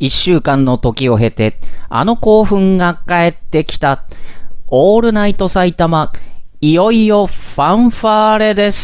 一週間の時を経て、あの興奮が帰ってきた。オールナイト埼玉、いよいよファンファーレです。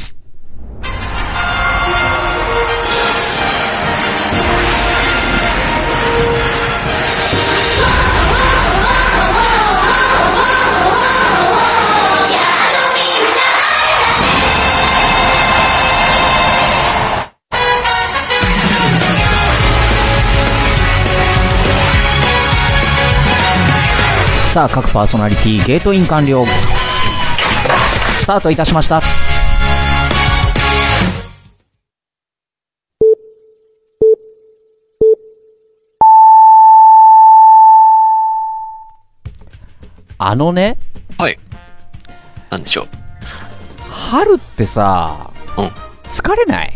さあ、各パーソナリティゲートイン完了。スタートいたしました。あのね、 はい。なんでしょう。 春ってさ、疲れない？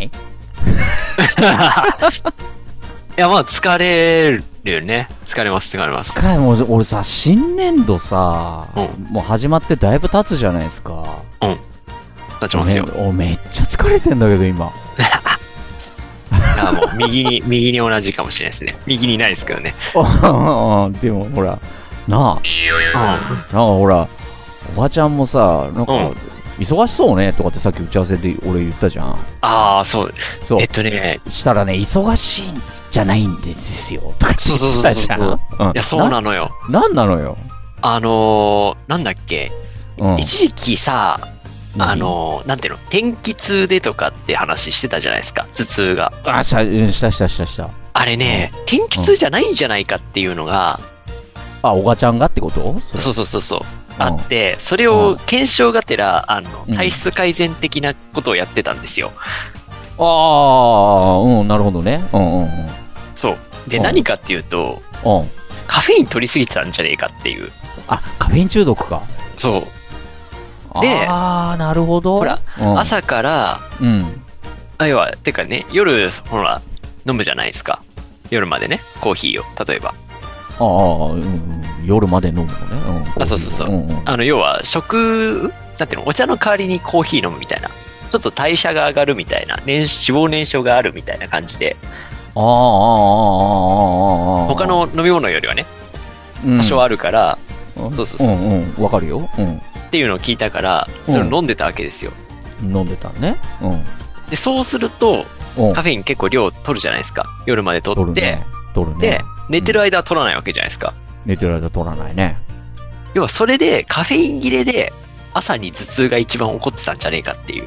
いや、まあ、疲れるよね。疲れます。 もう俺さ、新年度さ、もう始まってだいぶ経つじゃないですか。 経ちますよ。 めっちゃ疲れてんだけど、今。 いや、もう、右に同じかもしれないですね。右にないですけどね。 でも、ほら、なんかほら、おばちゃんもさ、なんか、忙しそうねとかってさっき打ち合わせで俺言ったじゃん。 ああ、そう。 したらね、忙しいんじゃないんですよ。とか言ったじゃん。 いや、そうなのよ。 なんなのよ。 なんだっけ。一時期さ、なんていうの、天気痛でとかって話してたじゃないですか、頭痛が。 した。 あれね、天気痛じゃないんじゃないかっていうのが、 おばちゃんがってこと？ そう。あって、それを検証がてら、体質改善的なことをやってたんですよ。 なるほどね。 そう。で、何かっていうと、カフェイン取りすぎてたんじゃねえかっていう。 カフェイン中毒か。 そう。で、 なるほど。 ほら、朝から、要は、てかね、夜、ほら、飲むじゃないですか。夜までね、コーヒーを、例えば。 夜まで飲むのね。 そう。要は、なんていうの、お茶の代わりにコーヒー飲むみたいな。ちょっと代謝が上がるみたいな、脂肪燃焼があるみたいな感じで。他の飲み物よりはね、多少あるから、 わかるよ。 っていうのを聞いたから、それを飲んでたわけですよ。 飲んでたね。 で、そうすると、カフェイン結構量取るじゃないですか。夜まで取って。で、寝てる間は取らないわけじゃないですか。 寝てる間取らないね。 要はそれでカフェイン切れで朝に頭痛が一番起こってたんじゃねえかっていう。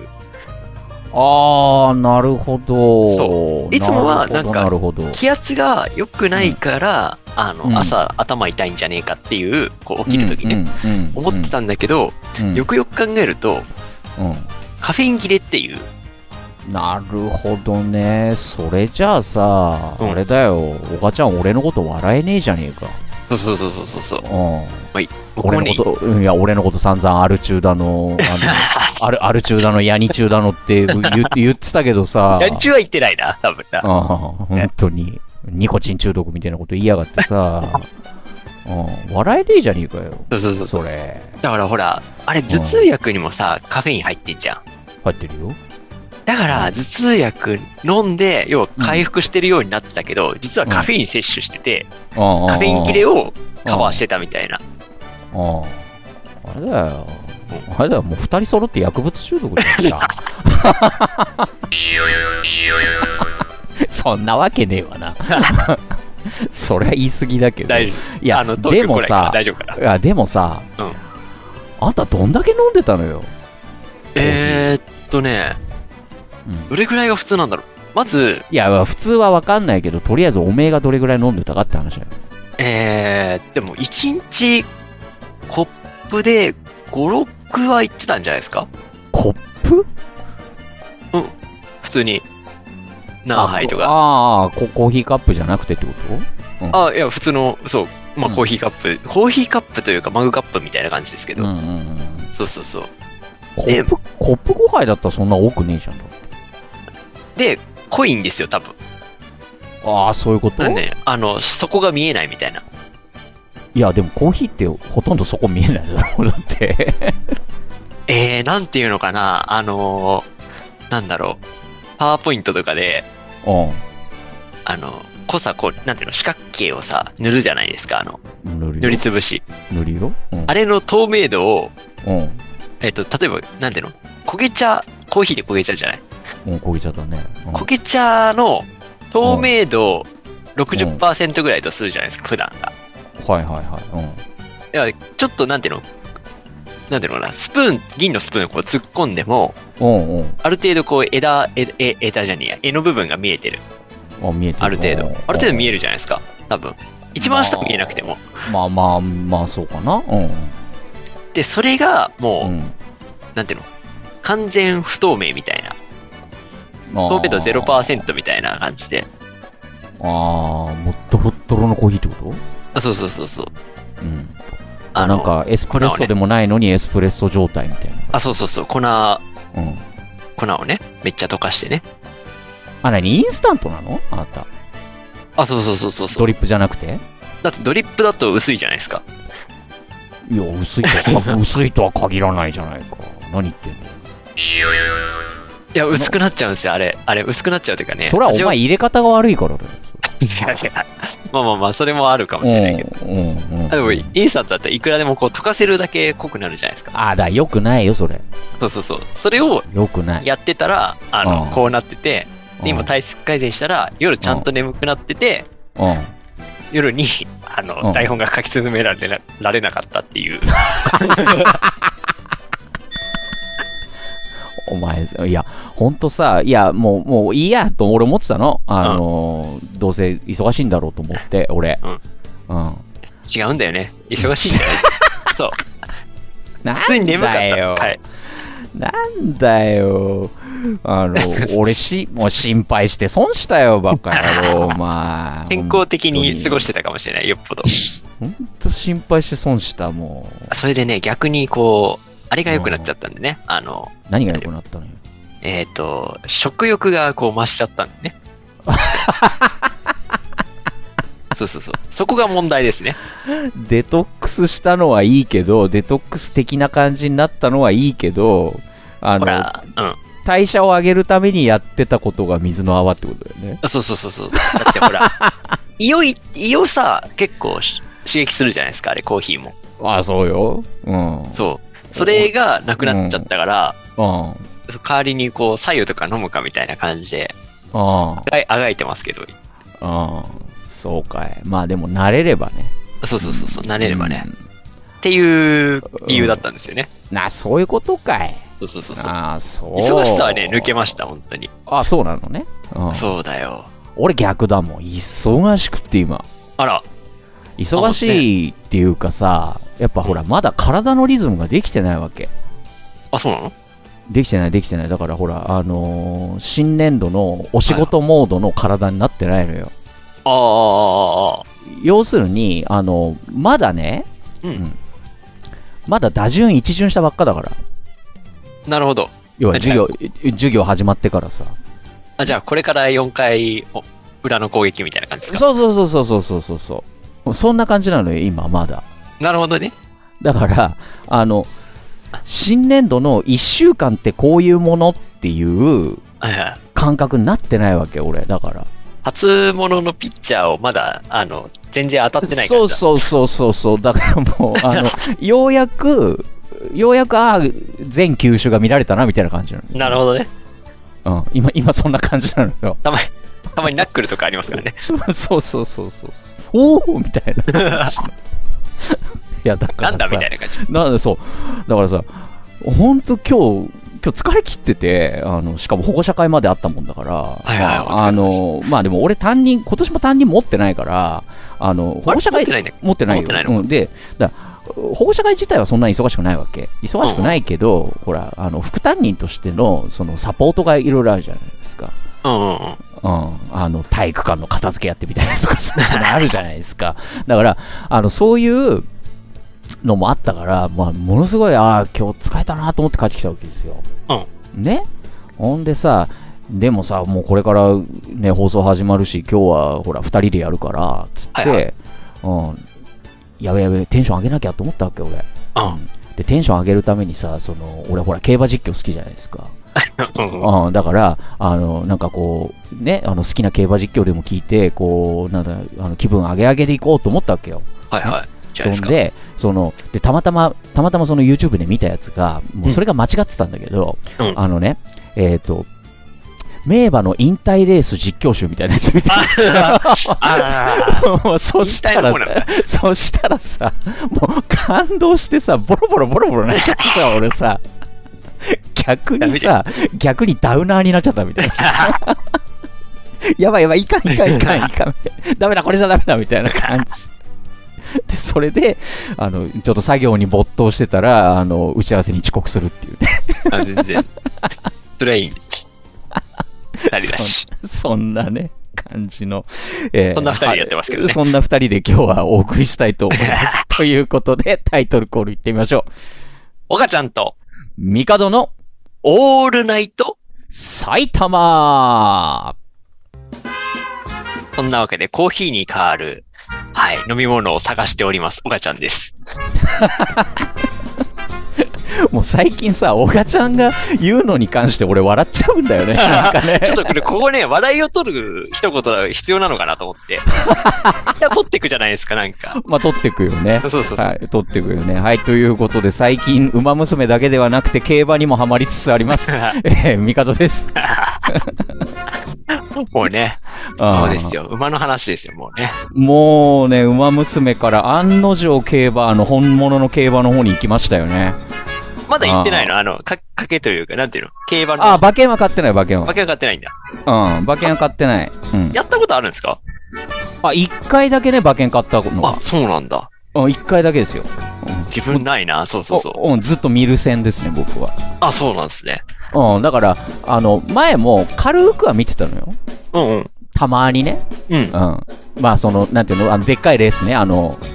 なるほど。 そう。いつもはなんか気圧が良くないから、朝頭痛いんじゃねえかっていう、こう起きるときね、思ってたんだけど、よくよく考えると、カフェイン切れっていう。 なるほどね。それじゃあさ、あれだよ、おばちゃん俺のこと笑えねえじゃねえか。 そう。 俺のこと散々アル中だの、アル中だの、ヤニ中だのって言ってたけどさ。 ヤニ中は言ってないな、多分な。 本当に。ニコチン中毒みたいなこと言いやがってさ。笑えねえじゃねえかよ。 それ。だからほら、あれ頭痛薬にもさ、カフェイン入ってんじゃん。 入ってるよ。 だから、頭痛薬飲んで、要は回復してるようになってたけど、実はカフェイン摂取してて、カフェイン切れをカバーしてたみたいな。 あれだよ。もう二人揃って薬物中毒じゃんか。そんなわけねえわな。そりゃ言い過ぎだけど。 大丈夫。いや、 でもさ、あんたどんだけ飲んでたのよ。 どれぐらいが普通なんだろう。まず、 いや、普通は分かんないけど、とりあえずおめえがどれぐらい飲んでたかって話だよ。 でも1日コップで5、6は行ってたんじゃないですか。 コップ？ 普通に何杯とか。 コーヒーカップじゃなくてってこと？いや、普通の、そう、コーヒーカップというかマグカップみたいな感じですけど。そう。 コップ5杯だったらそんな多くねえじゃん。 で、濃いんですよ、多分。 そういうこと？ ね、底が見えないみたいな。 いや、でもコーヒーってほとんど底見えないだろ、だって。 なんていうのかな、なんだろう、パワーポイントとかで、 濃さ、こう、なんていうの、四角形をさ、塗るじゃないですか、塗りつぶし。 塗り色、 あれの透明度を、 うん。 例えば、なんていうの、焦げ茶、コーヒーで焦げ茶じゃない？ 焦げ茶だね。 焦げ茶の透明度 60% ぐらいとするじゃないですか、普段が。 はいはいはい。 いや、ちょっとなんていうの、なんていうのかな、銀のスプーンをこう突っ込んでも、ある程度こう枝じゃねえや、柄の部分が見えてる。 見えてる。 ある程度見えるじゃないですか、多分。一番下見えなくても。 まあ、そうかな。 で、それがもう、なんていうの、完全不透明みたいな。透明度 0% みたいな感じで。 もっとほっとろのコーヒーってこと？ そう。 なんかエスプレッソでもないのにエスプレッソ状態みたいな。 そう。粉をね、めっちゃ溶かしてね。 何インスタントなのあなた？ そう。 ドリップじゃなくて？ だってドリップだと薄いじゃないですか。 いや、薄いとは限らないじゃないか。何言ってんの？ いや、薄くなっちゃうんですよ、あれ薄くなっちゃうというかね。 それはお前入れ方が悪いからだよ。 まあ、それもあるかもしれないけど。でも、インスタントだったらいくらでもこう溶かせるだけ濃くなるじゃないですか。 よくないよ、それ。 そう。それをやってたら、こうなってて、で今体質改善したら、夜ちゃんと眠くなってて、夜に、台本が書き進められなかったっていう。 お前、いや、ほんとさ、いや、もういいやと俺思ってたの。どうせ忙しいんだろうと思って、俺。 違うんだよね。忙しいんだよね。そう。普通に眠かった。 なんだよ。俺もう心配して損したよ、バカ野郎、まあ。 健康的に過ごしてたかもしれない、よっぽど。 ほんと心配して損した、もう。 それでね、逆にこう、あれが良くなっちゃったんでね。 何が良くなったのよ。 食欲がこう増しちゃったんでね。そう。そこが問題ですね。 デトックスしたのはいいけど、デトックス的な感じになったのはいいけど、代謝を上げるためにやってたことが水の泡ってことだよね。 そう。だってほら、胃をさ、結構刺激するじゃないですか、あれ、コーヒーも。 そうよ。 そう。それがなくなっちゃったから、代わりにこう、左右とか飲むかみたいな感じで、あがいてますけど。 そうかい。まあでも慣れればね。 そう。慣れればね。っていう理由だったんですよね。 そういうことかい。 そう。 忙しさはね、抜けました、本当に。 そうなのね。 そうだよ。 俺逆だもん。忙しくって今。 あら。 忙しいっていうかさ、やっぱほら、まだ体のリズムができてないわけ。 そうなの？ できてない。だからほら、新年度のお仕事モードの体になってないのよ。要するに、まだね、まだ打順一巡したばっかだから。 なるほど。 要は授業始まってからさ。 じゃあこれから4回裏の攻撃みたいな感じですか？ そう。そんな感じなのよ、今まだ。 なるほどね。 だから、新年度の1週間ってこういうものっていう感覚になってないわけ、俺。だから。 初物のピッチャーをまだ、全然当たってないから。 そう。だからもう、ようやく、全球種が見られたな、みたいな感じなの。 なるほどね。 今そんな感じなのよ。 たまにナックルとかありますからね。 そう。おおみたいな。いや、だからさ。 なんだみたいな感じ。 そう。だからさ、ほんと今日疲れ切ってて、しかも保護者会まであったもんだから、まあでも俺今年も担任持ってないから、保護者会持ってないよ。で、保護者会自体はそんなに忙しくないわけ。忙しくないけど、ほら、副担任としての、そのサポートがいろいろあるじゃないですか。体育館の片付けやってみたいなとかさ、あるじゃないですか。だから、そういうのもあったから、まあ、ものすごい、今日疲れたなと思って帰ってきたわけですよ。ね。ほんでさ、でもさ、もうこれからね、放送始まるし、今日はほら、2人でやるから、つって、やべ、テンション上げなきゃと思ったわけ、俺。で、テンション上げるためにさ、俺ほら、競馬実況好きじゃないですか。 だから、なんかこう、ね、好きな競馬実況でも聞いて、こう、なんだ、気分上げ上げでいこうと思ったわけよ。 はいはい。 そんで、たまたまその YouTube で見たやつが、もうそれが間違ってたんだけど、名馬の引退レース実況集みたいなやつ見てそしたらさ、もう感動してさ、ボロボロなっちゃってさ、俺さ、逆にダウナーになっちゃったみたいな。やばい、いかん。ダメだ、これじゃダメだ、みたいな感じ。で、それで、ちょっと作業に没頭してたら、打ち合わせに遅刻するっていうね。 全然。トレイン。二人だし。 そんなね、感じの。 そんな二人でやってますけどね。 そんな二人で今日はお送りしたいと思います。ということで、タイトルコールいってみましょう。 岡ちゃんと、 ミカドの、 オールナイト、 埼玉。 そんなわけで、コーヒーに代わる、はい、飲み物を探しております。岡ちゃんです。 もう最近さ、オガちゃんが言うのに関して俺笑っちゃうんだよね。なんかねちょっとここね、笑いを取る一言必要なのかなと思って。いや、取っていくじゃないですか、なんか。 まあ、取っていくよね。 そう。 はい、取っていくよね。はい、ということで、最近、ウマ娘だけではなくて、競馬にもハマりつつあります。ミカドです。 もうね、そうですよ。馬の話ですよ、もうね。 もうね、ウマ娘から案の定競馬、本物の競馬の方に行きましたよね。 まだ行ってないの？賭けというか、なんていうの？競馬の。 馬券は買ってない、馬券は。 馬券は買ってないんだ。 馬券は買ってない。 やったことあるんですか？ 一回だけね、馬券買ったのは。 そうなんだ。 一回だけですよ。 自分ないな、そう。 ずっと見る線ですね、僕は。 そうなんですね。 だから、前も軽くは見てたのよ。たまにね。まあ、なんていうの、でっかいレースね、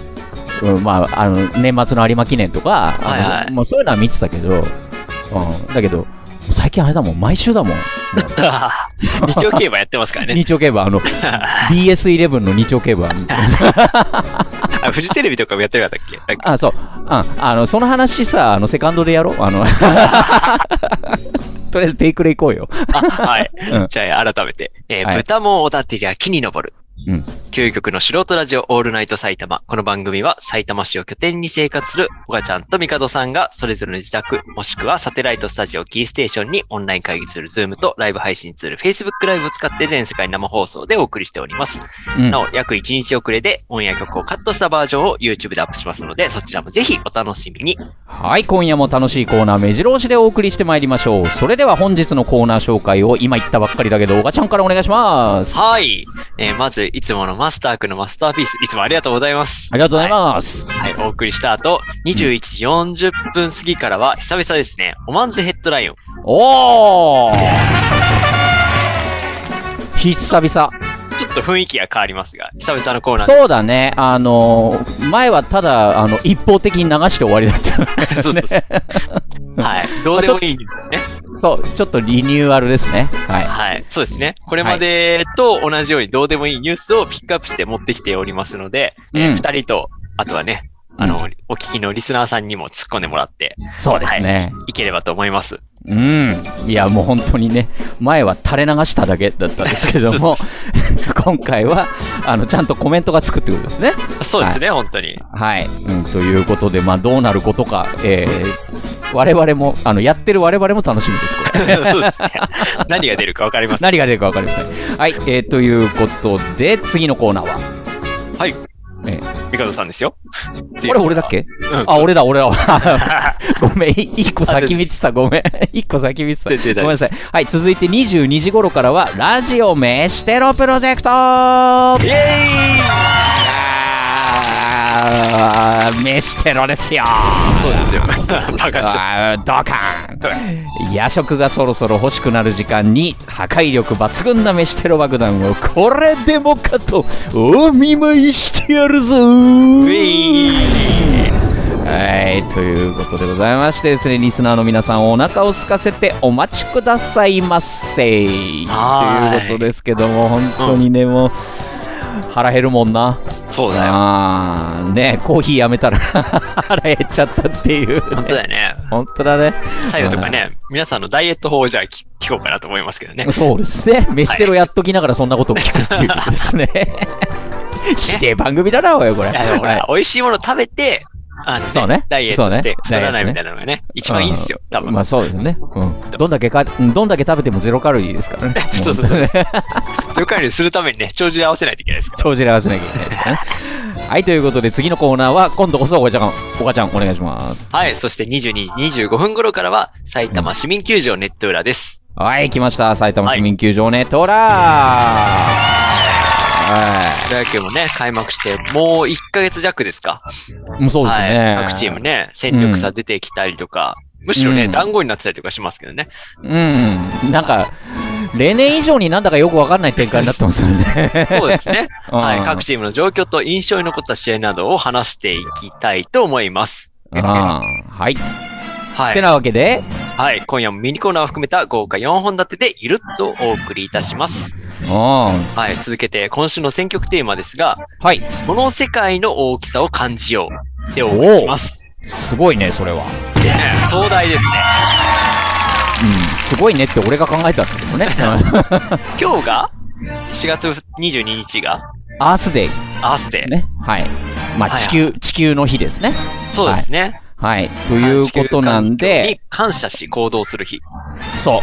年末の有馬記念とか、もうそういうのは見てたけど、だけど、最近あれだもん、毎週だもん。 日曜競馬やってますからね。 日曜競馬、BS11 の日曜競馬。 フジテレビとかもやってなかったっけ？ そう。その話さ、セカンドでやろう。とりあえずテイクでいこうよ。 はい。じゃあ改めて、豚もおだてりゃ木に登る。究極の素人ラジオオールナイト埼玉。この番組は埼玉市を拠点に生活するオガちゃんとミカドさんがそれぞれの自宅もしくはサテライトスタジオキーステーションにオンライン会議するズームとライブ配信ツール Facebook ライブを使って全世界生放送でお送りしております。なお約1日遅れでオンエア曲をカットしたバージョンを YouTube でアップしますのでそちらもぜひお楽しみに。 はい、今夜も楽しいコーナー目白押しでお送りしてまいりましょう。それでは本日のコーナー紹介を今言ったばっかりだけどオガちゃんからお願いします。 はい。まずいつものマスター君のマスターピース、いつもありがとうございます。 ありがとうございます。 はい、お送りした後、21時40分過ぎからは、久々ですね、オマンズヘッドライオン。 久々。 ちょっと雰囲気が変わりますが、久々のコーナーそうだね。前はただ、一方的に流して終わりだった。 そう。はい。どうでもいいんですよね。 そう、ちょっとリニューアルですね。 はい。そうですね。これまでと同じようにどうでもいいニュースをピックアップして持ってきておりますので、二人と、あとはね、お聞きのリスナーさんにも突っ込んでもらって、 そうですね。 いければと思います。 いや、もう本当にね、前は垂れ流しただけだったんですけども、今回は、ちゃんとコメントがつくってことですね。 そうですね、本当に。 はい。ということで、どうなることか、我々も、やってる我々も楽しみです、これ。 そうですね。何が出るか分かりません。 何が出るか分かりません。はい。ということで、次のコーナーは。 はい。ミカドさんですよ。 これ俺だっけ？俺だ。ごめん、一個先見てた。ごめん。一個先見てた。ごめんなさい。はい、続いて22時頃からは、ラジオ飯テロプロジェクトイエーイ飯テロですよ。 そうですよ。 ドカン。夜食がそろそろ欲しくなる時間に破壊力抜群な飯テロ爆弾をこれでもかとお見舞いしてやるぞ。はい、ということでございましてですね、リスナーの皆さんお腹を空かせてお待ちくださいませということですけども、本当にね、もう腹減るもんな。 そうだよ。 ね、コーヒーやめたら腹減っちゃったっていう、ね。 本当だよね。 本当だね。 左右とかね、皆さんのダイエット法をじゃあ聞こうかなと思いますけどね。 そうですね。飯テロやっときながらそんなことを聞くっていうことですね。ひでえ番組だな、おい、これ。 美味しいもの食べて、 そうね。 ダイエットして太らないみたいなのがね、一番いいんですよ、多分。 まあそうですね。どんだけ食べてもゼロカロリーですからね。 そう。ゼロカロリーするためにね、帳尻合わせないといけないですから。 帳尻合わせなきゃいけないですからね。はい、ということで次のコーナーは、今度こそおばちゃんお願いします。 はい、そして22時25分頃からは、埼玉市民球場ネット裏です。 はい、来ました。埼玉市民球場ネット裏。 プロ野球もね、開幕して、もう1ヶ月弱ですか。 もうそうですね。 各チームね、戦力差出てきたりとか、むしろね、団子になってたりとかしますけどね。 なんか、例年以上になんだかよくわかんない展開になってますよね。 そうですね。はい、各チームの状況と印象に残った試合などを話していきたいと思います。 はい。てなわけで、 はい、今夜もミニコーナーを含めた豪華4本立てでゆるっとお送りいたします。はい、続けて今週の選曲テーマですが、はい、この世界の大きさを感じようでお送りします。 すごいね、それは。 壮大ですね。 すごいねって俺が考えたんだけどね。 今日が4月22日がアースデイ。 アースデイ。 ね。はい。まあ、地球の日ですね。 そうですね。 はい。ということなんで。 に感謝し行動する日。 そう。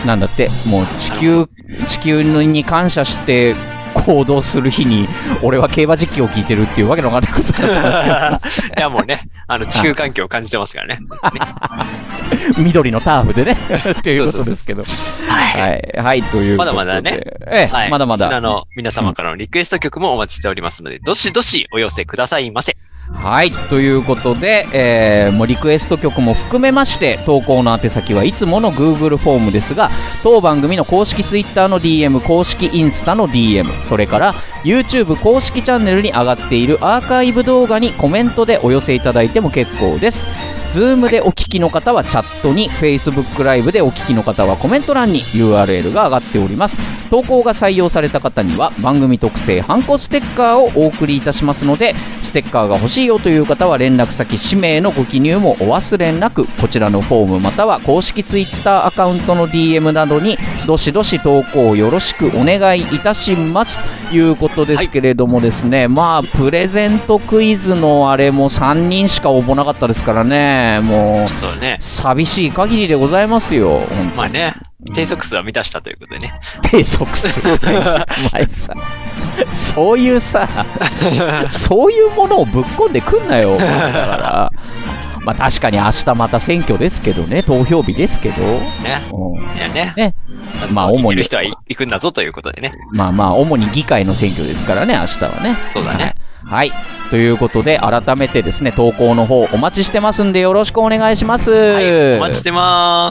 なんだって、もう地球に感謝して行動する日に、俺は競馬実況を聞いてるっていうわけのわからないことになってますけど。 いやもうね、地球環境を感じてますからね。 緑のターフでね、っていうことですけど。はい、ということで。 まだまだね。 まだまだ。 こちらの皆様からのリクエスト曲もお待ちしておりますので、どしどしお寄せくださいませ。 はい。ということで、もうリクエスト曲も含めまして、投稿の宛先はいつもの Google フォームですが、当番組の公式 Twitter の DM、公式インスタの DM、それから YouTube 公式チャンネルに上がっているアーカイブ動画にコメントでお寄せいただいても結構です。Zoom でお聞きの方はチャットに、Facebook ライブでお聞きの方はコメント欄に URL が上がっております。投稿が採用された方には番組特製ハンコステッカーをお送りいたしますので、ステッカーが欲しいよという方は連絡先、氏名のご記入もお忘れなく、こちらのフォームまたは公式 Twitter アカウントの DM などにどしどし投稿よろしくお願いいたしますということですけれどもですね、まあプレゼントクイズのあれも3人しか応募なかったですからね、もう寂しい限りでございますよ。 まあね、定則数は満たしたということでね。 定則数お前さ、そういうさそういうものをぶっ込んでくんなよ。だからまあ確かに明日また選挙ですけどね、投票日ですけどね。いやね。 まあ主にいる人は行くんだぞということでね。 まあ主に議会の選挙ですからね、明日はね。 そうだね。 はい。ということで、改めてですね、投稿の方お待ちしてますんで、よろしくお願いします。 はい、お待ちしてます。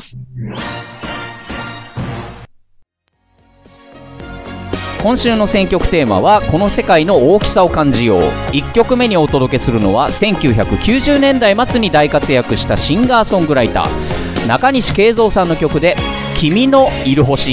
今週の選曲テーマは、この世界の大きさを感じよう。1曲目にお届けするのは、1990年代末に大活躍したシンガーソングライター、中西慶三さんの曲で、君のいる星。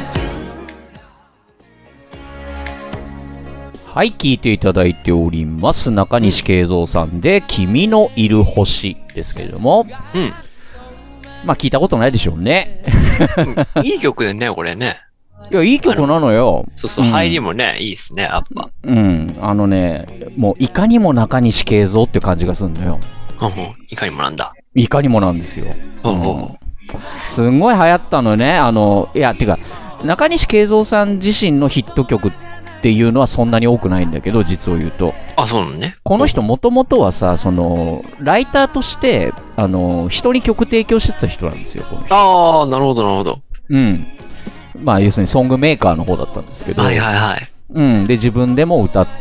はい、聴いていただいております。中西慶三さんで、君のいる星ですけれども、まあ聞いたことないでしょうね。 いい曲でね、これね。 いや、いい曲なのよ。 そう、入りもね、いいですね、やっぱ。 もういかにも中西慶三って感じがするんだよ。 いかにもなんだ。 いかにもなんですよ。すんごい流行ったのね。いや、てか、中西慶三さん自身のヒット曲っていうのはそんなに多くないんだけど、実を言うと。 あ、そうなのね。 この人もともとはさ、ライターとして、人に曲提供してた人なんですよ、この人。 ああ、なるほど、なるほど。 まあ、要するにソングメーカーの方だったんですけど。 で、 自分でも歌って、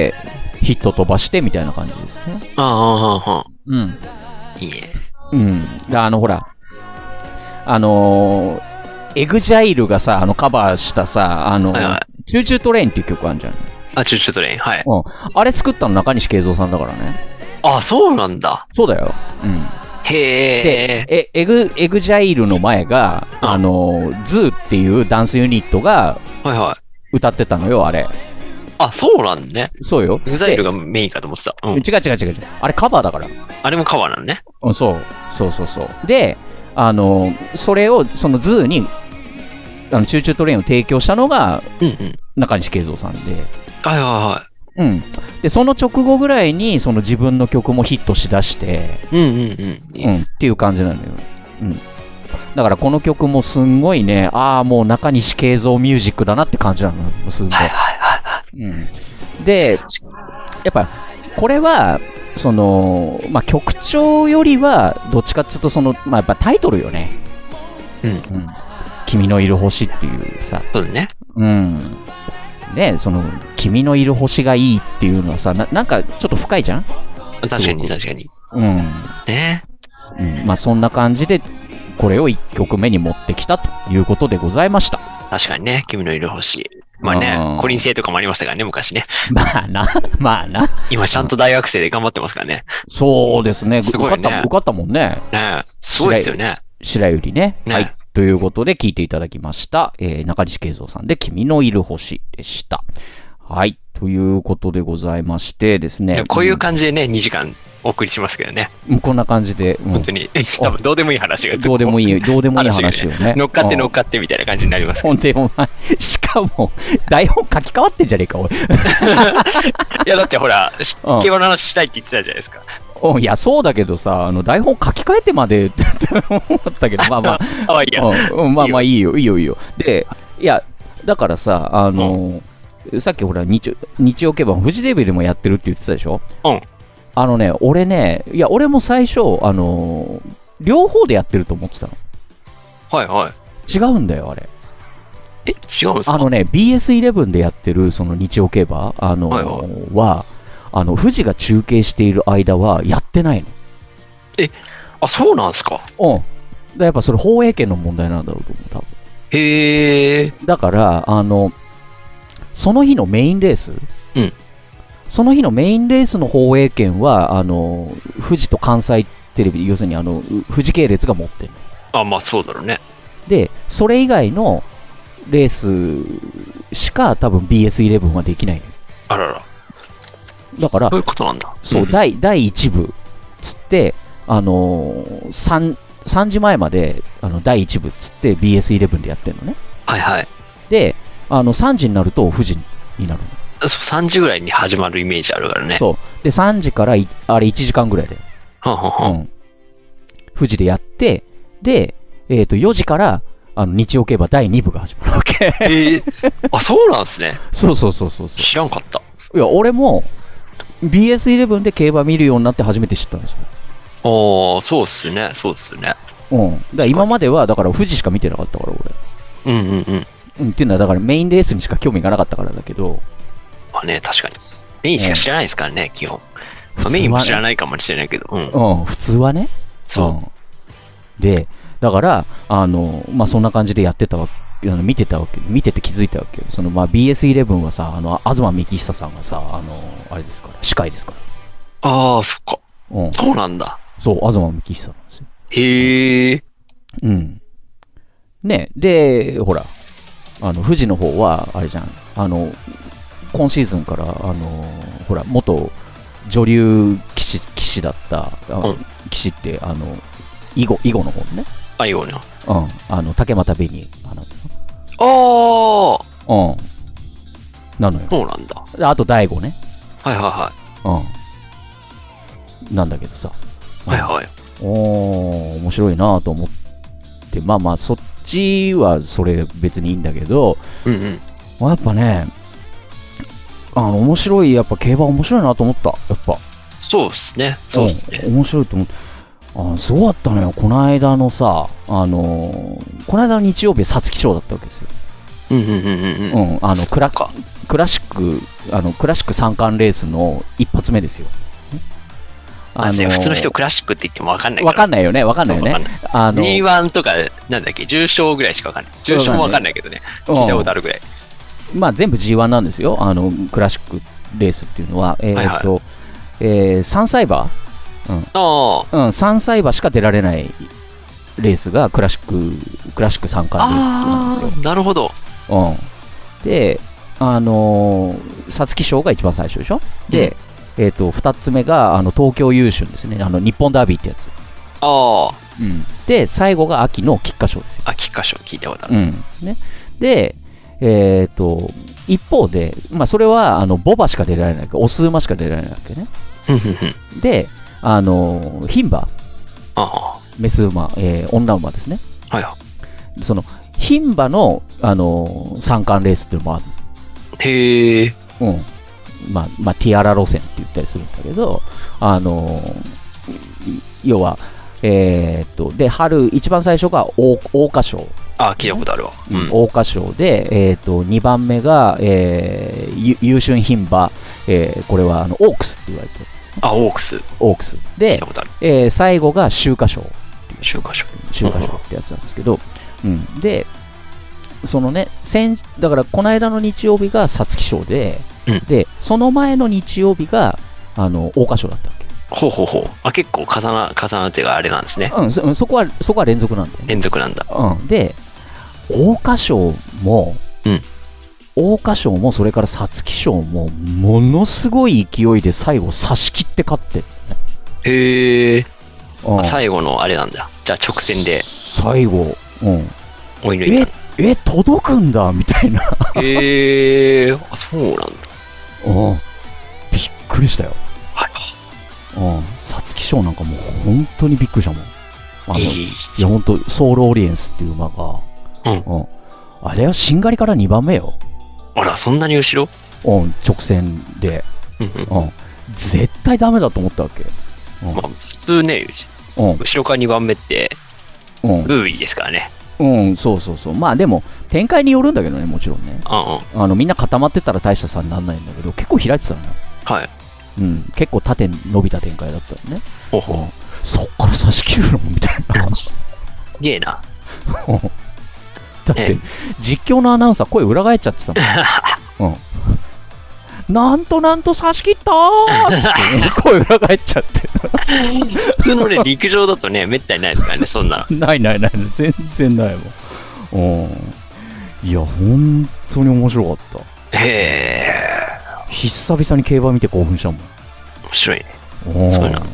ヒット飛ばしてみたいな感じですね。 いいね。 で、ほら、エグジャイルがさ、カバーしたさ、チューチュートレインっていう曲あるじゃん。 チューチュートレイン、はい。 あれ作ったの中西慶三さんだからね。 あ、そうなんだ。 そうだよ。へえ。エグジャイルの前が、ズーっていうダンスユニットが、歌ってたのよ、あれ。 あ、そうなんね。 そうよ。 エグザイルがメインかと思ってた。 違う。あれカバーだから。 あれもカバーなのね。 そう。で、それを、そのズーに、チューチュートレインを提供したのが、中西慶三さんで。 はいはいはい。 で、その直後ぐらいに、その自分の曲もヒットしだして、っていう感じなのよ。だからこの曲もすんごいね、もう中西慶三ミュージックだなって感じなのよ。すんごい。で、やっぱ、これは、その、曲調よりは、どっちかっつうと、やっぱタイトルよね。君のいる星っていうさ。 そうね。 ね、君のいる星がいいっていうのはさ、なんかちょっと深いじゃん。 確かに。ね。 そんな感じで、これを1曲目に持ってきたということでございました。 確かにね、君のいる星。コリン星とかもありましたからね、昔ね。 まあな。 今ちゃんと大学生で頑張ってますからね。 そうですね。すごいね。受かったもんね。 すごいですよね。 白百合ね。はい。ということで聞いていただきました。中西慶三さんで君のいる星でした。はい。ということでございましてですね。 こういう感じでね、2時間お送りしますけどね。 こんな感じで。 本当に。多分どうでもいい話が。 どうでもいい話をね。 乗っかってみたいな感じになりますけど。 しかも、台本書き換わってんじゃねえか、俺。 いや、だってほら、競馬の話したいって言ってたじゃないですか。 いや、そうだけどさ、台本書き換えてまでって思ったけど、いいよ。で、いや、だからさ、さっきほら、日曜競馬、フジテレビでもやってるって言ってたでしょ。俺ね、いや、俺も最初、両方でやってると思ってたの。 はいはい。 違うんだよ、あれ。 違うんですか BS11 でやってる、その日曜競馬、は、富士が中継している間はやってないの。そうなんすか。 やっぱそれ放映権の問題なんだろうと思う、多分。 へえ。 だから、その日のメインレース、その日のメインレースの放映権は、富士と関西テレビ、要するに富士系列が持ってる。 そうだろうね。 で、それ以外のレースしか多分 BS11 はできないの。 あらら。 だから、 そういうことなんだ。 そう、第1部つって、3時前まで第1部つって BS11 でやってるのね。 はいはい。 で、3時になると富士になるの。そう、3時ぐらいに始まるイメージあるからね。 そう。で、3時からあれ1時間ぐらいで。富士でやって、で、4時から日曜競馬第2部が始まるわけ。 そうなんですね。 そう。 知らんかった。 いや、俺も BS11 で競馬見るようになって初めて知ったんですよ。 そうっすね。 だから今までは、だから富士しか見てなかったから、俺。っていうのは、だからメインレースにしか興味がなかったからだけど。 確かに。メインしか知らないですからね、基本。メインも知らないかもしれないけど。 普通はね。 そう。 で、だから、そんな感じでやってたわけ、見てて気づいたわけよ。BS11 はさ、東幹久さんがさ、あれですから、司会ですから。そっか。そうなんだ。 そう、東幹久なんですよ。 へえ。 ね、で、ほら、富士の方は、あれじゃん、今シーズンから、ほら、元女流棋士だった、棋士って、囲碁の方ね。 囲碁ね。 竹俣紅アナウンサー。なのよ。 そうなんだ。 あと、第5ね。なんだけどさ。面白いなと思って、そっちはそれ別にいいんだけど、やっぱね、面白い、やっぱ競馬面白いなと思った、やっぱ。 そうっすね。 面白いと思って。すごかったのよ、この間のさ、この間の日曜日、皐月賞だったわけですよ。クラシック三冠レースの一発目ですよ。 普通の人クラシックって言っても分かんないから。 分かんないよね。 G1 とか、なんだっけ、重賞ぐらいしか分かんない。重賞も分かんないけどね。聞いたことあるぐらい。 全部 G1 なんですよ。クラシックレースっていうのは。3歳馬3歳馬しか出られないレースがクラシック三冠レースなんですよ。 なるほど。 で、 皐月賞が一番最初でしょ。で、2つ目が東京優春ですね。日本ダービーってやつ。 ああ。 で、最後が秋の菊花賞ですよ。 菊花賞聞いたことある。 ね。で、一方で、それはボバしか出られないから、オス馬しか出られないわけね。で、牝馬、メス馬、女馬ですね。その牝馬の、三冠レースっていうのもある。 へえ。 ティアラ路線って言ったりするんだけど、要は、で、春、一番最初が桜花賞。 聞いたことあるわ。 桜花賞で、2番目が、優春牝馬、これはオークスって言われてるんですね。 オークス。 オークス。で、最後が秋華賞。 秋華賞。 秋華賞ってやつなんですけど、で、そのね、だからこの間の日曜日が皐月賞で、で、その前の日曜日が桜花賞だったわけ。 結構重なってがあれなんですね。 そこは連続なんだよね。 連続なんだ。 で、桜花賞も、それから皐月賞も、ものすごい勢いで最後差し切って勝ってるね。 へえ。最後のあれなんだ。じゃあ直線で。 最後、 追い抜いた。 届くんだみたいな。 へえ。そうなんだ。 びっくりしたよ。皐月賞なんかもう本当にびっくりしたもん。いや本当ソウルオリエンスっていう馬が、あれはしんがりから2番目よ。 あら、そんなに後ろ？ 直線で、絶対ダメだと思ったわけ。 普通ね、後ろから2番目ってルーイーですからね。 そうでも展開によるんだけどね、もちろんね。みんな固まってたら大した差にならないんだけど、結構開いてたのよ。結構縦に伸びた展開だったのね。そっから差し切るのみたいな。 すげえな。 だって実況のアナウンサー声裏返っちゃってたもん。なんと差し切ったーって声裏返っちゃって。 普通のね、陸上だとね、めったにないですからね、そんなの。ない全然ないもん。いや本当に面白かった。久々に競馬見て興奮したもん。 面白いね。そうな。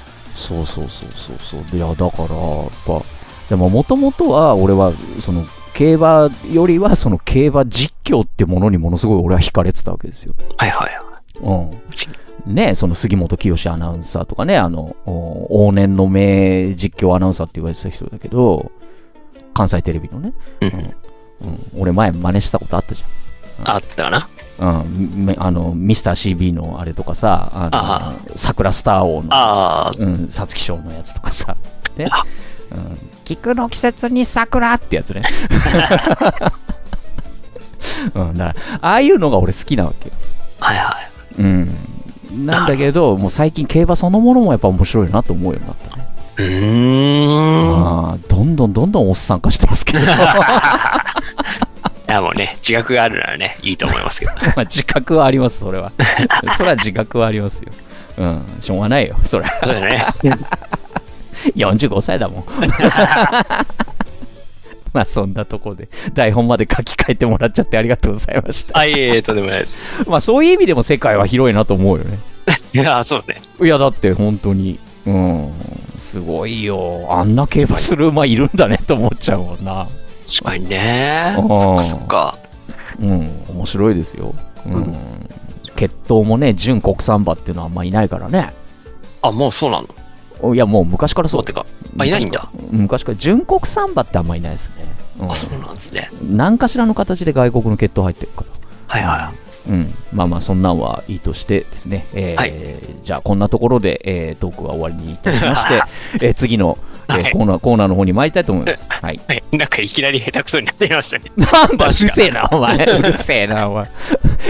そう。いやだからやっぱでももともとは俺はその競馬よりはその競馬実況ってものにものすごい俺は惹かれてたわけですよ。ね、その杉本清アナウンサーとかね、往年の名実況アナウンサーって言われてた人だけど、関西テレビのね、俺前真似したことあったじゃん。 あったかな。 ミスター CB のあれとかさ、桜スター王の皐月賞のやつとかさ、ね、菊の季節に桜ってやつね。だからああいうのが俺好きなわけよ。なんだけど、もう最近競馬そのものもやっぱ面白いなと思うようになったね。どんどんおっさん化してますけど。 いやもうね、自覚があるならね、いいと思いますけど。 自覚はあります、それは。それは自覚はありますよ。しょうがないよ、それは。そうだね。45歳だもん。そんなとこで台本まで書き換えてもらっちゃってありがとうございました。 とんでもないです。 そういう意味でも世界は広いなと思うよね。 いや、そうね。 いや、だって本当に、すごいよ。あんな競馬する馬いるんだねと思っちゃうもんな。 確かにね。そっか。 面白いですよ。血統もね、純国産馬っていうのはあんまいないからね。 もうそうなの？ いやもう昔からそう。 いないんだ。 昔から純国産馬ってあんまいないですね。 そうなんですね。 何かしらの形で外国の血統入ってるから。そんなんはいいとしてですね。じゃあこんなところで、トークは終わりにいたしまして、次の、コーナーの方に参りたいと思います。 なんかいきなり下手くそになっていましたね。 なんだうるせえなお前。うるせえなお前。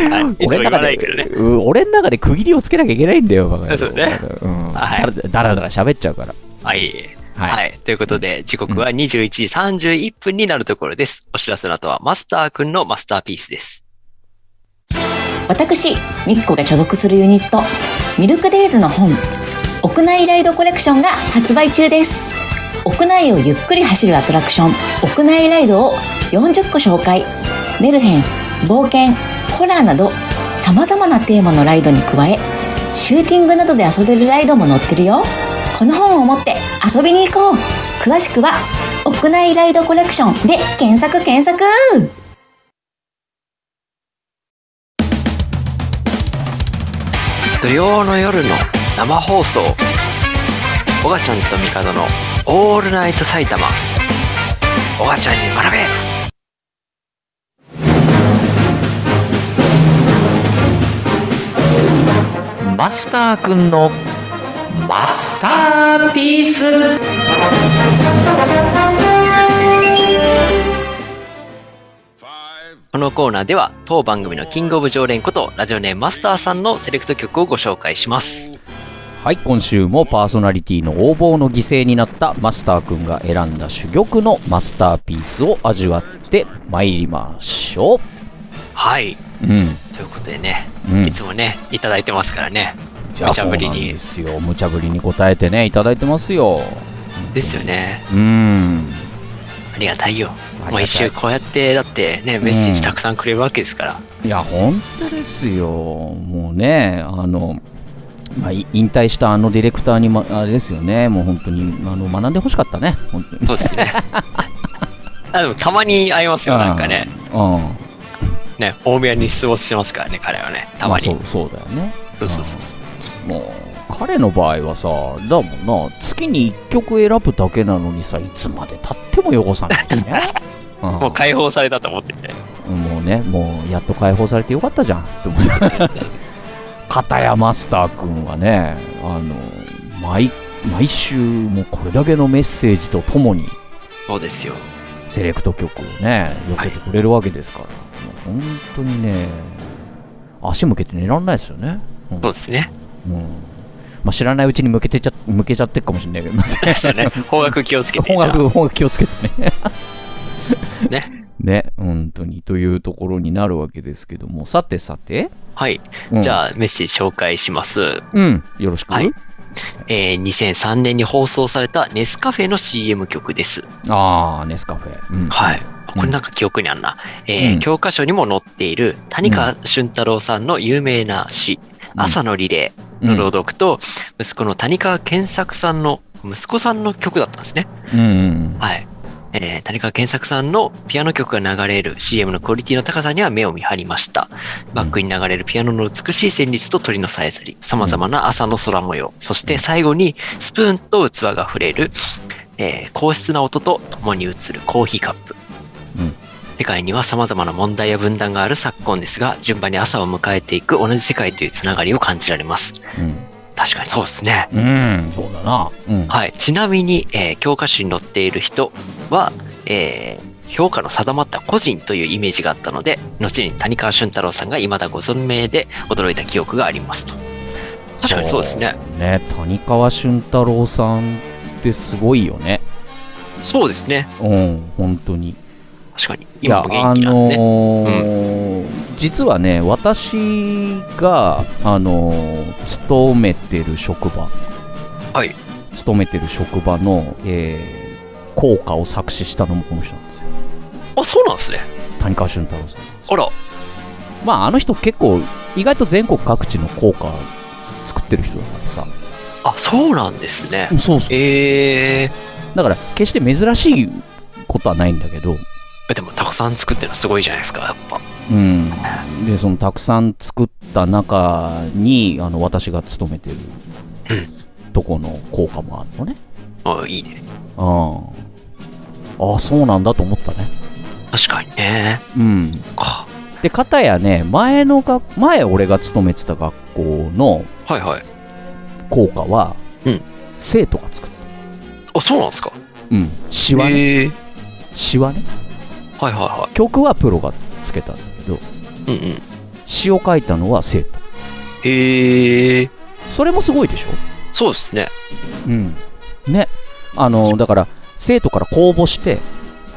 俺の中で区切りをつけなきゃいけないんだよ。 そうね。 だらだら喋っちゃうから。 ということで、時刻は21時31分になるところです。お知らせの後はマスターくんのマスターピースです。 私、みっこが所属するユニット、ミルクデイズの本、屋内ライドコレクションが発売中です。屋内をゆっくり走るアトラクション、屋内ライドを40個紹介。メルヘン、冒険、 ホラーなど様々なテーマのライドに加え、シューティングなどで遊べるライドも載ってるよ。この本を持って遊びに行こう。詳しくは屋内ライドコレクションで検索。 土曜の夜の生放送、おがちゃんとミカドのオールナイト埼玉。おがちゃんに学べ。 マスターくんのマスターピース。 このコーナーでは当番組のキングオブ常連ことラジオネームマスターさんのセレクト曲をご紹介します。 はい、今週もパーソナリティの応募の犠牲になったマスターくんが選んだ珠玉のマスターピースを味わってまいりましょう。 はい、ということでね、いつもねいただいてますからね。無茶ぶりにですよ、無茶ぶりに答えてねいただいてますよ。 ですよね。ありがたいよ。毎週こうやってだってねメッセージたくさんくれるわけですから。 いや本当ですよ。もうね引退したディレクターに、あれですよね、もう本当に学んでほしかったね、本当に。 そうですね。でもたまに会いますよ、なんかね。ね、大宮に出没してますからね、彼はね、たまに。 そうだよね。 そうもう彼の場合はさ、だもんな、月に1曲選ぶだけなのにさ、いつまでたっても汚さないってね。 もう解放されたと思ってて。 もうね、もうやっと解放されてよかったじゃんって思います。片やマスター君はね、毎週もうこれだけのメッセージとともに、 そうですよ。 セレクト曲をね、寄せてくれるわけですから、もう本当にね、足向けて寝らんないですよね。 そうですね。 知らないうちに向けちゃってるかもしれないけど、 ですよね。方角気をつけて。 方角気をつけてね。 ね、 本当にというところになるわけですけども、さて、 はい、じゃあメッセージ紹介します。よろしく。 2003年に放送されたネスカフェの CM 曲です。 ネスカフェ。 はい。これなんか記憶にあるな。教科書にも載っている谷川俊太郎さんの有名な詩、朝のリレーの朗読と、息子の谷川健作さんの息子さんの曲だったんですね。はい。谷川健作さんのピアノ曲が流れる CM のクオリティの高さには目を見張りました。バックに流れるピアノの美しい旋律と鳥のさえずり、様々な朝の空模様、そして最後にスプーンと器が触れる、硬質な音と共に映るコーヒーカップ。世界には様々な問題や分断がある昨今ですが、順番に朝を迎えていく同じ世界というつながりを感じられます。確かにそうですね。 そうだな。 はい。ちなみに、教科書に載っている人は、評価の定まった個人というイメージがあったので、後に谷川俊太郎さんが未だご存命で驚いた記憶がありますと。確かにそうですね。 谷川俊太郎さんってすごいよね。 そうですね。 本当に。 確かに。今も元気なんでね。 実はね、私が勤めてる職場の、校歌を作詞したのもこの人なんですよ。 あ、そうなんですね。 谷川俊太郎さん。 あら。 あの人結構意外と全国各地の校歌作ってる人だからさ。 あ、そうなんですね。 そう。だから決して珍しいことはないんだけど。 でもたくさん作ってるのすごいじゃないですか、やっぱ。 でそのたくさん作った中に私が勤めてるとこの校歌もあるのね。 いいね。 そうなんだと思ったね。 確かにね。 で片やね、前俺が勤めてた学校の校歌は、生徒が作った。 あ、そうなんですか。 詩はね。曲はプロがつけたんだけど、詩を書いたのは生徒。それもすごいでしょ。 そうですね。 ね、だから生徒から公募して、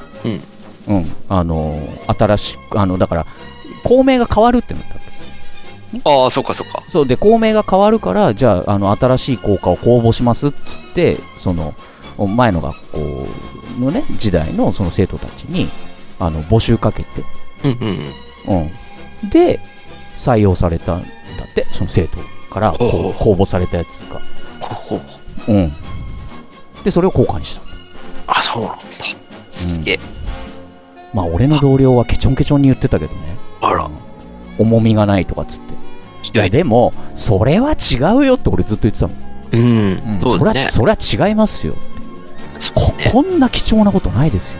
新しくだから校名が変わるってなったわけですよ。 そっか。 そうで、校名が変わるから、じゃあ新しい校歌を公募しますっつって、その前の学校のね時代のその生徒たちに募集かけて、で採用されたんだって、その生徒から公募されたやつが。うん。で、それを交換した。 あ、そうなんだ。すげえ。 まあ、俺の同僚はケチョンケチョンに言ってたけどね。 あら。 重みがないとかっつって。いや、でも、それは違うよって俺ずっと言ってたの。そうだね。それは違いますよって。こんな貴重なことないですよ。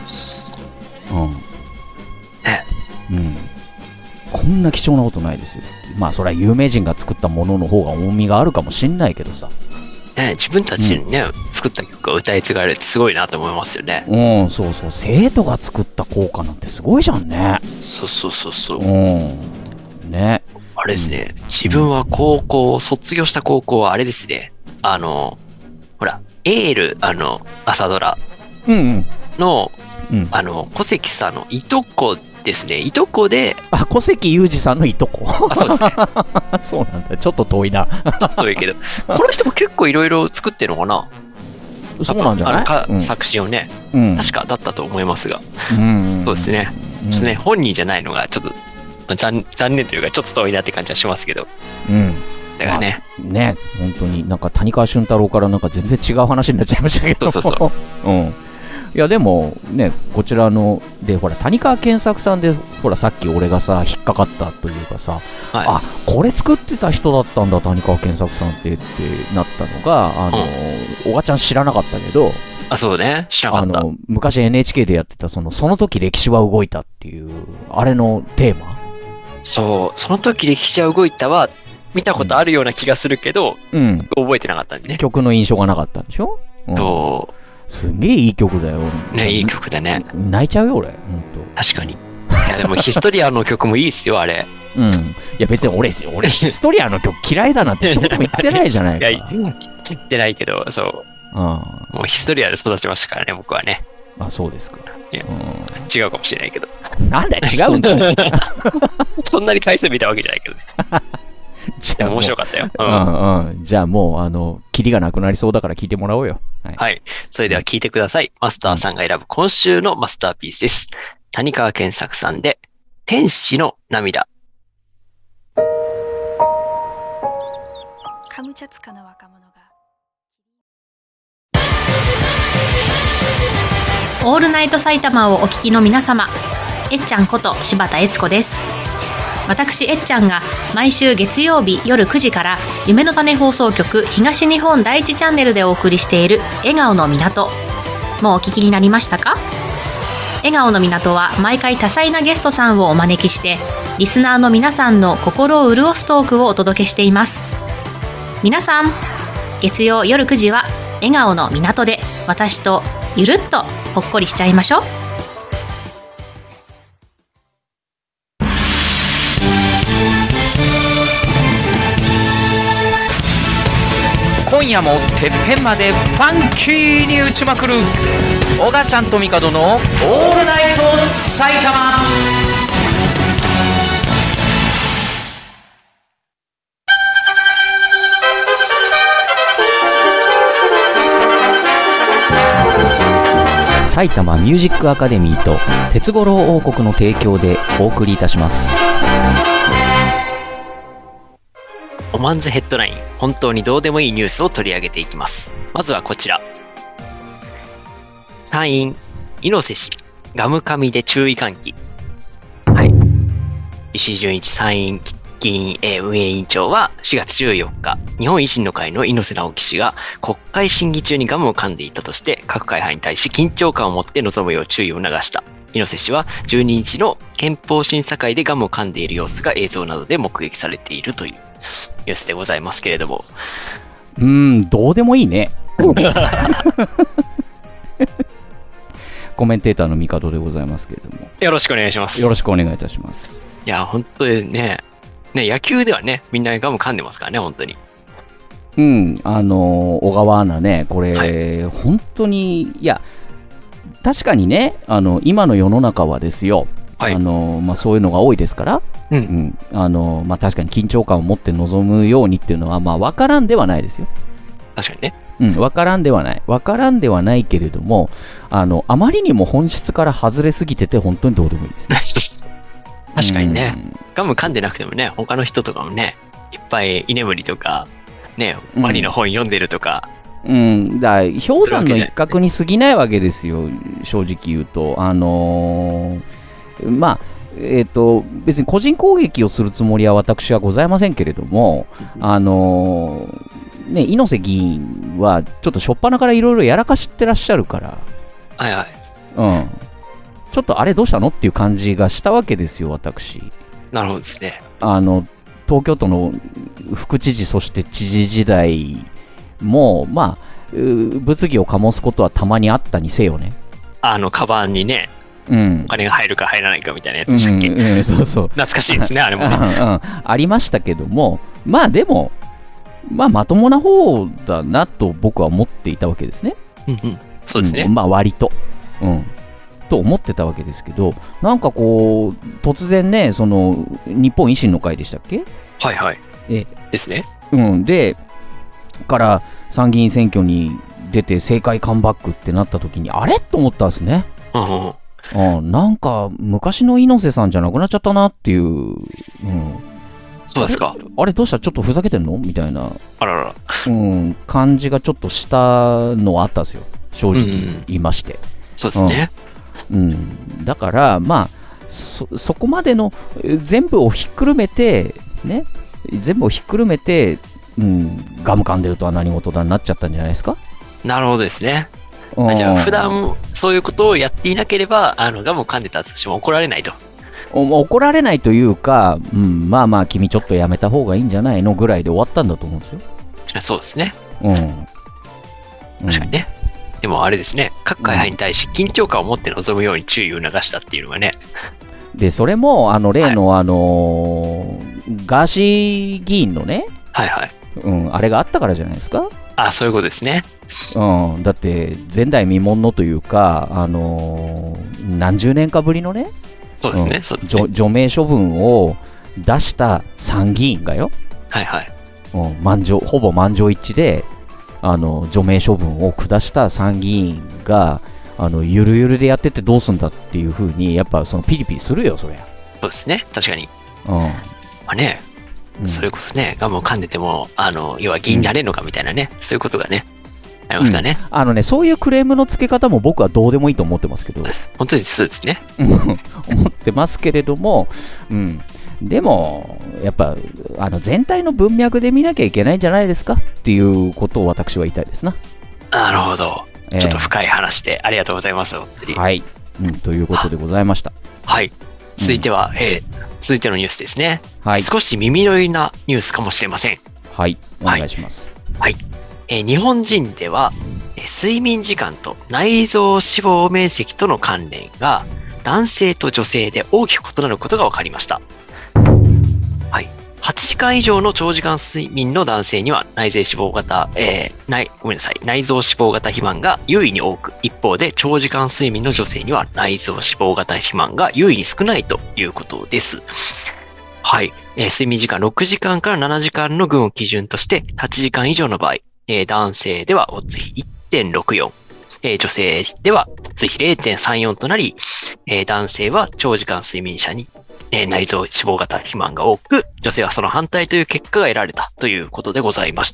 こんな貴重なことないですよ。まあ、それは有名人が作ったものの方が重みがあるかもしんないけどさ。 自分たちにね、作った曲が歌い継がれるってすごいなと思いますよね。 そうそう。生徒が作った効果なんてすごいじゃんね。 そう。 ね。 あれですね。自分は卒業した高校はあれですね。ほら、エール、朝ドラの、小関さんのいとこですね。いとこで。 小関裕二さんのいとこ。 そうですね。 そうなんだ。ちょっと遠いな。 遠いけど。この人も結構いろいろ作ってるのかな。 そうなんじゃない作詞をね。確かだったと思いますが。そうですね。ちょっとね、本人じゃないのがちょっと残念というか、ちょっと遠いなって感じはしますけど。だからね。 本当になんか谷川俊太郎からなんか全然違う話になっちゃいましたけど。 そう。 いやでもね、こちらのでほら谷川健作さんでほらさっき俺がさ引っかかったというかさ、これ作ってた人だったんだ谷川健作さんってなったのがおばちゃん知らなかったけど、 そうね、知らなかった。 昔 NHK でやってたその時歴史は動いたっていうあれのテーマ。 その時歴史は動いたは見たことあるような気がするけど、覚えてなかったんでね。 曲の印象がなかったんでしょ。 そう。 すげえいい曲だよ。 ね、いい曲だね。 泣いちゃうよ俺、 確かに。いやでもヒストリアの曲もいいっすよあれ。 いや別に俺ヒストリアの曲嫌いだなんて一言も言ってないじゃないか。 いや言ってないけど、そう。もうヒストリアで育ちましたからね僕はね。 そうですか。 違うかもしれないけど。 なんだよ違うんだよ。 そんなに回数見たわけじゃないけどね。面白かったよ。 じゃあもうキリがなくなりそうだから聞いてもらおうよ。 はい。それでは聞いてください。マスターさんが選ぶ今週のマスターピースです。谷川健作さんで天使の涙。 カムチャツカの若者がオールナイト埼玉をお聞きの皆様、えっちゃんこと柴田悦子です。私えっちゃんが毎週月曜日夜9時から夢の種放送局東日本第一チャンネルでお送りしている笑顔の港、もうお聞きになりましたか？笑顔の港は毎回多彩なゲストさんをお招きしてリスナーの皆さんの心を潤すトークをお届けしています。皆さん、月曜夜9時は笑顔の港で私とゆるっとほっこりしちゃいましょう。 今夜もてっぺんまでファンキーに打ちまくるオガちゃんとミカドのオールナイト埼玉。 埼玉ミュージックアカデミーと鉄五郎王国の提供でお送りいたします。 オマンズヘッドライン、本当にどうでもいいニュースを取り上げていきます。まずはこちら。参院、猪瀬氏、ガム噛みで注意喚起。はい。石井準一参院議院運営委員長は4月14日、日本維新の会の猪瀬直樹氏が国会審議中にガムを噛んでいたとして、各会派に対し緊張感を持って臨むよう注意を促した。猪瀬氏は12日の憲法審査会でガムを噛んでいる様子が映像などで目撃されているというニュースでございますけれども、 どうでもいいね。コメンテーターの帝でございますけれども、 よろしくお願いします。 よろしくお願いいたします。 いや本当にね、野球ではねみんなガム噛んでますからね、本当に。 小川アナね、これ、本当に、いや確かにね、今の世の中はですよ、そういうのが多いですから、確かに緊張感を持って臨むようにっていうのは、分からんではないですよ。 確かにね。 分からんではない。分からんではないけれども、あまりにも本質から外れすぎてて、本当にどうでもいいです。 確かにね、ガム噛んでなくてもね、他の人とかもね、いっぱい居眠りとか、ね、ワニの本読んでるとか。 だから氷山の一角に過ぎないわけですよ、正直言うと。まあ、別に個人攻撃をするつもりは私はございませんけれども、ね、猪瀬議員はちょっと初っ端からいろいろやらかしてらっしゃるから、 はいはい。 ちょっとあれどうしたのっていう感じがしたわけですよ、私。 なるほどですね。 東京都の副知事、そして知事時代も、まあ、物議を醸すことはたまにあったにせよね。 カバンにね、お金が入るか入らないかみたいなやつでしたっけ。 そうそう。 懐かしいですね、あれもね。 ありましたけども、まあでも、まともな方だなと僕は思っていたわけですね。 そうですね。 割と。と思ってたわけですけど、なんかこう、突然ね、その、日本維新の会でしたっけ？ はいはい。ですね。 で、から参議院選挙に出て政界カムバックってなった時に、あれと思ったんですね。なんか、昔の猪瀬さんじゃなくなっちゃったなっていう。 そうですか。 あれどうした？ちょっとふざけてんのみたいな。 あらら。 感じがちょっとしたのはあったんですよ。正直言いまして。 そうですね。 だから、まあ、そこまでの全部をひっくるめて、ね、全部をひっくるめて、ガム噛んでるとは何事だになっちゃったんじゃないですか。 なるほどですね。じゃあ、普段そういうことをやっていなければ、ガムを噛んでたとしても怒られないと。 怒られないというか、まあまあ、君ちょっとやめた方がいいんじゃないのぐらいで終わったんだと思うんですよ。 そうですね。確かにね。でもあれですね、各会派に対し緊張感を持って臨むように注意を促したっていうのがね。 で、それも、例の、ガーシー議員のね、あれがあったからじゃないですか。 そういうことですね。 だって、前代未聞のというか、何十年かぶりのね、 そうですね。 除名処分を出した参議院がよ、ほぼ満場一致で、除名処分を下した参議院がゆるゆるでやっててどうすんだっていうふうにやっぱそのピリピリするよ、そりゃ。 そうですね、確かに。まあね、それこそね、ガムを噛んでても要は議員になれるのかみたいなね、そういうことがねありますからね。 そういうクレームのつけ方も僕はどうでもいいと思ってますけど。 本当にそうですね。 思ってますけれども、でも、やっぱ全体の文脈で見なきゃいけないんじゃないですかっていうことを私は言いたいですな。 なるほど。ちょっと深い話でありがとうございます。 はい、ということでございました。 はい。続いては、続いてのニュースですね。少し耳のいなニュースかもしれません。 はい、お願いします。 日本人では、睡眠時間と内臓脂肪面積との関連が男性と女性で大きく異なることが分かりました。8時間以上の長時間睡眠の男性には内臓脂肪型肥満が優位に多く、一方で長時間睡眠の女性には内臓脂肪型肥満が優位に少ないということです。睡眠時間6時間から7時間の群を基準として8時間以上の場合、男性ではオッズ比 1.64、女性ではオッズ比 0.34 となり、男性は長時間睡眠者に内臓脂肪型肥満が多く、女性はその反対という結果が得られたということでございました。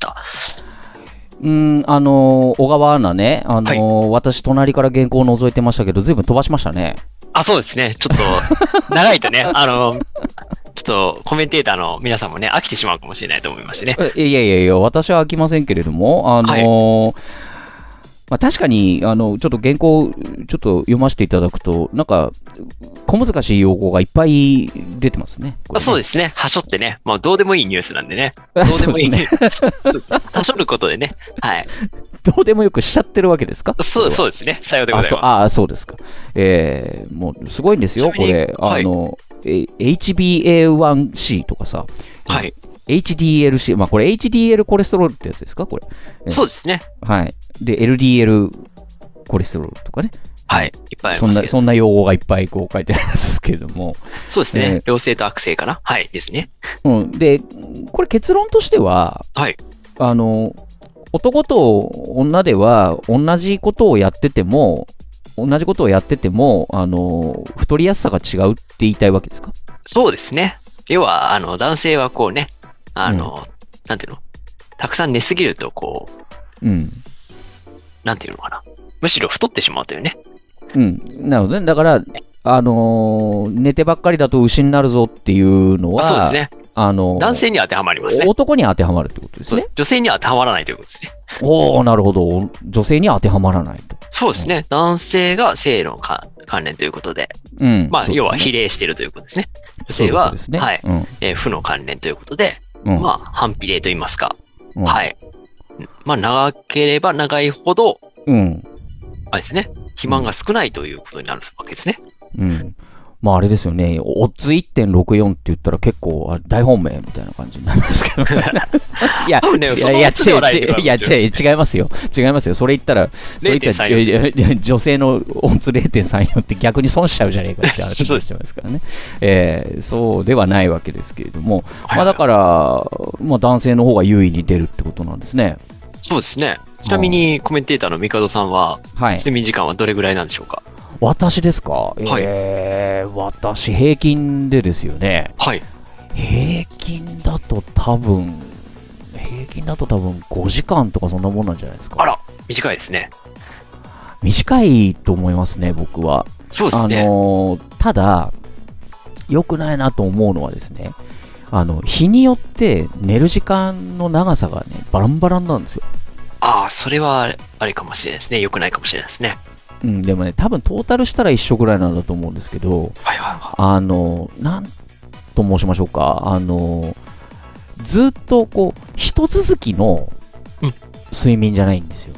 小川アナね、私隣から原稿を覗いてましたけど、ずいぶん飛ばしましたね。 そうですね。ちょっと、長いとね、ちょっとコメンテーターの皆さんもね、飽きてしまうかもしれないと思いましてね。 いや、私は飽きませんけれども、確かにちょっと原稿ちょっと読ませていただくと、なんか小難しい用語がいっぱい出てますね。 そうですね。はしょってね、どうでもいいニュースなんでね。どうでもいいね。はしょることでね。 どうでもよくしちゃってるわけですか？ そうですね。さようでございます。 そうですか。もうすごいんですよ、これ。HbA1c とかさ。HDLC、これ HDL コレステロールってやつですか、これ。 そうですね。 で、LDL コレステロールとかね。 いっぱいありますけど。 そんな用語がいっぱいこう書いてありますけども。 そうですね。良性と悪性かな。ですね。 で、これ結論としては、男と女では同じことをやってても、 同じことをやってても、太りやすさが違うって言いたいわけですか？ そうですね。要は、男性はこうね、なんていうの、たくさん寝すぎると、こう、なんていうのかな。むしろ太ってしまうというね。 なるほどね。だから、寝てばっかりだと牛になるぞっていうのは、 そうですね。男性には当てはまりますね。 男には当てはまるってことですね。 女性には当てはまらないということですね。 おー、なるほど。女性には当てはまらないと。 そうですね。男性が性の関連ということで、まあ、要は比例しているということですね。女性は、はい、負の関連ということで、まあ、反比例と言いますか。はい。まあ、長ければ長いほど、あれですね。肥満が少ないということになるわけですね。 まああれですよね、オッズ 1.64 って言ったら結構大本命みたいな感じになりますけど。いや、違いますよ。違いますよ。それ言ったら、女性のオッズ 0.34 って逆に損しちゃうじゃねえかって話になっちゃいますからね。そうではないわけですけれども、まあだから、まあ男性の方が優位に出るってことなんですね。 そうですね。ちなみにコメンテーターの帝さんは、睡眠時間はどれぐらいなんでしょうか？ 私ですか？私平均でですよね。平均だと多分5時間とかそんなもんなんじゃないですか。 あら、短いですね。 短いと思いますね、僕は。 そうですね。 ただ、良くないなと思うのはですね、日によって寝る時間の長さがね、バランバランなんですよ。 ああ、それはあれかもしれないですね。良くないかもしれないですね。 でもね、多分トータルしたら一緒ぐらいなんだと思うんですけど、なんと申しましょうか、ずっとこう、一続きの睡眠じゃないんですよ。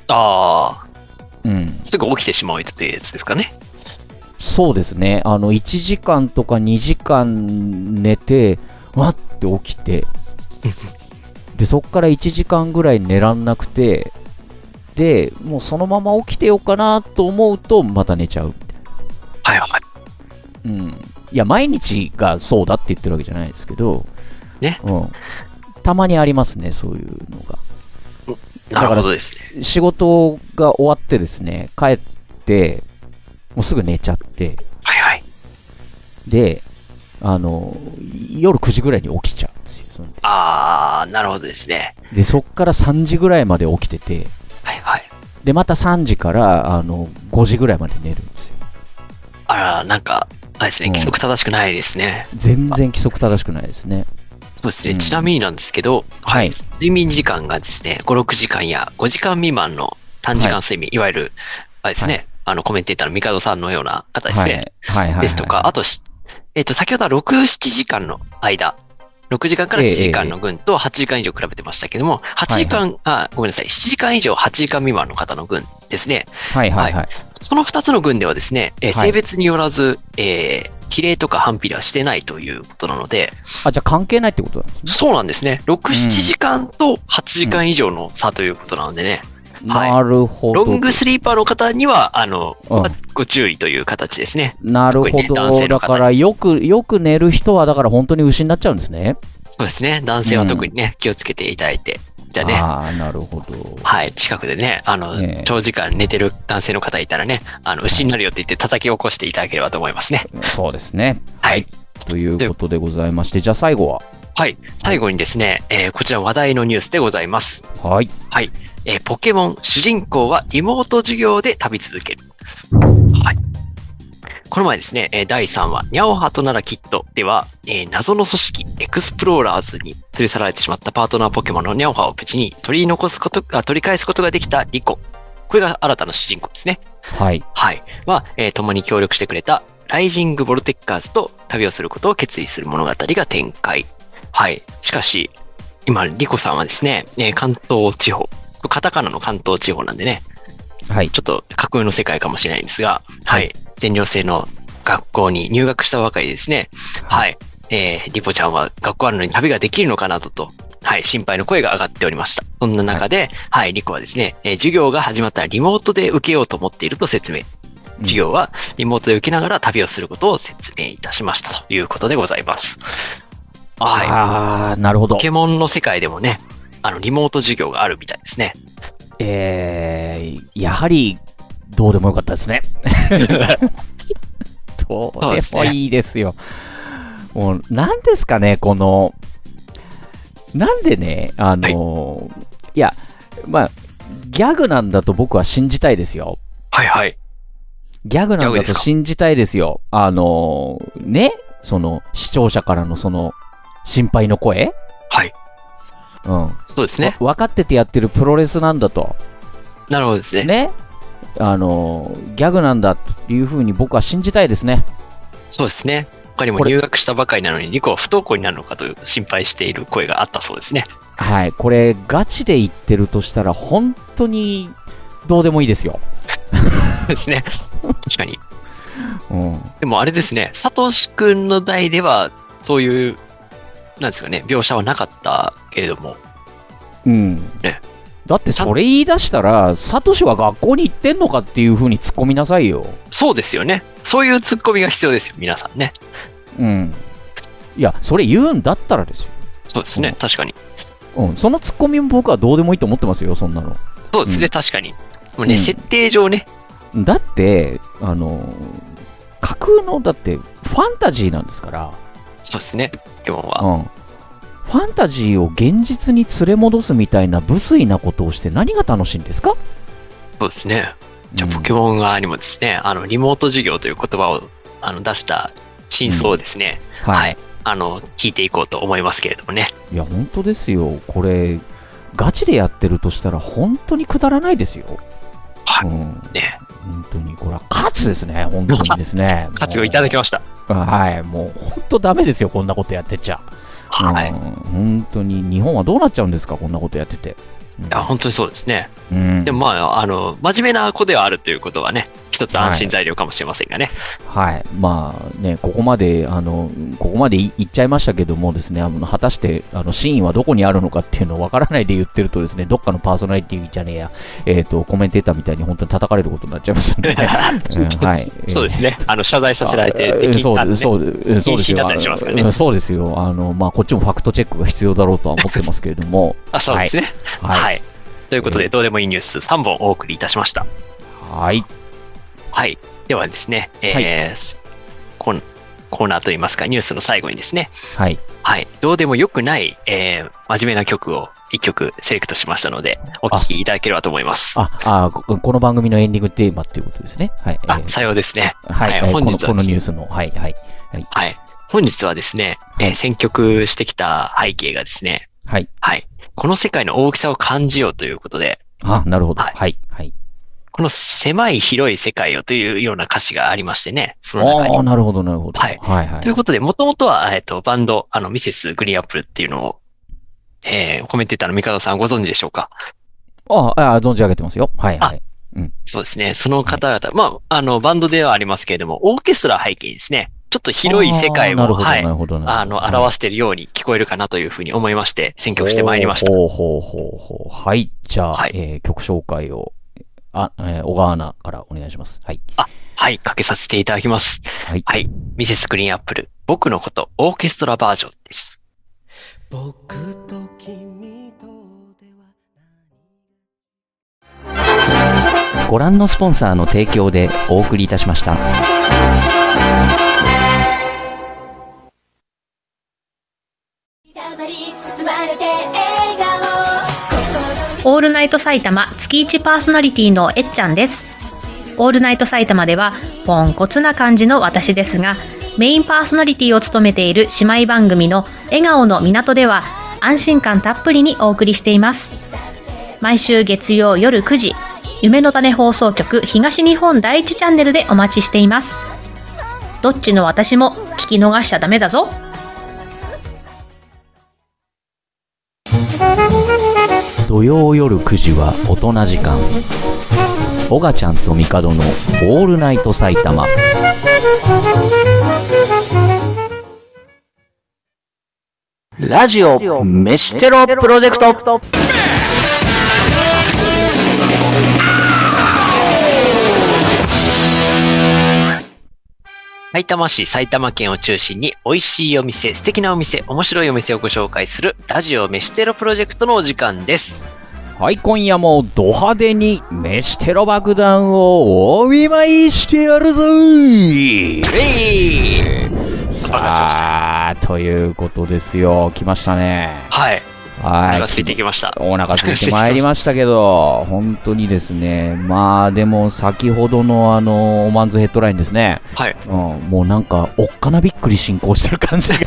すぐ起きてしまうというやつですかね。 そうですね。1時間とか2時間寝て、わって起きて、で、そこから1時間ぐらい寝らんなくて、で、もうそのまま起きてようかなと思うと、また寝ちゃうみたいな。いや、毎日がそうだって言ってるわけじゃないですけど、たまにありますね、そういうのが。 なるほどですね。 仕事が終わってですね、帰って、もうすぐ寝ちゃって、で、夜9時ぐらいに起きちゃうんですよ。 なるほどですね。 で、そっから3時ぐらいまで起きてて、で、また3時から5時ぐらいまで寝るんですよ。 なんか、あれですね、規則正しくないですね。 全然規則正しくないですね。 そうですね。ちなみになんですけど、睡眠時間がですね、5、6時間や5時間未満の短時間睡眠、いわゆる、あれですね、コメンテーターの帝さんのような方ですね。とか、あと、先ほどは6、7時間の間、6時間から7時間の群と8時間以上比べてましたけども、8時間、ごめんなさい、7時間以上8時間未満の方の群ですね。その2つの群ではですね、性別によらず、比例とか反比例はしてないということなので。 じゃあ関係ないってことなんですね。 そうなんですね。6、7時間と8時間以上の差ということなのでね。 なるほど。 ロングスリーパーの方には、ご注意という形ですね。 なるほど。だからよく寝る人は、だから本当に牛になっちゃうんですね。 そうですね。男性は特にね、気をつけていただいて。じゃあね。 なるほど。 近くでね、長時間寝てる男性の方いたらね、牛になるよって言って叩き起こしていただければと思いますね。 そうですね。ということでございまして、じゃあ最後は？ 最後にですね、こちら話題のニュースでございます。ポケモン主人公はリモート授業で旅続ける。この前ですね、第3話、ニャオハトならきっとでは、謎の組織エクスプローラーズに連れ去られてしまったパートナーポケモンのニャオハを無事に取り返すことができたリコ。これが新たな主人公ですね。共に協力してくれたライジングボルテッカーズと旅をすることを決意する物語が展開。しかし、今、リコさんはですね、関東地方、カタカナの関東地方なんでね、ちょっと架空の世界かもしれないんですが、全寮制の学校に入学したばかりですね。リポちゃんは学校あるのに旅ができるのかなどと、心配の声が上がっておりました。そんな中で、リコはですね、授業が始まったらリモートで受けようと思っていると説明。授業はリモートで受けながら旅をすることを説明いたしましたということでございます。 なるほど。 ポケモンの世界でもね、リモート授業があるみたいですね。 やはりどうでもよかったですね。どうでもいいですよ。もう、なんですかね、この、なんでね、いや、まあ、ギャグなんだと僕は信じたいですよ。 はいはい。 ギャグなんだと信じたいですよ。ね、その、視聴者からのその、心配の声？ はい。 うん。 そうですね。 分かっててやってるプロレスなんだと。 なるほどですね。 ね。ギャグなんだというふうに僕は信じたいですね。 そうですね。他にも入学したばかりなのに、リコは不登校になるのかと心配している声があったそうですね。 はい。これ、ガチで言ってるとしたら、本当に、どうでもいいですよ。 ですね。確かに。 うん。 でもあれですね、サトシ君の代では、そういう、なんですかね、描写はなかったけれども。 うん。ね。だってそれ言い出したら、サトシは学校に行ってんのかっていう風に突っ込みなさいよ。 そうですよね。そういう突っ込みが必要ですよ、皆さんね。 うん。いや、それ言うんだったらですよ。 そうですね、確かに。 うん、その突っ込みも僕はどうでもいいと思ってますよ、そんなの。 そうですね、確かに。もうね、設定上ね。 だって、架空の、だって、ファンタジーなんですから。 そうですね、基本は。 ファンタジーを現実に連れ戻すみたいな無粋なことをして何が楽しいんですか？ そうですね。じゃあ、ポケモン側にもですね、リモート授業という言葉を出した真相をですね、はい。聞いていこうと思いますけれどもね。 いや、本当ですよ。これ、ガチでやってるとしたら本当にくだらないですよ。 はい。 ね。本当に、これは勝つですね、本当にですね。 勝つをいただきました。 はい。もう本当ダメですよ、こんなことやってちゃ。 はい。 本当に日本はどうなっちゃうんですか、こんなことやってて。 いや、本当にそうですね。でもまあ、真面目な子ではあるということはね、一つ安心材料かもしれませんがね。 はい。まあね、ここまで言っちゃいましたけどもですね、果たして、真意はどこにあるのかっていうのをわからないで言ってるとですね、どっかのパーソナリティじゃねえや、コメンテーターみたいに本当に叩かれることになっちゃいますんで、はい。 そうですね。謝罪させられて、 そうですよ。 そうですよ。まあ、こっちもファクトチェックが必要だろうとは思ってますけれども。 そうですね。はい。ということで、どうでもいいニュース3本お送りいたしました。 はい。 はい。ではですね、コーナーといいますか、ニュースの最後にですね、 はい。 はい。どうでもよくない、真面目な曲を1曲セレクトしましたので、お聴きいただければと思います。 この番組のエンディングテーマっていうことですね。はい。 さようですね。 はい。本日はこのニュースの、はい。 本日はですね、選曲してきた背景がですね、 はい。 はい。この世界の大きさを感じようということで。 なるほど。はい。 この狭い広い世界をというような歌詞がありましてね。その中に。 なるほど、なるほど。 はい。ということで、もともとは、バンド、ミセスグリーンアップルっていうのを、コメンテーターのミカドさんご存知でしょうか？ 存じ上げてますよ。はい。 そうですね。その方々、まあ、バンドではありますけれども、オーケストラ背景ですね。ちょっと広い世界を、表しているように聞こえるかなというふうに思いまして、選曲してまいりました。 はい。じゃあ、曲紹介を、小川アナからお願いします。はい。 はい。かけさせていただきます。はい。ミセスグリーンアップル、僕のこと、オーケストラバージョンです。僕と君とではご覧のスポンサーの提供でお送りいたしました。 オールナイト埼玉月1パーソナリティのえっちゃんです。オールナイト埼玉ではポンコツな感じの私ですが、メインパーソナリティを務めている姉妹番組の笑顔の港では安心感たっぷりにお送りしています。毎週月曜夜9時、夢の種放送局東日本第一チャンネルでお待ちしています。どっちの私も聞き逃しちゃダメだぞ。 土曜夜9時は大人時間、オガちゃんとミカドのオールナイト埼玉。ラジオ飯テロプロジェクト。 埼玉市、埼玉県を中心に美味しいお店、素敵なお店、面白いお店をご紹介するラジオ飯テロプロジェクトのお時間です。 はい、今夜もド派手に飯テロ爆弾をお見舞いしてやるぞー。さあ、ということですよ。来ましたね。 はい。 はい。 お腹空いてきました。 お腹空いてまいりましたけど、本当にですね、まあでも先ほどのオマンズヘッドラインですね。 はい。 もうなんか、おっかなびっくり進行してる感じが。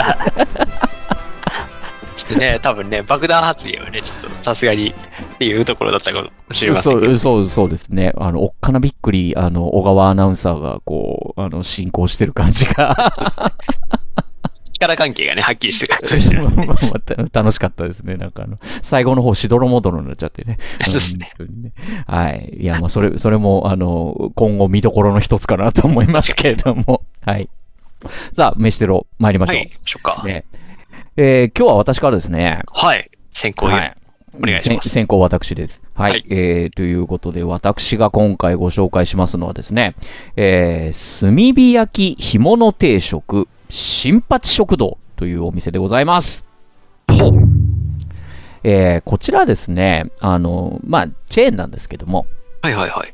ちょっとね、多分ね、爆弾発言はね、ちょっとさすがにっていうところだったかもしれませんけど。 そうですね。おっかなびっくり、小川アナウンサーが、こう、進行してる感じが。 力関係がね、はっきりしてるかもしれない、ね。 楽しかったですね。なんか最後の方、しどろもどろになっちゃってね。 そうですね。 はい。いや、まあ、それも、今後見どころの一つかなと思いますけれども。はい。さあ、飯テロ、参りましょう。 はい、しょうか。 ね。今日は私からですね。 はい。先行、はい、お願いします。 先行私です。はい。ということで、私が今回ご紹介しますのはですね、炭火焼き干物定食、新八食堂というお店でございます。 ほう。 こちらですね、まあ、チェーンなんですけども、 はいはいはい。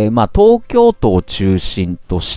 まあ、東京都を中心として、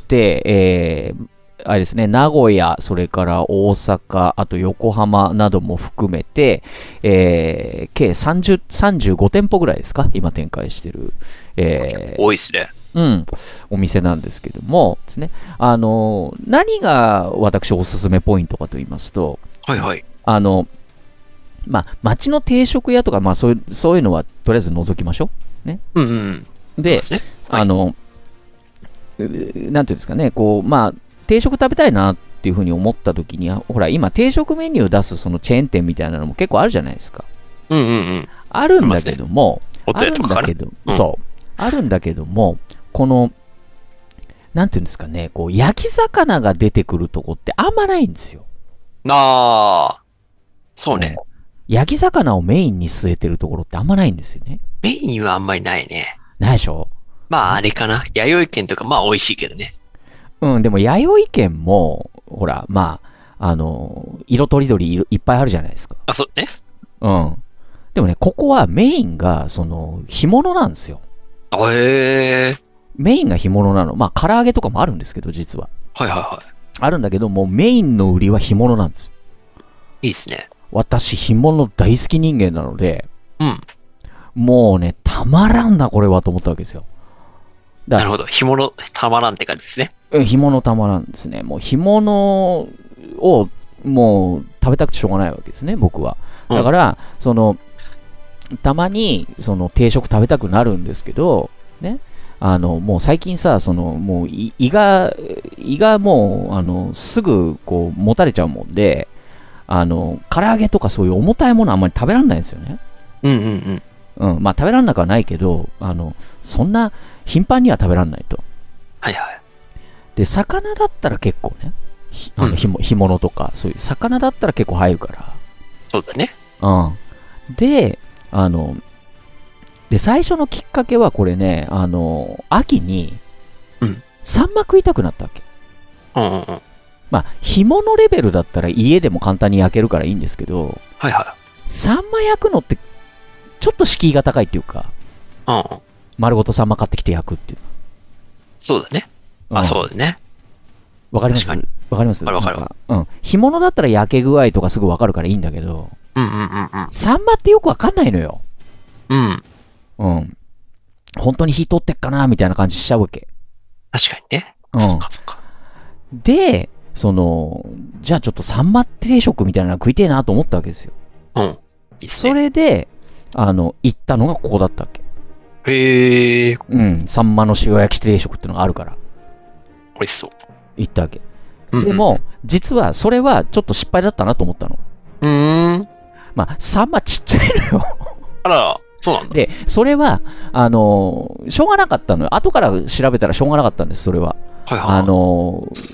あれですね、名古屋、それから大阪、あと横浜なども含めて、計35店舗ぐらいですか、今展開してる。 多いですね。 うん、お店なんですけどもですね、何が私おすすめポイントかと言いますと、 はいはい。 まあ、町の定食屋とか、まあそういうのはとりあえず除きましょう。ね。 うんうん。 で、 ね、はい、 なんていうんですかね、こう、まあ、定食食べたいなっていうふうに思った時に、ほら、今、定食メニュー出すそのチェーン店みたいなのも結構あるじゃないですか。 うんうんうん。 あるんだけども、 あるんだけど、 そう。あるんだけども、この、なんていうんですかね、こう、焼き魚が出てくるとこってあんまないんですよ。 そうね。 焼き魚をメインに据えてるところってあんまないんですよね。 メインはあんまりないね。 ないでしょ？ まあ、あれかな。弥生県とか、まあ、美味しいけどね。 うん、でも、弥生県も、ほら、まあ、色とりどりいっぱいあるじゃないですか。 あ、そうね。 うん。でもね、ここはメインが、干物なんですよ。 へえ。 メインが干物なの。まあ、唐揚げとかもあるんですけど、実は。 はいはいはい。 あるんだけど、もうメインの売りは干物なんですよ。 いいっすね。 私、干物大好き人間なので、 うん。 もうね、たまらんな、これはと思ったわけですよ。 なるほど。干物たまらんって感じですね。 干物たまらんですね。もう干物をもう食べたくてしょうがないわけですね、僕は。だから、たまに定食食べたくなるんですけど、ね、もう最近さ、もう胃がもう、すぐこう持たれちゃうもんで、唐揚げとかそういう重たいものあんまり食べられないんですよね。 うんうんうん。まあ食べられなくはないけど、そんな頻繁には食べられないと。 はいはい。 で、魚だったら結構ね、干物とか、そういう魚だったら結構入るから。 そうだね。 うん。で、最初のきっかけはこれね、秋に、サンマ食いたくなったわけ。 うんうんうん。 まあ、干物レベルだったら家でも簡単に焼けるからいいんですけど、 はいはい。 サンマ焼くのって、ちょっと敷居が高いっていうか、 うん。 丸ごとサンマ買ってきて焼くっていう。 そうだね。あ、そうだね。 わかりますわかりますわかる。 うん。干物だったら焼け具合とかすぐわかるからいいんだけど、サンマってよくわかんないのよ。 うん。 うん。本当に火通ってっかなみたいな感じしちゃうわけ。 確かにね。 うん。で、じゃあちょっとサンマ定食みたいなの食いてえなと思ったわけですよ。 うん。いいっすね。 それで、行ったのがここだったわけ。 へえ。 うん。サンマの塩焼き定食ってのがあるから。 美味しそう。 行ったわけ。でも、実はそれはちょっと失敗だったなと思ったの。まあ、サンマちっちゃいのよ。 あら、そうなんだ。 で、それは、しょうがなかったのよ。後から調べたらしょうがなかったんです、それは。 はいはい。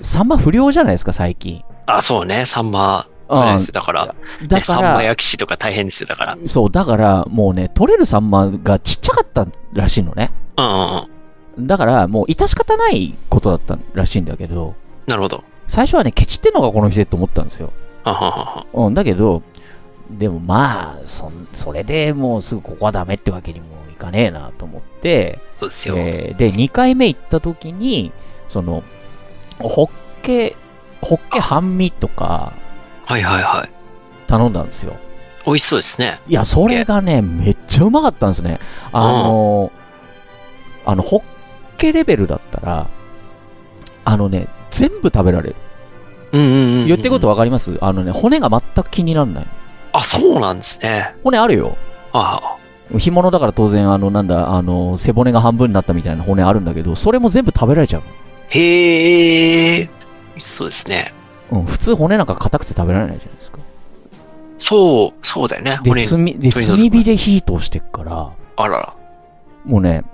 サンマ不良じゃないですか、最近。 あ、そうね、サンマ。だから、サンマ焼き師とか大変ですよ、だから。 そう、だから、もうね、取れるサンマがちっちゃかったらしいのね。だから、もう致し方ないことだったらしいんだけど。 なるほど。 最初はね、ケチってんのがこの店って思ったんですよ。だけど、 でもまあ、それでもうすぐここはダメってわけにもいかねえなと思って、 そうですよ。 で、2回目行った時に、ホッケ半身とか、 はいはいはい。 頼んだんですよ。 美味しそうですね。 いや、それがね、めっちゃうまかったんですね。ホッケレベルだったら、全部食べられる。言ってることわかります？骨が全く気にならない。 あ、そうなんですね。 骨あるよ。干物だから当然、背骨が半分になったみたいな骨あるんだけど、それも全部食べられちゃう。 へえ、そうですね。 普通骨なんか硬くて食べられないじゃないですか。 そうだよね。 で、炭火で火通してっから、 あらら。 もうね、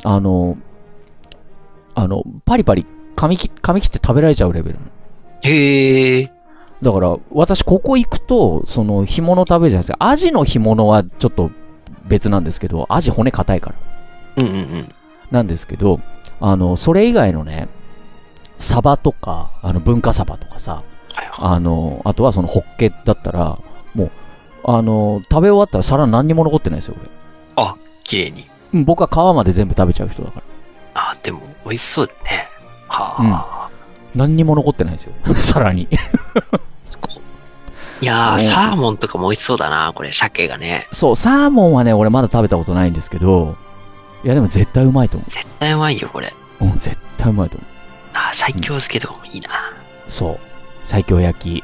パリパリ噛み切って食べられちゃうレベル。 へえ。 だから、私、ここ行くと、干物食べるじゃないですか。アジの干物はちょっと別なんですけど、アジ骨硬いから。なんですけど、それ以外のね、サバとか、文化サバとかさ、あとはホッケだったら、もう、食べ終わったら皿何にも残ってないですよ、 俺。あ、綺麗に。 僕は皮まで全部食べちゃう人だから。 でも、美味しそうだね。 何にも残ってないですよ、皿に。 いやー、サーモンとかも美味しそうだな、これ、鮭がね。 そう、サーモンはね、俺まだ食べたことないんですけど、いや、でも絶対うまいと思う。 絶対うまいよ、これ。 絶対うまいと思う。 西京漬けとかもいいな。 そう、西京焼き。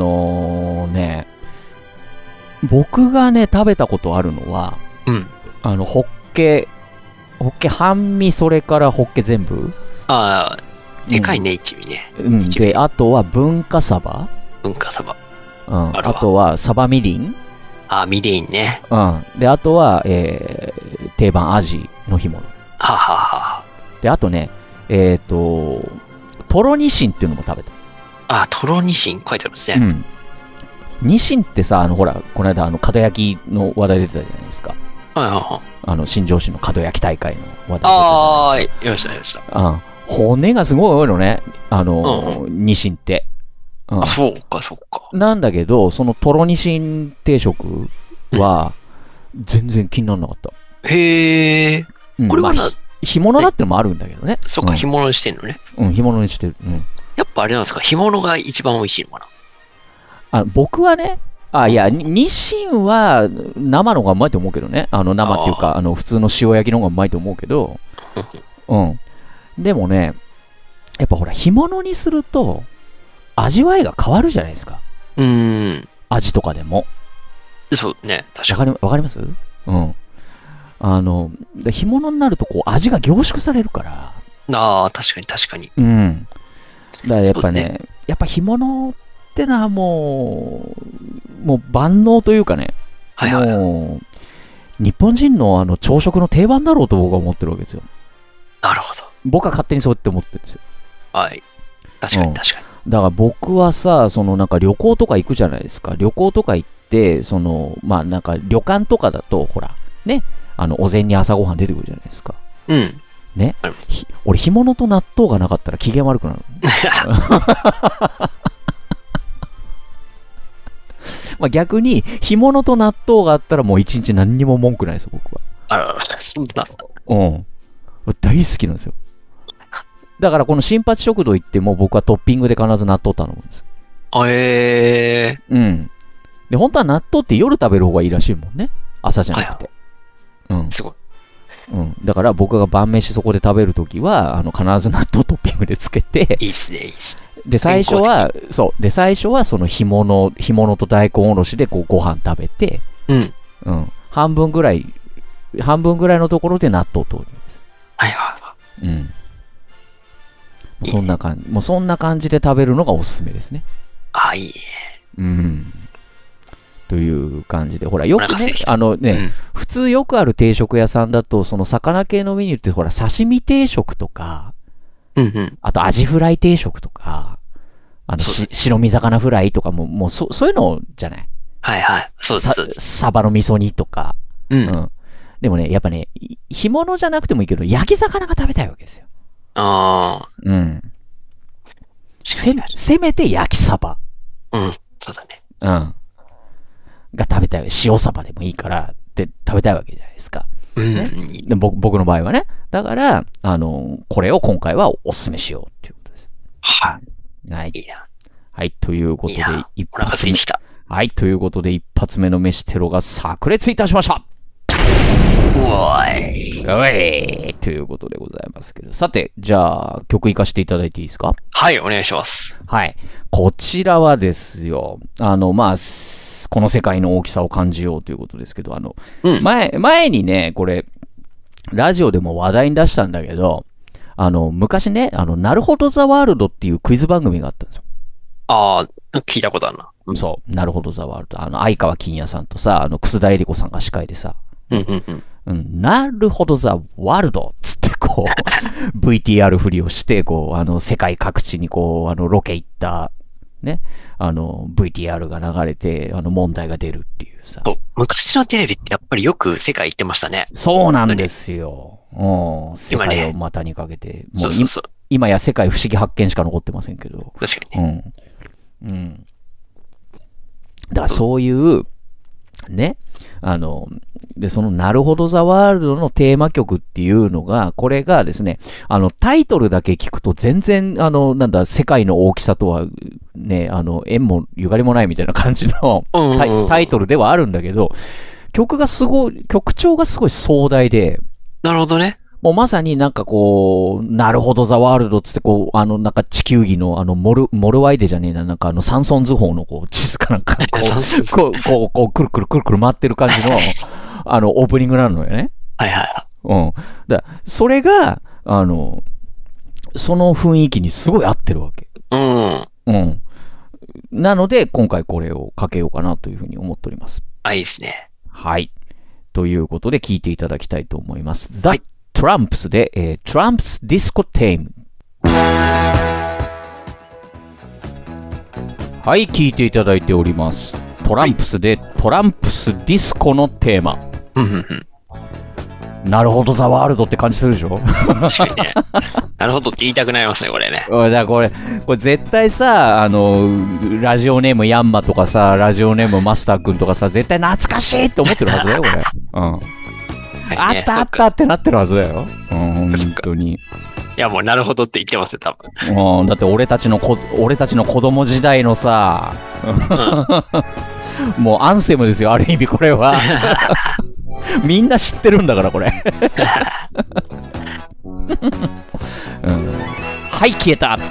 僕がね、食べたことあるのは、ホッケ半身、それからホッケ全部。 でかいね、一尾ね。 で、あとは文化サバ。あとはサバみりん。 みりんね。 で、あとは、定番アジの干物。で、あとね、トロニシンっていうのも食べた。 トロニシン書いてあるんですね。 ニシンってさ、ほら、この間、門焼きの話題出てたじゃないですか。新庄市の門焼き大会の話題出てたじゃないですか。 やりました。 骨がすごい多いのね、ニシンって。 そうか。 なんだけど、そのトロニシン定食は、全然気にならなかった。 へえ。これは干物だってのもあるんだけどね。 そうか、干物にしてんのね。 干物にしてる。 やっぱあれなんですか、干物が一番美味しいのかな。僕はね、いや、ニシンは生の方がうまいと思うけどね。生っていうか、普通の塩焼きの方がうまいと思うけど、でもね、やっぱほら、干物にすると、味わいが変わるじゃないですか。味とかでも。 そうね、確かに。 わかります？干物になると、味が凝縮されるから。 確かに。 だからやっぱね、やっぱ干物ってのはもう万能というかね、もう、日本人の朝食の定番だろうと僕は思ってるわけですよ。 なるほど。 僕は勝手にそうやって思ってるんですよ。 確かに。だから僕はさ、なんか旅行とか行くじゃないですか。旅行とか行って、なんか旅館とかだと、ほら、ね、お膳に朝ごはん出てくるじゃないですか。ね。俺、干物と納豆がなかったら機嫌悪くなる。逆に、干物と納豆があったらもう一日何にも文句ないですよ、僕は。 そんな。 大好きなんですよ。だからこの新八食堂行っても僕はトッピングで必ず納豆頼むんですよ。で、本当は納豆って夜食べる方がいいらしいもんね。朝じゃなくて。 すごい。 だから僕が晩飯そこで食べるときは、必ず納豆トッピングでつけて。 いいっすね。 で、最初はその干物と大根おろしでご飯食べて、半分ぐらいのところで納豆投入です。そんな感じで食べるのがおすすめですね。 いいね。 という感じで、ほら、よくね、普通よくある定食屋さんだと、その魚系のメニューって、ほら、刺身定食とか、あとアジフライ定食とか、白身魚フライとかもうそういうのじゃない。 そうです。 サバの味噌煮とか。でもね、やっぱね、干物じゃなくてもいいけど、焼き魚が食べたいわけですよ。せめて焼きサバ。 そうだね。 が食べたい。塩サバでもいいから、って食べたいわけじゃないですか。ね、で僕の場合はね。だから、これを今回はお勧めしようっていうことです。 はい。 いいな。はい。ということで、 一発目。 はい。ということで、一発目の飯テロが炸裂いたしました。 おい。 ということでございますけど。さて、じゃあ、曲いかせていただいていいですか？ はい、お願いします。 はい。こちらはですよ、まあ、この世界の大きさを感じようということですけど、前にね、これ、ラジオでも話題に出したんだけど、昔ね、なるほどザワールドっていうクイズ番組があったんですよ。 ああ、聞いたことあるな。 そう、なるほどザワールド。相川金也さんとさ、楠田絵理子さんが司会でさ、なるほどザワールドつってこう、VTR 振りをして、こう、世界各地にこう、ロケ行った、ね、VTR が流れて、問題が出るっていうさ。 昔のテレビってやっぱりよく世界行ってましたね。 そうなんですよ。世界を股にかけて。 もう今や世界不思議発見しか残ってませんけど。 確かにね。だからそういう、ね、で、そのなるほどザワールドのテーマ曲っていうのが、これがですね、タイトルだけ聞くと全然、世界の大きさとは、ね、縁もゆかりもないみたいな感じのタイトルではあるんだけど、曲調がすごい壮大で、 なるほどね。 もうまさになんかこう、なるほどザワールドつってこう、なんか地球儀のモルワイデじゃねえな、なんかサンソン図法のこう、地図かなんかこう、くるくるくるくる回ってる感じの、オープニングなのよね。 はいはいはい。 だそれが、その雰囲気にすごい合ってるわけ。なので、今回これをかけようかなというふうに思っております。 いいですね。 はい。ということで、聞いていただきたいと思います。The Trumps で、Trumps Disco Theme。はい、聞いていただいております。トランプスで、トランプスディスコのテーマ。なるほどザワールドって感じするでしょ？ 確かにね。なるほどって言いたくなりますね、これね。 だからこれ絶対さ、ラジオネームヤンマとかさ、ラジオネームマスター君とかさ、絶対懐かしいって思ってるはずだよ、これ。あったあったってなってるはずだよ。本当に。いや、もうなるほどって言ってますよ、多分。 だって俺たちの子供時代のさ、もうアンセムですよ、ある意味これは。みんな知ってるんだから、これ。はい、消えた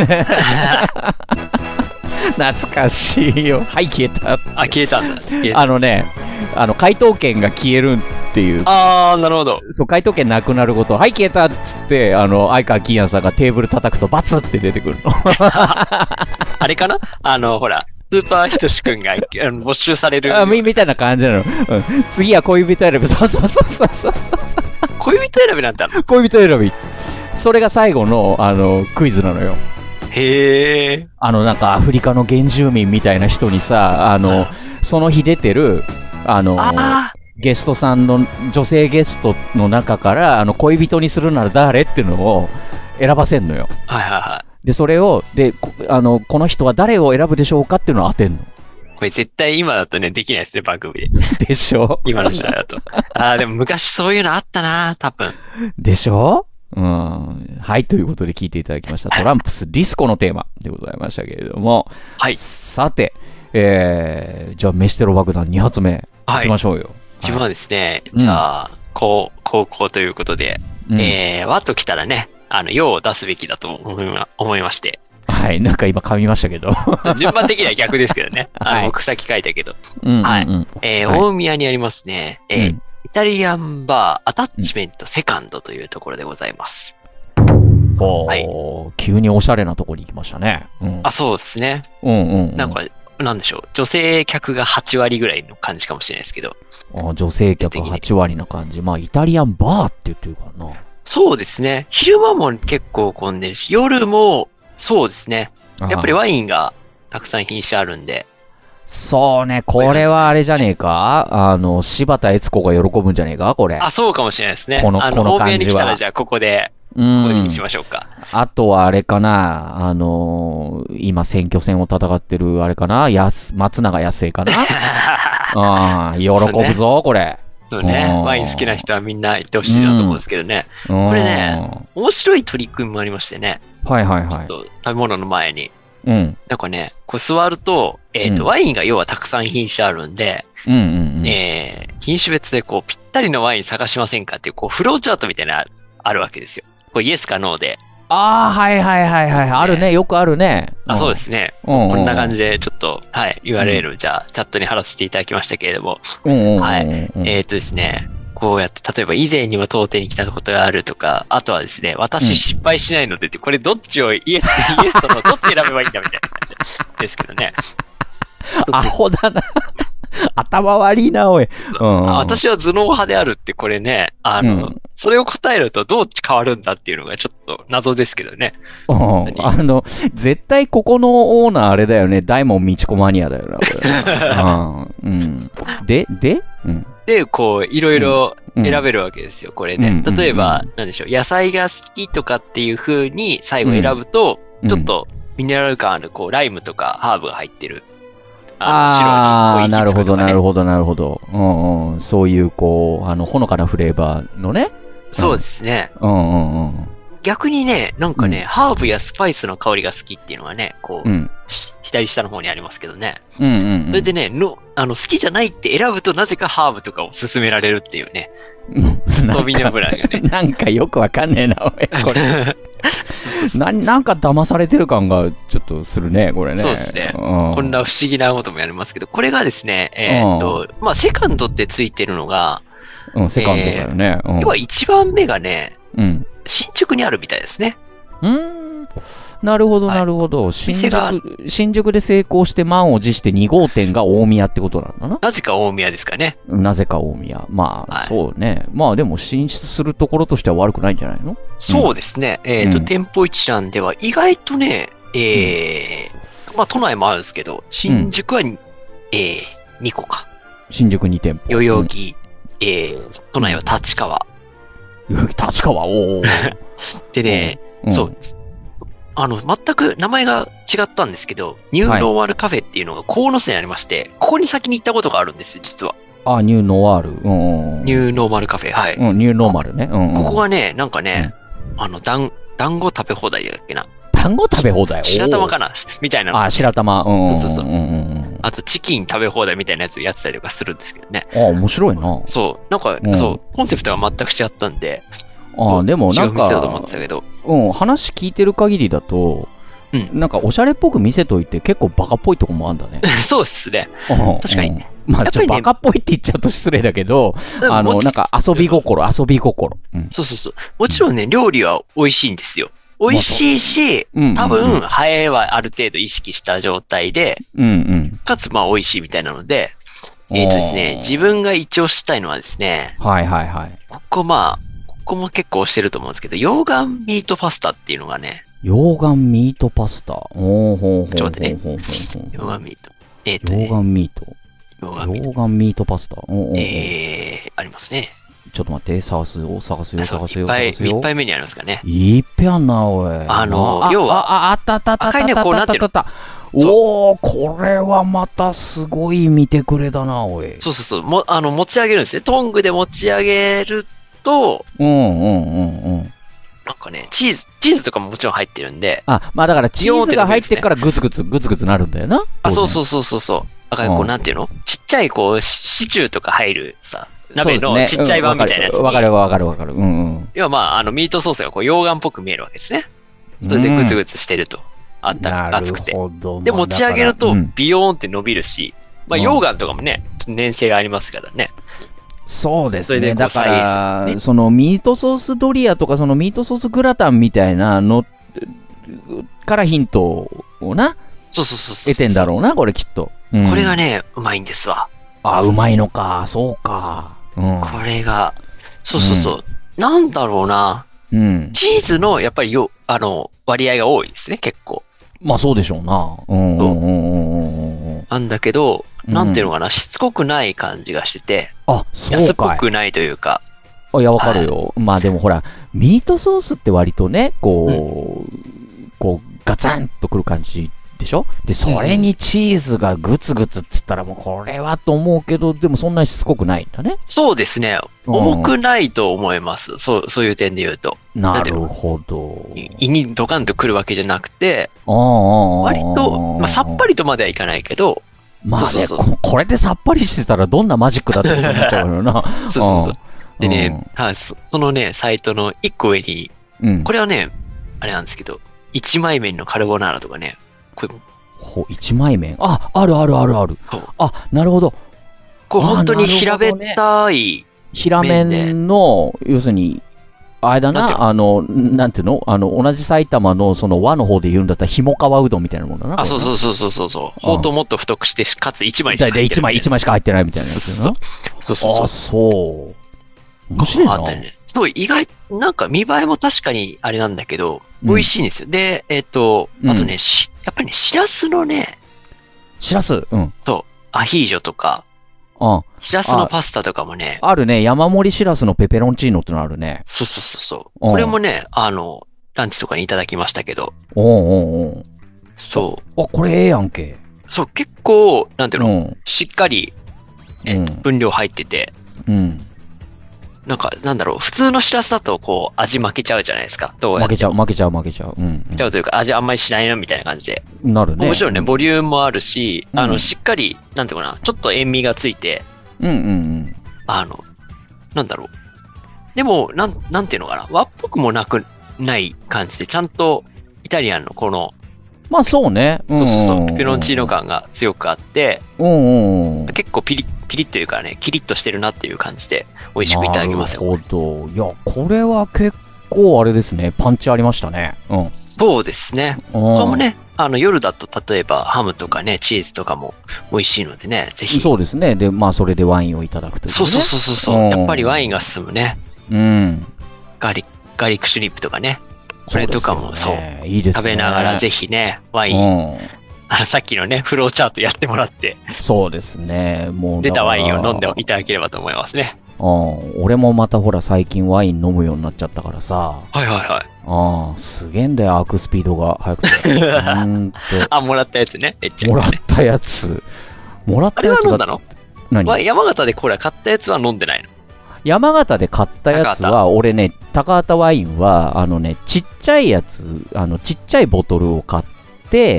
懐かしいよ。はい、消えた。 消えたんだ。 回答権が消えるっていう。 なるほど。 そう、回答権なくなること。はい、消えたっつって、相川金也さんがテーブル叩くとバツって出てくるの。 あれかなほら。スーパーひとしくんが没収される。 みたいな感じなの。次は恋人選び。そう。 恋人選びなんてあるの？ 恋人選び。それが最後の、クイズなのよ。 へえ。 なんかアフリカの原住民みたいな人にさ、その日出てる、ゲストさんの、女性ゲストの中から、恋人にするなら誰っていうのを選ばせんのよ。で、それを、この人は誰を選ぶでしょうかっていうのを当てんの。 これ絶対今だとね、できないですね、番組で。 でしょ？ 今の時代だと。でも昔そういうのあったな、多分。 でしょ？はい、ということで聞いていただきました。トランプスディスコのテーマでございましたけれども。 はい。 さて、じゃあ、飯テロ爆弾2発目、いきましょうよ。 自分はですね、じゃあ、高校ということで、和と来たらね、用を出すべきだと思いまして。 はい、なんか今噛みましたけど。 順番的には逆ですけどね。僕先書いたけど。はい。大宮にありますね、イタリアンバーアタッチメントセカンドというところでございます。 急におしゃれなところに行きましたね。 そうですね。なんか、なんでしょう。女性客が8割ぐらいの感じかもしれないですけど。 女性客8割な感じ。まあ、イタリアンバーって言ってるからな。 そうですね。昼間も結構混んでるし、夜もそうですね。やっぱりワインがたくさん品種あるんで。 そうね、これはあれじゃねえか？柴田悦子が喜ぶんじゃねえかこれ。 そうかもしれないですね。 この感じは。 大宮に来たらじゃあここで、これにしましょうか。 あとはあれかな、今選挙戦を戦ってるあれかな、松永康生かなああ、喜ぶぞ、これ。 そうね。ワイン好きな人はみんな行ってほしいなと思うんですけどね。これね、面白い取り組みもありましてね。 はいはいはい。 ちょっと食べ物の前に。 なんかね、こう座ると、ワインが要はたくさん品種あるんで、品種別でこうぴったりのワイン探しませんかっていう、こうフローチャートみたいなのあるわけですよ。こうイエスかノーで。 ああ、はいはいはいはい。あるね。よくあるね。 そうですね。こんな感じで、ちょっと、はい、URL、じゃあ、チャットに貼らせていただきましたけれども。はい。ですね、こうやって、例えば以前にも当店に来たことがあるとか、あとはですね、私失敗しないのでって、これどっちをイエスとのどっち選べばいいんだみたいな感じですけどね。 アホだな。頭悪いな、おい。 私は頭脳派であるって、これね、それを答えるとどう変わるんだっていうのがちょっと謎ですけどね。 絶対ここのオーナーあれだよね、大門みちこマニアだよな。 で、こう、いろいろ選べるわけですよ、これね。例えば、なんでしょう、野菜が好きとかっていう風に最後選ぶと、ちょっとミネラル感ある、こう、ライムとかハーブが入ってる。 ああ、なるほど、なるほど、なるほど。そういう、こう、ほのかなフレーバーのね。 そうですね。逆にね、なんかね、ハーブやスパイスの香りが好きっていうのはね、こう、左下の方にありますけどね。それでね、好きじゃないって選ぶとなぜかハーブとかを勧められるっていうね。飛びのブランがね。 なんかよくわかんねえな、これ。なんか騙されてる感がちょっとするね、これね。 そうですね。こんな不思議なこともやりますけど、これがですね、まあ、セカンドってついてるのが、 セカンドだよね。 要は1番目がね、新宿にあるみたいですね。 なるほど、なるほど。新宿で成功して満を持して2号店が大宮ってことなんだな。 なぜか大宮ですかね。 なぜか大宮。まあ、そうね。まあでも進出するところとしては悪くないんじゃないの？ そうですね。店舗一覧では意外とね、まあ都内もあるんですけど、新宿は2個か。 新宿2店舗。 代々木、都内は立川。 立川、おお。 でね、そう。全く名前が違ったんですけど、ニューノーマルカフェっていうのが鴻巣にありまして、ここに先に行ったことがあるんですよ、実は。 ニューノワール。 ニューノーマルカフェ、はい。 ニューノーマルね。 ここがね、なんかね、団子食べ放題だっけな。 団子食べ放題？ 白玉かなみたいな。 白玉。 そうそう。あと、チキン食べ放題みたいなやつやってたりとかするんですけどね。 面白いな。 そう。なんか、そう、コンセプトが全く違ったんで、 でもなんか、話聞いてる限りだと、なんかおしゃれっぽく見せといて結構バカっぽいとこもあるんだね。 そうですね。確かに。 まあちょっとバカっぽいって言っちゃうと失礼だけど、なんか遊び心。 そうそうそう。もちろんね、料理は美味しいんですよ。美味しいし、多分、映えはある程度意識した状態で、かつまあ美味しいみたいなので、ですね、自分が一応したいのはですね、ここも結構してると思うんですけど、溶岩ミートパスタっていうのがね。 溶岩ミートパスタ。ちょっと待ってね。溶岩ミート。 溶岩ミート。溶岩ミートパスタ。 ありますね。 ちょっと待って、探すよ。 いっぱい目にありますかね。 いっぱいあんな、おい。 要は、 あった。おー、これはまたすごい見てくれだな、おい。 そう。持ち上げるんですね。トングで持ち上げると、なんかね、チーズとかももちろん入ってるんで。 まあだからチーズが入ってからグツグツなるんだよな。 そう。だからこう、なんていうの？ちっちゃいこう、シチューとか入るさ、鍋のちっちゃい版みたいなやつ。 わかる。 要はまあ、ミートソースがこう、溶岩っぽく見えるわけですね。それでグツグツしてると。熱くて。で、持ち上げると、ビヨーンって伸びるし、まあ、溶岩とかもね、粘性がありますからね。 そうですね。だから、そのミートソースドリアとか、そのミートソースグラタンみたいなのからヒントをな、得てんだろうな、これきっと。 これがね、うまいんですわ。 うまいのか、そうか。 これが、そう。なんだろうな。チーズの、やっぱり割合が多いですね、結構。 まあそうでしょうな。 なんだけど、なんていうのかな、しつこくない感じがしてて、 そうか。 安っぽくないというか。 いや、わかるよ。まあでもほら、ミートソースって割とね、こう、ガツンとくる感じでしょ。で、それにチーズがグツグツっつったらもうこれはと思うけど、でもそんなにしつこくないんだね。 そうですね。重くないと思います。そういう点で言うと。 なるほど。 胃にドカンとくるわけじゃなくて、割と、さっぱりとまではいかないけど、 まあね、これでさっぱりしてたらどんなマジックだってことになっちゃうよな。 そう。でね、そのね、サイトの1個上に、これはね、あれなんですけど、一枚麺のカルボナーラとかね、これ一枚麺、ある。あ、なるほど。 これ本当に平べったい平麺の、要するに、あれだな、なんていうの、同じ埼玉のその和の方で言うんだったら、ひもかわうどんみたいなもんだな。 そう。ほうとうもっと太くして、かつ1枚しか入ってない。 1枚しか入ってないみたいなやつな。そう。面白いな。 そう、意外、なんか見栄えも確かにあれなんだけど、美味しいんですよ。で、あとね、やっぱりね、しらすのね。 しらすそう、アヒージョとか、しらすのパスタとかもね。 あるね。山盛りしらすのペペロンチーノってのあるね。 そう。これもね、ランチとかにいただきましたけど。そう。 これええやんけ。 そう、結構、なんていうの、しっかり、分量入ってて。なんか、なんだろう、普通のしらすだと、こう、味負けちゃうじゃないですか。 負けちゃう。 というか、味あんまりしないな、みたいな感じで。 なるね。 もちろんね、ボリュームもあるし、しっかり、なんていうかな、ちょっと塩味がついて、なんだろう。でも、なんていうのかな、和っぽくもない感じで、ちゃんと、イタリアンのこの、 まあそうね。 そう。ペペロンチーノ感が強くあって、結構ピリッというかね、キリッとしてるなっていう感じで、美味しくいただけますよ。 なるほど。いや、これは結構あれですね、パンチありましたね。 そうですね。他もね、夜だと例えばハムとかね、チーズとかも美味しいのでね、ぜひ。 そうですね。で、まあそれでワインをいただくというね。 そう。やっぱりワインが進むね。ガーリックシュリンプとかね。これとかもそう、いいですね、食べながらぜひね、ワイン、さっきのね、フローチャートやってもらって、 そうですね、もう出たワインを飲んでいただければと思いますね。 俺もまたほら、最近ワイン飲むようになっちゃったからさ、すげえんだよ、開くスピードが速くて。 もらったやつね、 もらったやつ。 あれは飲んだの？山形でこれ買ったやつは飲んでないの？ 山形で買ったやつは、俺ね、高畑ワインは、ちっちゃいやつ、ちっちゃいボトルを買って、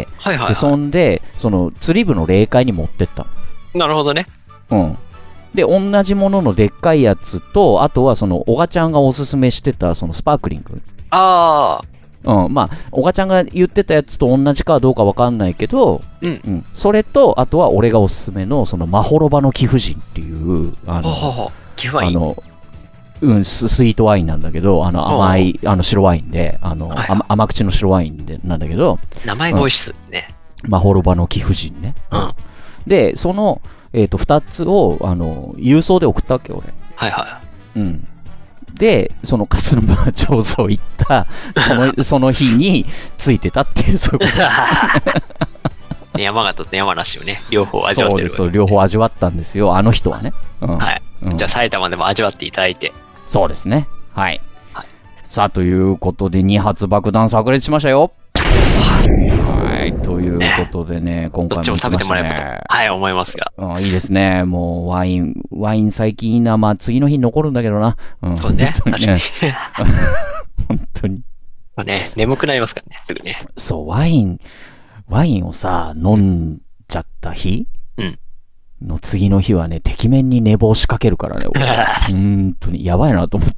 で、そんで、釣り部の霊界に持ってったの。なるほどね。 で、同じもののでっかいやつと、あとは、おがちゃんがおすすめしてた、スパークリング。まあ、おがちゃんが言ってたやつと同じかどうかわかんないけど、それと、あとは俺がおすすめの、マホロバの貴婦人っていう、スイートワインなんだけど、甘い、白ワインで、甘口の白ワインで、なんだけど、 名前が美味しそうですね。 マホロバの貴婦人ね。で、その、2つを、郵送で送ったわけ、俺。で、その勝沼醸造行った、その日についてたっていう、そういうこと。 山形と山梨をね、両方味わってる。 そう、両方味わったんですよ、あの人はね。 じゃあ埼玉でも味わっていただいて。 そうですね。はい。さあ、ということで、2発爆弾炸裂しましたよ。はい。ということでね、今回も、 どっちも食べてもらえばと、思いますが。 いいですね。もう、ワイン最近いいな。まあ、次の日に残るんだけどな。 そうね。確かに。 本当に。 ね、眠くなりますからね、すぐね。 そう、ワインをさ、飲んじゃった日の次の日はね、てきめんに寝坊しかけるからね、俺。本当に、やばいなと思って。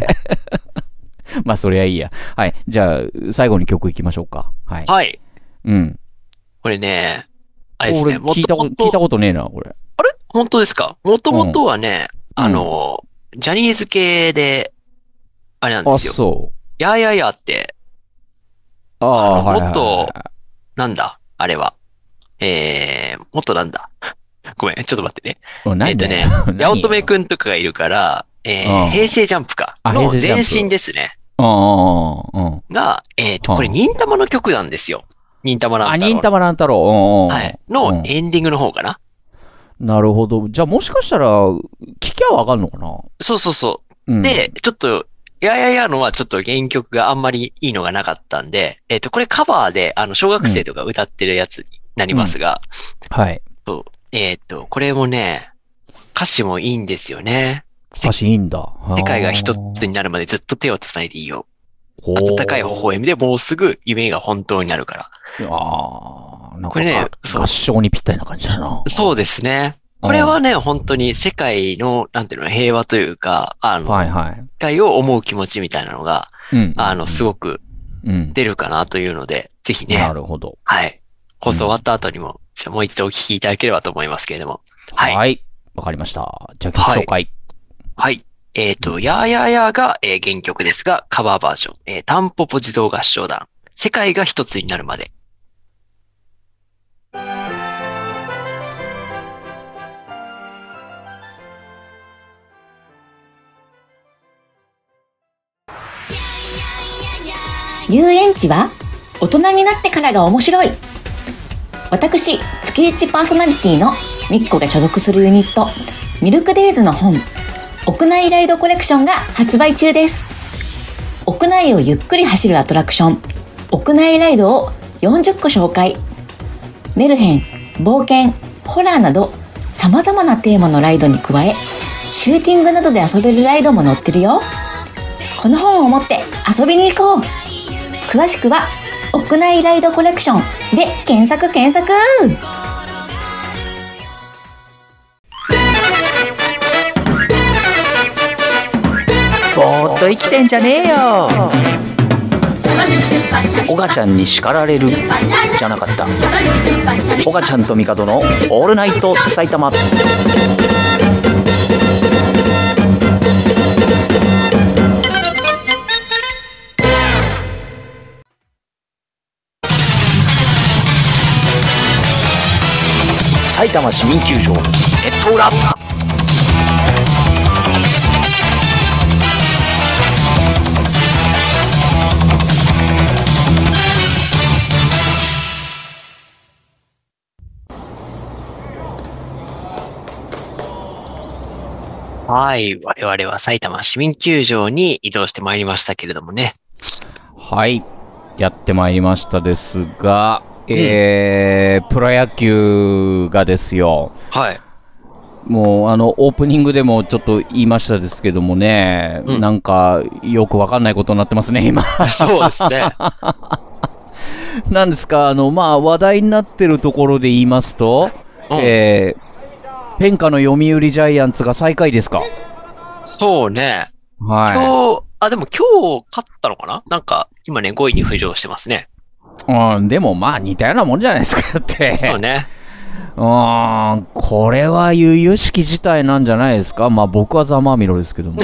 まあ、そりゃいいや。はい。じゃあ、最後に曲いきましょうか。はい。 これね、あれですね、 聞いたことねえな、これ。 あれ本当ですか？もともとはね、ジャニーズ系で、あれなんですよ。 そう。 やって、もっと、なんだ、あれは。もっとなんだ。ごめん、ちょっと待ってね。八乙女くんとかがいるから、平成ジャンプか。の前身ですね。が、これ、忍たまの曲なんですよ。忍たま乱太郎。 忍たま乱太郎。 のエンディングの方かな。 なるほど。じゃあもしかしたら、聞きゃわかんのかな？ そう。で、ちょっと、 いやいやいやのはちょっと原曲があんまりいいのがなかったんで、これカバーで、小学生とか歌ってるやつになりますが、 はい。 そうこれもね、歌詞もいいんですよね。 歌詞いいんだ。 世界が一つになるまでずっと手を繋いでいいよ。温かい微笑みでもうすぐ夢が本当になるから。 なんかこれね、 合唱にぴったりな感じだな。 そうですね。これはね、本当に世界の、なんていうの、平和というか、世界を思う気持ちみたいなのが、すごく出るかなというので、ぜひね。 なるほど。 はい。放送終わった後にも、もう一度お聞きいただければと思いますけれども。はい。 はい。わかりました。じゃあ曲紹介。 はい。やーやーやーが、原曲ですが、カバーバージョン。タンポポ児童合唱団。世界が一つになるまで。 遊園地は大人になってからが面白い。私、月1パーソナリティのみっこが所属するユニット、ミルクデイズの本、屋内ライドコレクションが発売中です。屋内をゆっくり走るアトラクション、屋内ライドを40個紹介。メルヘン、冒険、ホラーなど様々なテーマのライドに加え、シューティングなどで遊べるライドも載ってるよ。この本を持って遊びに行こう。詳しくは屋内ライドコレクションで検索。 ぼーっと生きてんじゃねえよ。おがちゃんに叱られるじゃなかった。おがちゃんとミカドのオールナイト埼玉。埼玉市民球場ネット裏。 はい。我々は埼玉市民球場に移動してまいりましたけれどもね。 はい。やってまいりましたですが、プロ野球がですよ。 はい。 もうオープニングでもちょっと言いましたですけどもね、なんかよくわかんないことになってますね、今。 そうですね。 なんですか、話題になってるところで言いますと、天下の読売ジャイアンツが最下位ですか。 そうね。 はい。 でも今日勝ったのかな？なんか、今ね、5位に浮上してますね。 でも似たようなもんじゃないですかって。 そうね。 これは由々しき事態なんじゃないですか。僕はざまあみろですけども。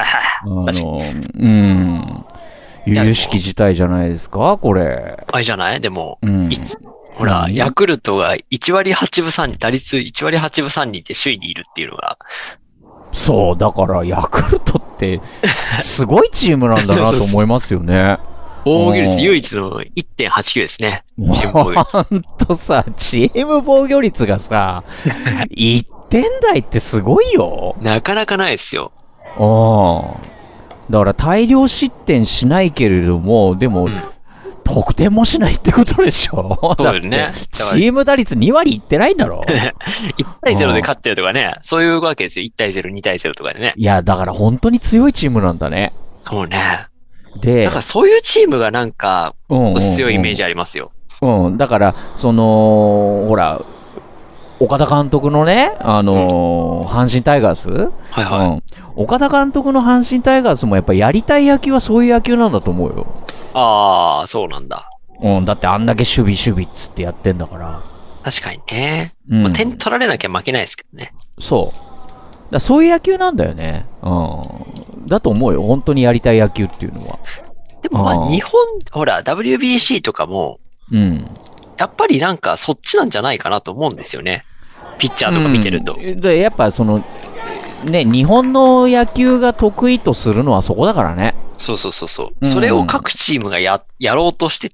由々しき事態じゃないですか、これ。 あれじゃない？でも、ほら、ヤクルトが1割8分3厘、打率1割8分3厘で首位にいるっていうのが。 そう、だからヤクルトって、すごいチームなんだなと思いますよね。 防御率唯一の 1.89 ですね。チーム防御率。 ほんとさ、チーム防御率がさ、1点台ってすごいよ。 なかなかないですよ。 だから大量失点しないけれども、でも、得点もしないってことでしょ。 そうですね。 チーム打率2割いってないんだろ。 1対0で勝ってるとかね、そういうわけですよ。1対0、2対0とかでね。 いや、だから本当に強いチームなんだね。 そうね。 で、 なんかそういうチームがなんか、強いイメージありますよ。 だから、ほら、岡田監督のね、阪神タイガース、岡田監督の阪神タイガースもやっぱりやりたい野球はそういう野球なんだと思うよ。 ああ、そうなんだ。 だってあんだけ守備っつってやってんだから。 確かにね。点取られなきゃ負けないですけどね。 そういう野球なんだよね。だと思うよ。本当にやりたい野球っていうのは。 でも日本、ほら、WBC とかも、やっぱりなんかそっちなんじゃないかなと思うんですよね。ピッチャーとか見てると。 でやっぱ日本の野球が得意とするのはそこだからね。 そう。それを各チームがやろうとしてて、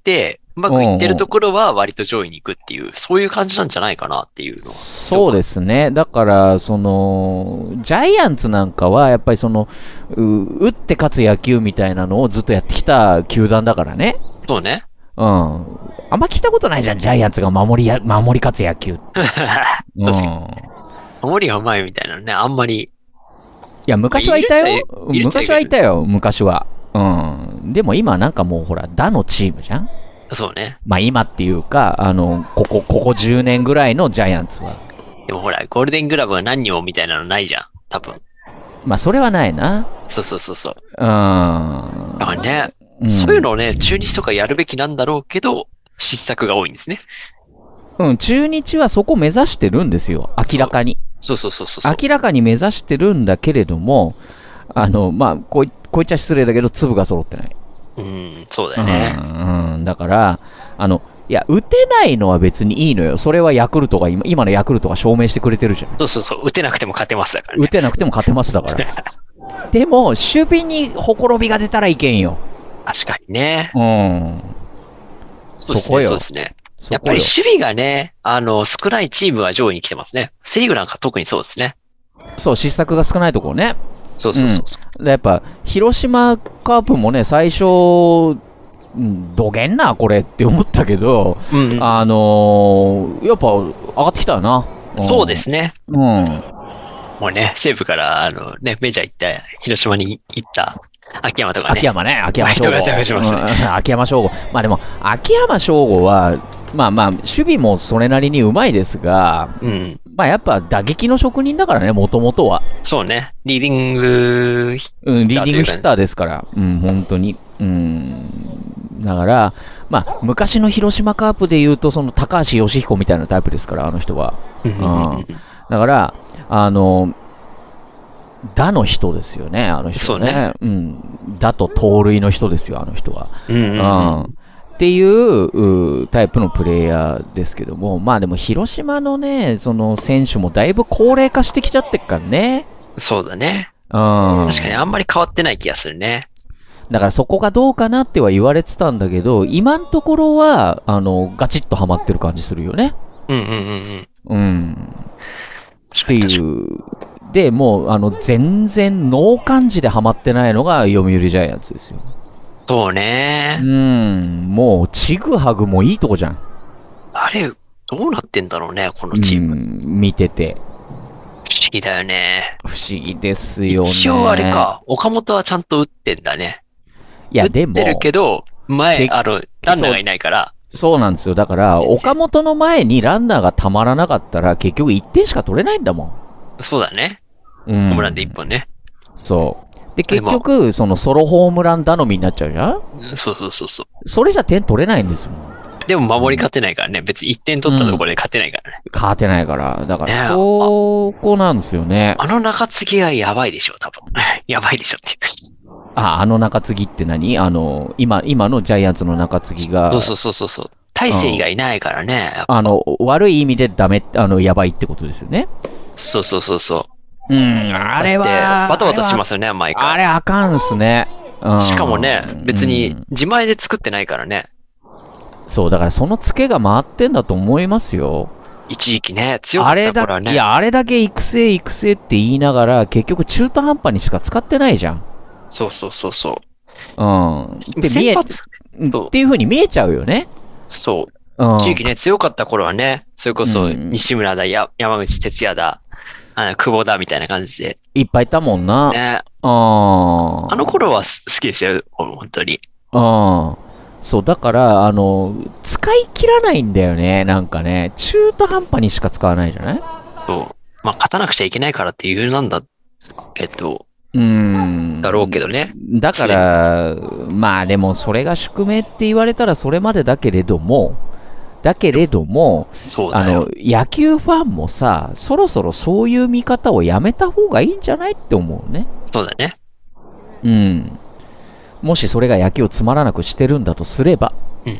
うまくいってるところは割と上位に行くっていう、そういう感じなんじゃないかなっていうのは。 そうですね。だから、ジャイアンツなんかは、やっぱり打って勝つ野球みたいなのをずっとやってきた球団だからね。 そうね。 うん。あんま聞いたことないじゃん、ジャイアンツが守り勝つ野球。 確かに。守りがうまいみたいなのね、あんまり。 いや、昔はいたよ。昔はいたよ、昔は。うん。でも今なんかもうほら、打のチームじゃん。 そうね。 まあ今っていうか、ここ10年ぐらいのジャイアンツは。 でもほら、ゴールデングラブは何人もみたいなのないじゃん、多分。 まあそれはないな。 そう。だからね、そういうのをね、中日とかやるべきなんだろうけど、失策が多いんですね。 うん、中日はそこ目指してるんですよ、明らかに。 そう。 明らかに目指してるんだけれども、まあ、こう言っちゃ失礼だけど、粒が揃ってない。 そうだよね。 だから、いや、打てないのは別にいいのよ。それはヤクルトが今のヤクルトが証明してくれてるじゃん。 そう。打てなくても勝てますだからね。 打てなくても勝てますだから。でも、守備にほころびが出たらいけんよ。 確かにね。 そうですね。やっぱり守備がね、少ないチームは上位に来てますね。セリーグなんか特にそうですね。 そう、失策が少ないところね。 そう。 やっぱ、広島カープもね、最初、どげんな、これって思ったけど、やっぱ、上がってきたよな。 そうですね。もうね、西武から、メジャー行って、広島に行った秋山とかね。 秋山翔吾。秋山翔吾。まあでも、秋山翔吾は、まあ、守備もそれなりにうまいですが、まあやっぱ打撃の職人だからね、もともとは。 そうね。リーディングヒッターですから。本当に。だから、まあ、昔の広島カープで言うと、高橋義彦みたいなタイプですから、あの人は。だから、打の人ですよね、あの人ね。そうね。打と盗塁の人ですよ、あの人は。っていうタイプのプレイヤーですけども、まあでも広島のね、選手もだいぶ高齢化してきちゃってっからね。 そうだね。確かにあんまり変わってない気がするね。 だからそこがどうかなっては言われてたんだけど、今のところは、ガチッとハマってる感じするよね。っていう。で、もう、全然ノー感じでハマってないのが読売ジャイアンツですよ。 そうね。 もう、ちぐはぐもいいとこじゃん。 あれ、どうなってんだろうね、このチーム。 見てて。 不思議だよね。 不思議ですよね。 一応あれか、岡本はちゃんと打ってんだね。 いや、でも。 打ってるけど、ランナーがいないから。 そうなんですよ。だから、岡本の前にランナーがたまらなかったら、結局1点しか取れないんだもん。 そうだね。ホームランで1本ね。 そう。で、結局、ソロホームラン頼みになっちゃうじゃん。 そう。 それじゃ点取れないんですよ。 でも守り勝てないからね。別に1点取ったところで勝てないからね。 勝てないから。だから、そこなんですよね。 中継ぎはやばいでしょ、多分。やばいでしょっていう。 中継ぎって何？今のジャイアンツの中継ぎが。 そう。大勢がいないからね。 悪い意味でダメ、やばいってことですよね。 そう。 あれは。 バタバタしますよね、毎回。 あれあかんっすね。 しかもね、別に自前で作ってないからね。 そう、だからそのツケが回ってんだと思いますよ。 一時期ね、強かったからね。 あれだけ育成って言いながら、結局中途半端にしか使ってないじゃん。 そう。 先発っていう風に見えちゃうよね。 そう。一時期ね、強かった頃はね、それこそ西村だ、山口哲也だ、久保だみたいな感じで。 いっぱいいたもんな。 ね。あの頃は好きですよ、本当に。 そう、だから、使い切らないんだよね、なんかね。中途半端にしか使わないじゃない？ そう。まあ、勝たなくちゃいけないからっていう理由なんだけど。だろうけどね。 だから、まあでもそれが宿命って言われたらそれまでだけれども、 そうだよ。 野球ファンもさ、そろそろそういう見方をやめた方がいいんじゃないって思うね。 そうだね。 もしそれが野球をつまらなくしてるんだとすれば、フ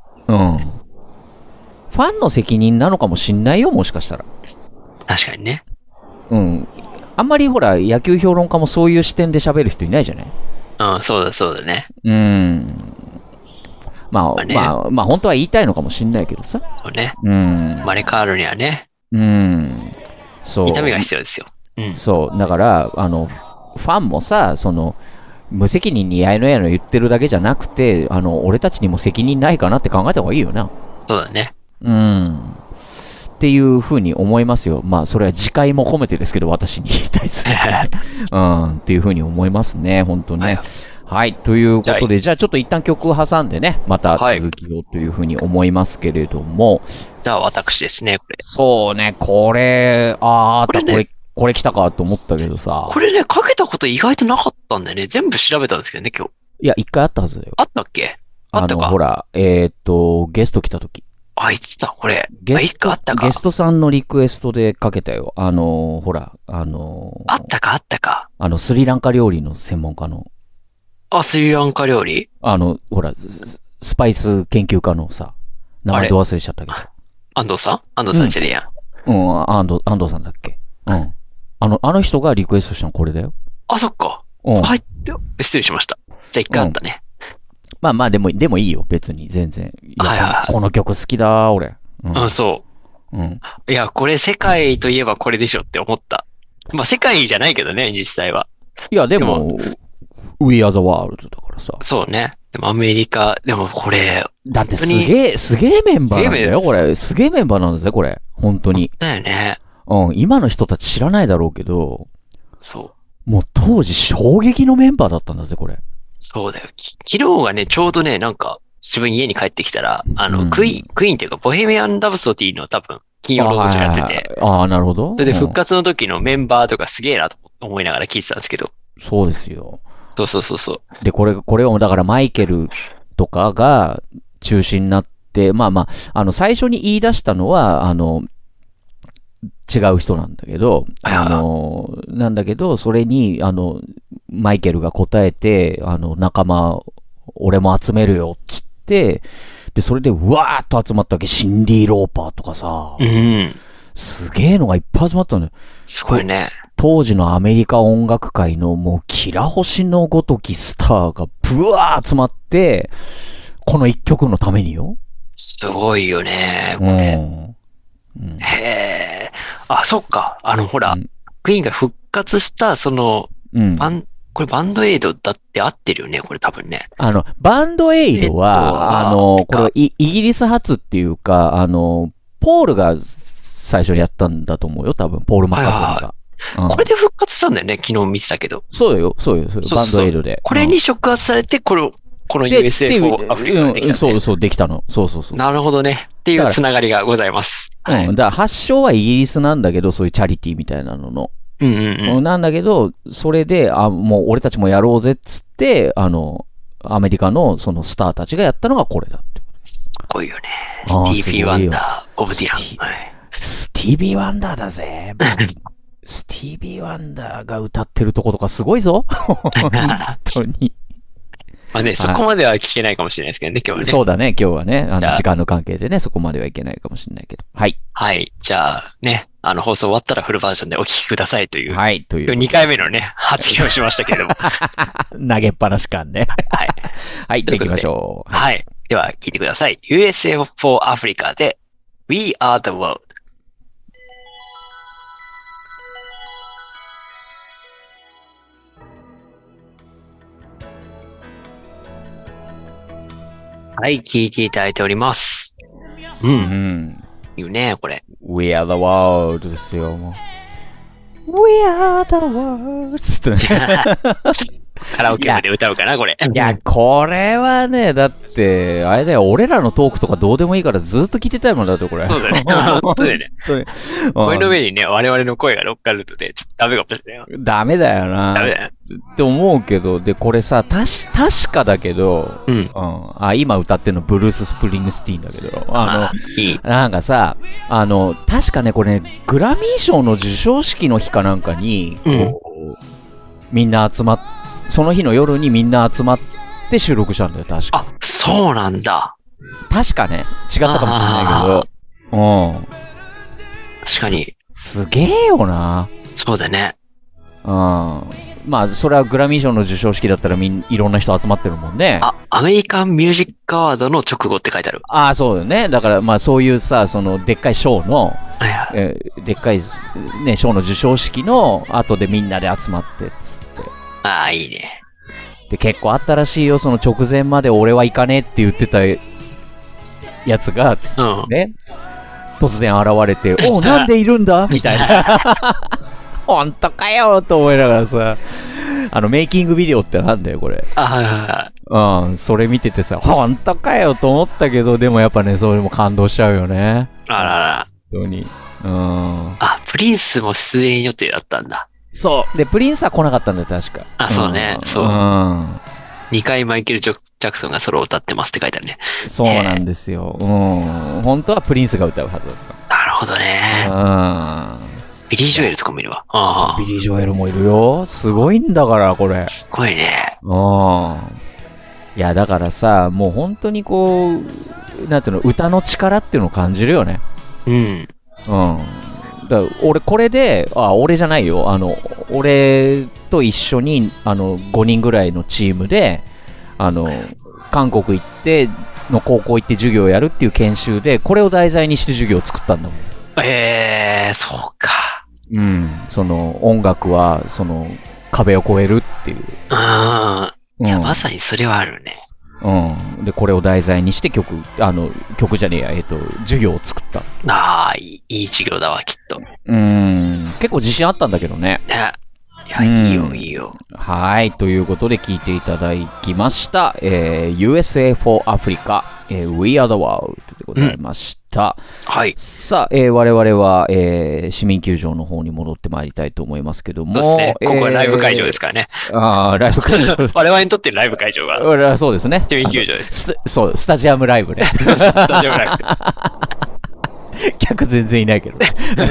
ァンの責任なのかもしんないよ、もしかしたら。 確かにね。 あんまりほら、野球評論家もそういう視点で喋る人いないじゃない？ そうだね。 まあ、本当は言いたいのかもしんないけどさ。 そうね。 うん。 生まれ変わるにはね。 うん。そう。 痛みが必要ですよ。 うん。そう。だから、ファンもさ、無責任にやいのやの言ってるだけじゃなくて、俺たちにも責任ないかなって考えた方がいいよな。 そうだね。 うん。っていうふうに思いますよ。まあ、それは自戒も込めてですけど、私に対する。うん。っていうふうに思いますね。本当にね。はい。ということで、じゃあちょっと一旦曲を挟んでね、また続きをというふうに思いますけれども。 じゃあ私ですね、これ。 そうね、これ来たかと思ったけどさ。 これね、かけたこと意外となかったんだよね。全部調べたんですけどね、今日。 いや、一回あったはずだよ。 あったっけ？あったか。 ほら、ゲスト来た時。 あいつだ、これ。 ゲストさんのリクエストでかけたよ。ほら、 あったか。 スリランカ料理の専門家の。 あ、スリランカ料理？ ほら、スパイス研究家のさ、名前ど忘れしちゃったけど。 安藤さんじゃねえや。 うん、安藤さんだっけ？うん。あの人がリクエストしたのこれだよ。 あ、そっか。はい。失礼しました。じゃあ一回あったね。 まあでもいいよ、別に、全然。この曲好きだ、俺。 そう。いや、これ世界といえばこれでしょって思った。まあ世界じゃないけどね、実際は。 いや、でも、We Are the World だからさ。 そうね。でもアメリカ、でもこれ。 だってすげえメンバーなんだよ、これ。すげえメンバーなんだぜ、これ。本当に。 だよね。 今の人たち知らないだろうけど。 そう。 もう当時衝撃のメンバーだったんだぜ、これ。 そうだよ。昨日がね、ちょうどね、なんか、自分家に帰ってきたら、クイーンっていうか、ボヘミアン・ラブソディの多分、金曜ロードショーやってて。 ああ、なるほど。 それで復活の時のメンバーとかすげえなと思いながら聞いてたんですけど。 そうですよ。 そう。 で、これを、だからマイケルとかが中心になって、最初に言い出したのは、違う人なんだけど、それに、マイケルが答えて、仲間、俺も集めるよ、つって、で、それで、うわーっと集まったわけ、シンディ・ローパーとかさ、すげえのがいっぱい集まったのよ。 すごいね。 当時のアメリカ音楽界のもう、キラ星のごときスターが、ブワー集まって、この一曲のためによ。 すごいよね、これ。へえ。あ、そっか。ほら、クイーンが復活した、これバンドエイドだって合ってるよね、これ多分ね。 バンドエイドは、これはイギリス発っていうか、ポールが最初にやったんだと思うよ、多分。ポール・マッカートニーが。 これで復活したんだよね、昨日見てたけど。 そうよ、バンドエイドで。 これに触発されて、この USA4 アフリカができた、ね。 そう、できたの。そう。 なるほどね。っていうつながりがございます。 だから発祥はイギリスなんだけど、そういうチャリティーみたいなのの。なんだけど、それで、もう俺たちもやろうぜっつって、アメリカのそのスターたちがやったのがこれだって。 すごいよね。スティービー・ワンダー、ボブ・ディラン。 スティービー・ワンダーだぜ。スティービー・ワンダーが歌ってるとことかすごいぞ。本当に。 まあね、そこまでは聞けないかもしれないですけどね、今日はね。 そうだね、今日はね。時間の関係でね、そこまではいけないかもしれないけど。はい。 はい。じゃあ、ね、放送終わったらフルバージョンでお聞きくださいという。 はい、という。 2回目のね、発言をしましたけれども。 投げっぱなし感ね。 はい。 はい、じゃあ行きましょう。はい。では、聞いてください。USA for Africa で We Are the World。はい、聞いていただいております。いいね、これ。 We are the world ですよ、もう。We are the world つってカラオケ部で歌うかな、これ。 いや、これはね、だって、あれだよ、俺らのトークとかどうでもいいからずっと聞いてたいもんだって、これ。 そうだね。本当だよね。声の上にね、我々の声が乗っかるとね、ちょっとダメかもしれないよ。 ダメだよな。 ダメだよ。 って思うけど、で、これさ、確かだけど、今歌ってるのブルース・スプリングスティーンだけど、なんかさ、確かね、これね、グラミー賞の授賞式の日かなんかに、みんな集まって、その日の夜にみんな集まって収録したんだよ、確か。 あ、そうなんだ。 確かね、違ったかもしれないけど。 確かに。 すげえよな。 そうだね。 まあ、それはグラミー賞の授賞式だったらいろんな人集まってるもんね。 あ、アメリカンミュージックアワードの直後って書いてある。 ああ、そうよね。だから、まあ、そういうさ、その、でっかい賞の、でっかい、ね、賞の授賞式の後でみんなで集まって、つって。 ああ、いいね。 で、結構あったらしいよ。その直前まで俺は行かねえって言ってたやつが、ね、突然現れて、おう、なんでいるんだみたいな。本当かよと思いながらさ、メイキングビデオってなんだよ、これ。それ見ててさ、本当かよと思ったけど、でもやっぱね、それも感動しちゃうよね。 あらら。 本当に。 プリンスも出演予定だったんだ。 そう。で、プリンスは来なかったんだよ、確か。 そうね。そう。2回マイケル・ジャクソンがソロを歌ってますって書いてあるね。 そうなんですよ。本当はプリンスが歌うはずだった。 なるほどね。ビリー・ジョエルとかもいるわ。 ビリー・ジョエルもいるよ。すごいんだから、これ。 すごいね。 いや、だからさ、もう本当にこう、なんていうの、歌の力っていうのを感じるよね。だから俺、これで、俺じゃないよ。俺と一緒に、5人ぐらいのチームで、韓国行って、高校行って授業をやるっていう研修で、これを題材にして授業を作ったんだもん。 そうか。 その音楽はその壁を越えるっていう。 いや、まさにそれはあるね。 で、これを題材にして曲じゃねえや、授業を作った。 いい授業だわ、きっと。 結構自信あったんだけどね。 いや、いいよ、いいよ。 はい、ということで聞いていただきました。USA for Africa、We Are the World でございました。 はい。 さあ、我々は、市民球場の方に戻ってまいりたいと思いますけども。 そうですね。ここはライブ会場ですからね。 ライブ会場。 我々にとってライブ会場が。 そうですね。 市民球場です。 そう、スタジアムライブね。スタジアムライブ。客全然いないけど。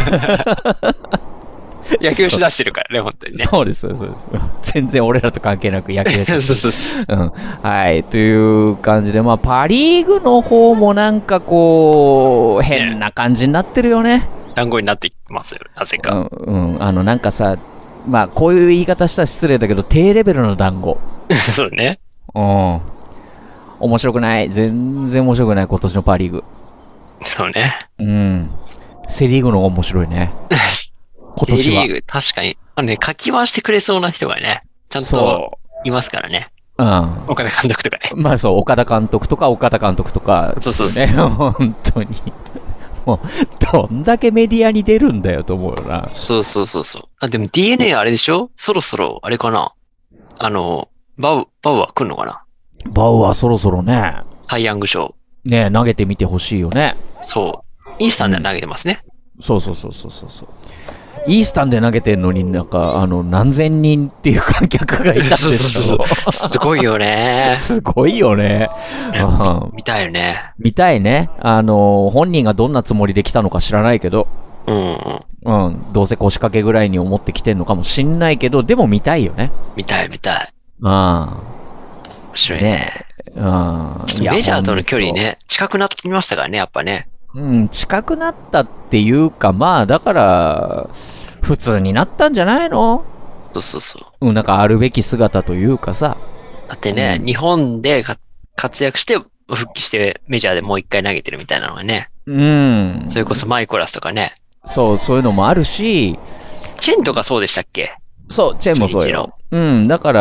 野球しだしてるからね、本当にね。 そうです。全然俺らと関係なく野球してる。はい。という感じで、まあ、パリーグの方もなんかこう、変な感じになってるよね。 団子になっていますよ、なぜか。 なんかさ、まあ、こういう言い方したら失礼だけど、低レベルの団子。 そうね。 面白くない。全然面白くない、今年のパリーグ。 そうね。 セリーグの方が面白いね。今年は。 リーグ、確かに。かき回してくれそうな人がね、ちゃんといますからね。岡田監督とかね。 まあそう、岡田監督とか、 そうね。本当に。もう、どんだけメディアに出るんだよと思うよな。 そう。でも DNA あれでしょ？そろそろ、あれかな？バウアー来んのかな？ バウアーそろそろね。 サイヤング賞。 ね、投げてみてほしいよね。 そう。イースタンで投げてますね。 そう。イースタンで投げてんのになんか、何千人っていう観客がいたんですよ。 すごいよね。 すごいよね。 見たいよね。 見たいね。本人がどんなつもりで来たのか知らないけど。どうせ腰掛けぐらいに思って来てんのかもしんないけど、でも見たいよね。 見たい。面白いね。メジャーとの距離ね、近くなってきましたからね、やっぱね。 近くなったっていうか、まあ、だから、普通になったんじゃないの？ そう。 なんかあるべき姿というかさ。 だってね、日本で活躍して、復帰してメジャーでもう一回投げてるみたいなのがね。それこそマイコラスとかね。 そういうのもあるし。 チェンとかそうでしたっけ？ そう、チェンもそうよ。だから、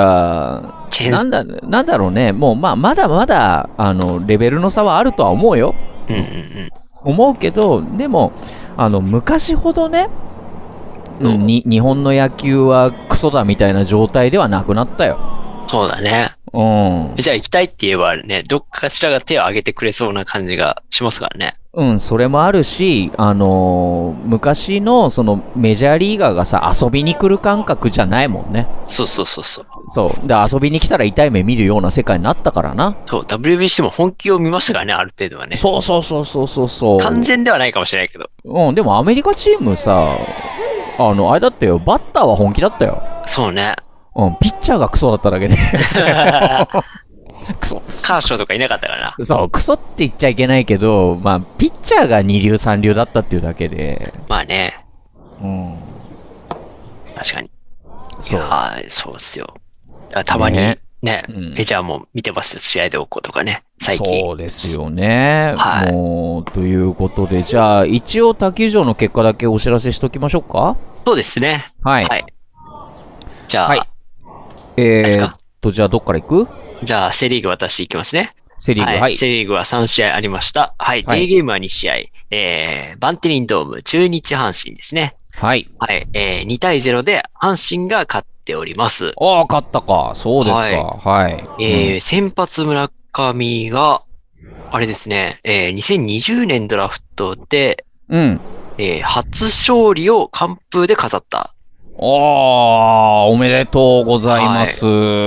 なんだろうね。もう、まあ、まだまだ、レベルの差はあるとは思うよ。思うけど、でも、昔ほどね、日本の野球はクソだみたいな状態ではなくなったよ。 そうだね。じゃあ行きたいって言えばね、どっかしらが手を挙げてくれそうな感じがしますからね。 それもあるし、昔のそのメジャーリーガーがさ、遊びに来る感覚じゃないもんね。 そう。 で、遊びに来たら痛い目見るような世界になったからな。 そう、WBC も本気を見ましたからね、ある程度はね。 そう。 完全ではないかもしれないけど。 でもアメリカチームさ、あれだったよ、バッターは本気だったよ。 そうね。 ピッチャーがクソだっただけで。クソ。 カーショーとかいなかったからな。 そう、クソって言っちゃいけないけど、まあ、ピッチャーが二流三流だったっていうだけで。 まあね。確かに。 いやー、そうですよ。たまにね、メジャーも見てますよ、試合動向とかね、最近。 そうですよね。もう、ということで、じゃあ、一応、他球場の結果だけお知らせしときましょうか。 そうですね。 はい。 じゃあ、 じゃあ、どっから行く？ じゃあ、セリーグ私行きますね。 セリーグ、はい。 セリーグは3試合ありました。はい。デイゲームは2試合。バンテリンドーム、中日阪神ですね。 はい。 はい。2対0で阪神が勝っております。 ああ、勝ったか。そうですか。はい。 先発村上が、あれですね、2020年ドラフトで、初勝利を完封で飾った。 おめでとうございます。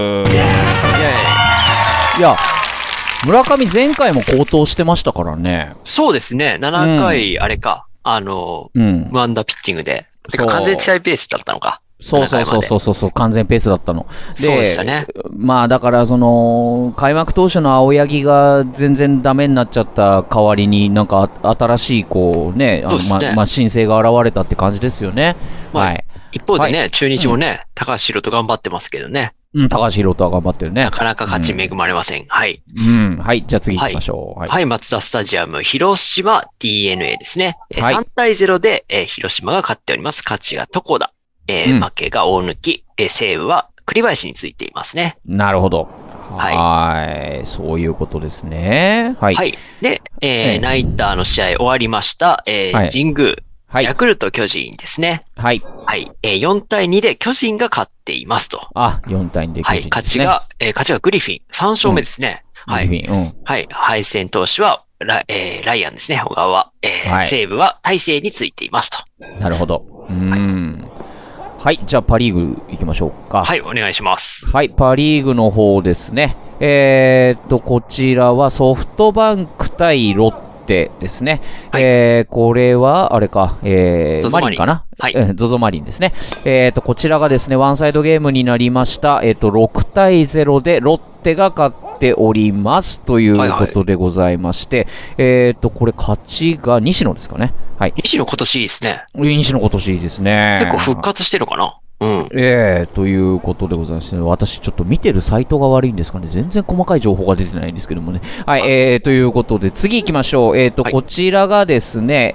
いや、村上前回も好投してましたからね。 そうですね。7回、あれか。無安打ピッチングで。てか完全試合ペースだったのか。 そう、完全ペースだったの。 そうでしたね。 まあだから、開幕投手の青柳が全然ダメになっちゃった代わりに、なんか新しい、新星が現れたって感じですよね。はい。 一方でね、中日もね、高橋宏斗頑張ってますけどね。 高橋宏斗は頑張ってるね。 なかなか勝ち恵まれません。はい。 はい。じゃあ次行きましょう。 はい。マツダスタジアム、広島 DNA ですね。3対0で広島が勝っております。勝ちが床田。負けが大貫。西武は栗林についていますね。 なるほど。はい。そういうことですね。はい。 で、ナイターの試合終わりました。神宮。ヤクルト巨人ですね。 はい。 4対2で巨人が勝っていますと。 4対2で巨人、ね。 勝ちがグリフィン。3勝目ですね。 グリフィン。 敗戦投手はライアンですね、小川。西武は大勢についていますと。 なるほど。はい。じゃあ、パリーグ行きましょうか。 はい、お願いします。 はい。パリーグの方ですね。こちらはソフトバンク対ロッテですね。これは、あれか、マリンかな。ZOZO マリンですね。こちらがですね、ワンサイドゲームになりました。6対0でロッテが勝っておりますということでございまして、これ勝ちが西野ですかね。はい。 西野今年いいですね。 西野今年いいですね。 結構復活してるかな。 ということでございますね。私ちょっと見てるサイトが悪いんですかね。全然細かい情報が出てないんですけどもね。はい、ということで次行きましょう。こちらがですね、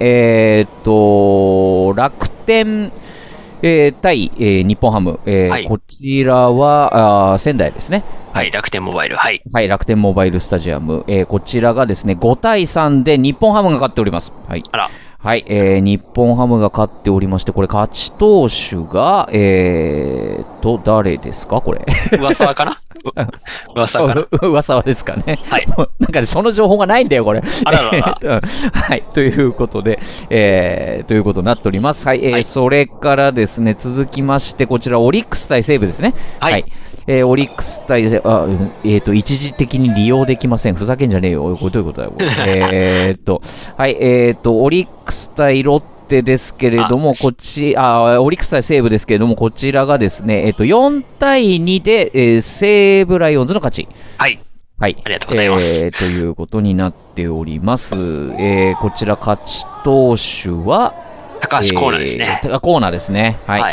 楽天、対、日本ハム。こちらは仙台ですね。 はい、楽天モバイル。 はい、楽天モバイルスタジアム。こちらがですね、5対3で日本ハムが勝っております。はい。はい、日本ハムが勝っておりまして、これ勝ち投手が、誰ですかこれ。 上沢かな上沢ですかね。 はい。 なんかね、その情報がないんだよ、これ。 あららら。 はい。ということで、ということになっております。はい。それからですね、続きまして、こちら、オリックス対西武ですね。 はい。 オリックス対、一時的に利用できません。ふざけんじゃねえよ。これどういうことだよ。はい。オリックス対ロッテですけれども、オリックス対西武ですけれども、こちらがですね、4対2で、西武ライオンズの勝ち。 はい。 はい。 ありがとうございます。 ということになっております。こちら勝ち投手は、 高橋コーナーですね。 コーナーですね。はい。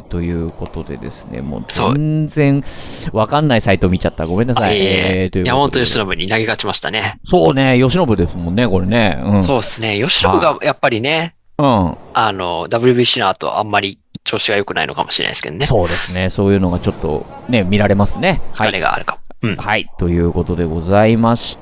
ということでですね、もう全然わかんないサイト見ちゃった。ごめんなさい。 山本由伸に投げ勝ちましたね。 そうね、由伸ですもんね、これね。 そうですね。由伸がやっぱりね、WBC の後あんまり調子が良くないのかもしれないですけどね。 そうですね。そういうのがちょっとね、見られますね。 疲れがあるかも。 はい。ということでございました。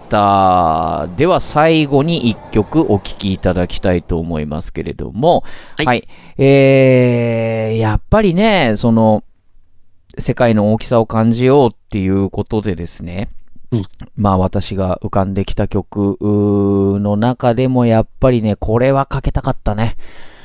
では最後に1曲お聴きいただきたいと思いますけれども、はい。やっぱりね、世界の大きさを感じようっていうことでですね、まあ私が浮かんできた曲の中でもやっぱりね、これはかけたかったね。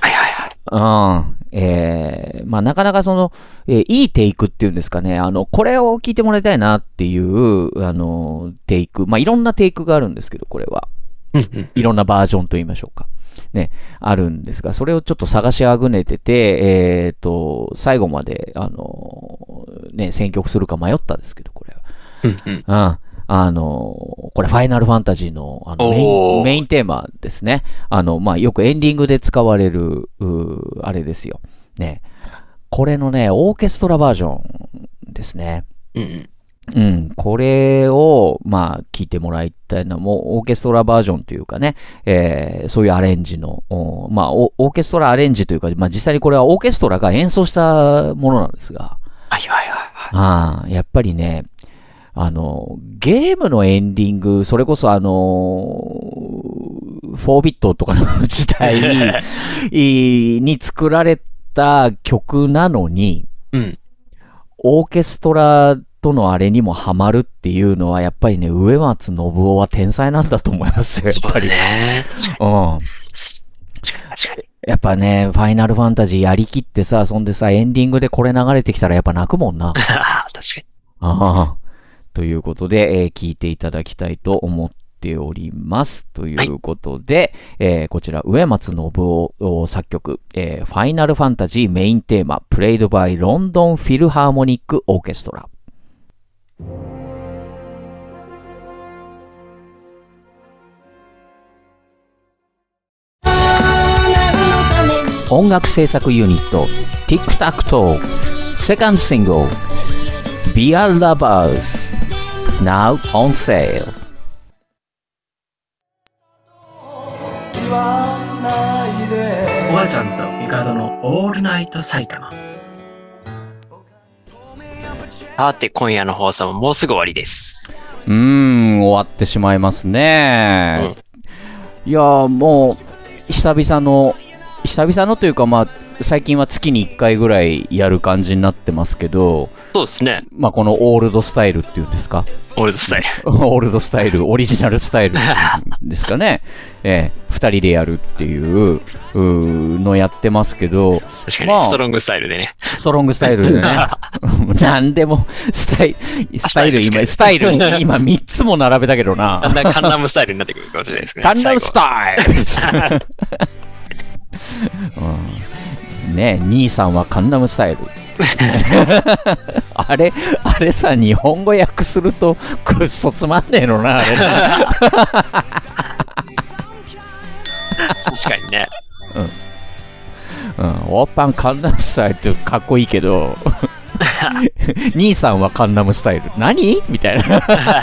まあなかなかいいテイクっていうんですかね、これを聞いてもらいたいなっていう、テイク、まあいろんなテイクがあるんですけど、これは。いろんなバージョンと言いましょうか。ね、あるんですが、それをちょっと探しあぐねてて、最後まで、ね、選曲するか迷ったんですけど、これは。これファイナルファンタジーのメインテーマですね。まあ、よくエンディングで使われる、あれですよ。ね。 これのね、オーケストラバージョンですね。これを、まあ、聞いてもらいたいのは、もう、オーケストラバージョンというかね、そういうアレンジの、まあオーケストラアレンジというか、まあ、実際にこれはオーケストラが演奏したものなんですが、やっぱりね、ゲームのエンディング、それこそ4ビットとかの時代に作られた曲なのに、オーケストラとのあれにもハマるっていうのは、やっぱりね、植松信夫は天才なんだと思いますよ、やっぱり。やっぱね、ファイナルファンタジーやりきってさ、そんでさ、エンディングでこれ流れてきたらやっぱ泣くもんな。 確かに。 ということで、聞いていただきたいと思っております。ということで、こちら、植松信夫作曲、ファイナルファンタジーメインテーマ、プレイドバイロンドンフィルハーモニックオーケストラ。音楽制作ユニット TikTok セカンドシングル Be Our Lovers Now on Sale。 おばちゃんと帝のオールナイト埼玉。さて今夜の放送ももうすぐ終わりです。 終わってしまいますね。いやもう久々のというか、まあ最近は月に1回ぐらいやる感じになってますけど、 そうですね。 まあこのオールドスタイルっていうんですか、 オールドスタイルオールドスタイル、オリジナルスタイルですかね。2人でやるっていうのやってますけど、 確かに、まあ、ストロングスタイルでね。 ストロングスタイルでね。なんでもスタイル今3つも並べたけどな。 だんだんカンナムスタイルになってくるかもしれないですね。 カンナムスタイルねえ、兄さんはカンナムスタイル。あれさ、日本語訳するとくっそつまんねえのな、あれ。 確かにね。 オーパンカンナムスタイルってかっこいいけど、兄さんはカンナムスタイル。何みたいな。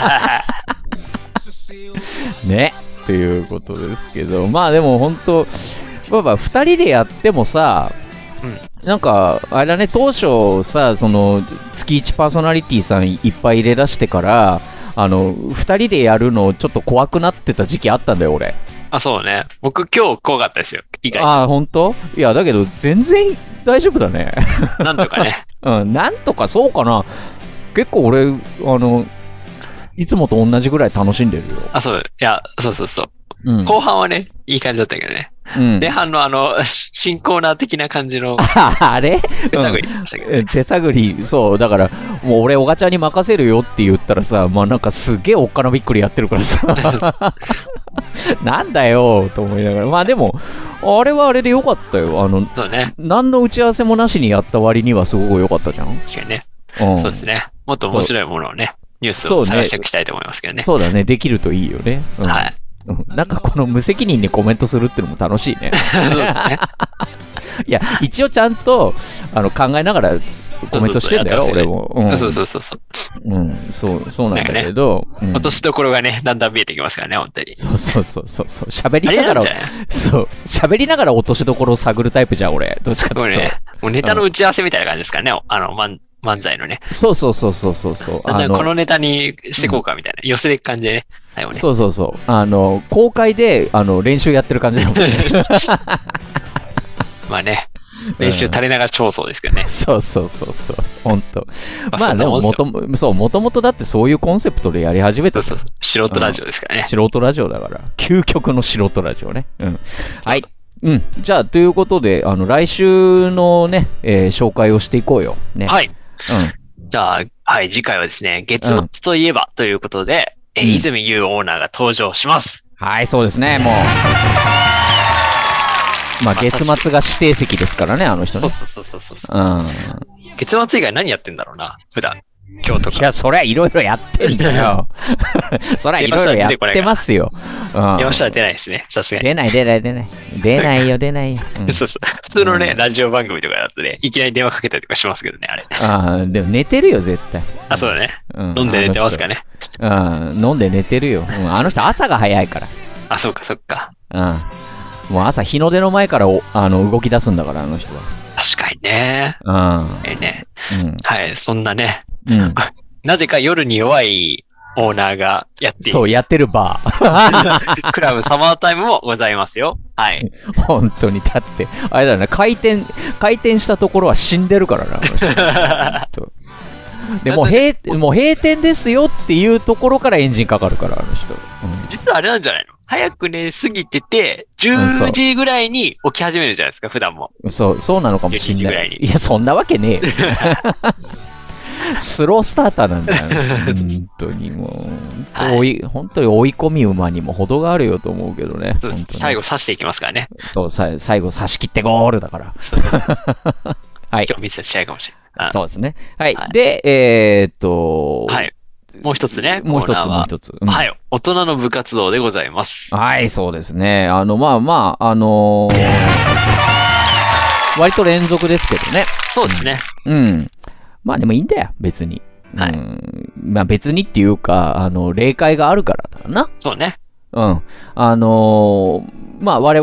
ね。ということですけど、まあでも本当、2人でやってもさ、なんか、あれだね、当初さ、その、月1パーソナリティさんいっぱい入れ出してから、2人でやるのちょっと怖くなってた時期あったんだよ、俺。 あ、そうね。僕今日怖かったですよ。意外に。 あ、本当？いや、だけど全然大丈夫だね。 なんとかね。 なんとかそうかな。結構俺、いつもと同じぐらい楽しんでるよ。 あ、そう。いや、そう。後半はね、いい感じだったけどね。前半の新コーナー的な感じの。 あれ手探りでしたけど、ね。 手探り、そう。だから、もう俺、おがちゃんに任せるよって言ったらさ、まあなんかすげえおっかなびっくりやってるからさ。なんだよと思いながら。まあでも、あれはあれでよかったよ。 そうね。 何の打ち合わせもなしにやった割にはすごく良かったじゃん。 確かにね。そうですね。もっと面白いものをね、ニュースを探していきたいと思いますけどね。 そうだね。できるといいよね。 はい。 なんかこの無責任にコメントするってのも楽しいね。 そうですね。 いや、一応ちゃんと考えながらコメントしてんだよ、俺も。 そう。 そうなんだけど。 落としどころがね、だんだん見えてきますからね、本当に。 そう。喋りながら落としどころを探るタイプじゃん、俺。どっちかっていうと。 もうネタの打ち合わせみたいな感じですからね、漫才のね。 そう。 だんだんこのネタにしていこうかみたいな。寄せていく感じでね。最後ね。 そう。公開で練習やってる感じなので。 まあね。練習垂れながら超そうですけどね。 そう。本当。まあでももともとだってそういうコンセプトでやり始めた。 そう。素人ラジオですからね。 素人ラジオだから。究極の素人ラジオね。はい。じゃあ、ということで、来週のね、紹介をしていこうよ。ね。 はい。じゃあ、はい、次回はですね、月末といえばということで、泉優オーナーが登場します。 はい、そうですね、もう。まあ、月末が指定席ですからね、あの人ね。 そう。月末以外何やってんだろうな、普段。 今日とか。 いや、そりゃいろいろやってんだよ。そりゃいろいろやってますよ。 山下は出ないですね、さすがに。 出ないよ。 そうそう。普通のね、ラジオ番組とかだとね、いきなり電話かけたりとかしますけどね、あれ。 でも寝てるよ、絶対。 あ、そうだね。飲んで寝てますかね。 飲んで寝てるよ。あの人朝が早いから。 あ、そうか。 もう朝日の出の前から動き出すんだから、あの人は。 確かにね。はい、そんなね。なぜか夜に弱いオーナーがやっている。 そう、やってるバー。 クラブサマータイムもございますよ。はい。 本当に、だって、あれだね、回転したところは死んでるからな。でもう閉店ですよっていうところからエンジンかかるから、あの人。 実はあれなんじゃないの？早くね、過ぎてて、10時ぐらいに起き始めるじゃないですか、普段も。そうなのかもしれない。いや、そんなわけねえよ。スロースターターなんだよ、本当にもう、本当に追い込み馬にも程があるよと思うけどね。 そうです。最後刺していきますからね。 そう、最後刺し切ってゴールだから。はい。 今日ミスしちゃうかもしれない。 そうですね。はい。で、 はい。もう一つね。 もう一つ。 はい。大人の部活動でございます。 はい、そうですね。割と連続ですけどね。 そうですね。 まあでもいいんだよ、別に。まあ別にっていうか、例外があるからだな。 そうね。 まあ我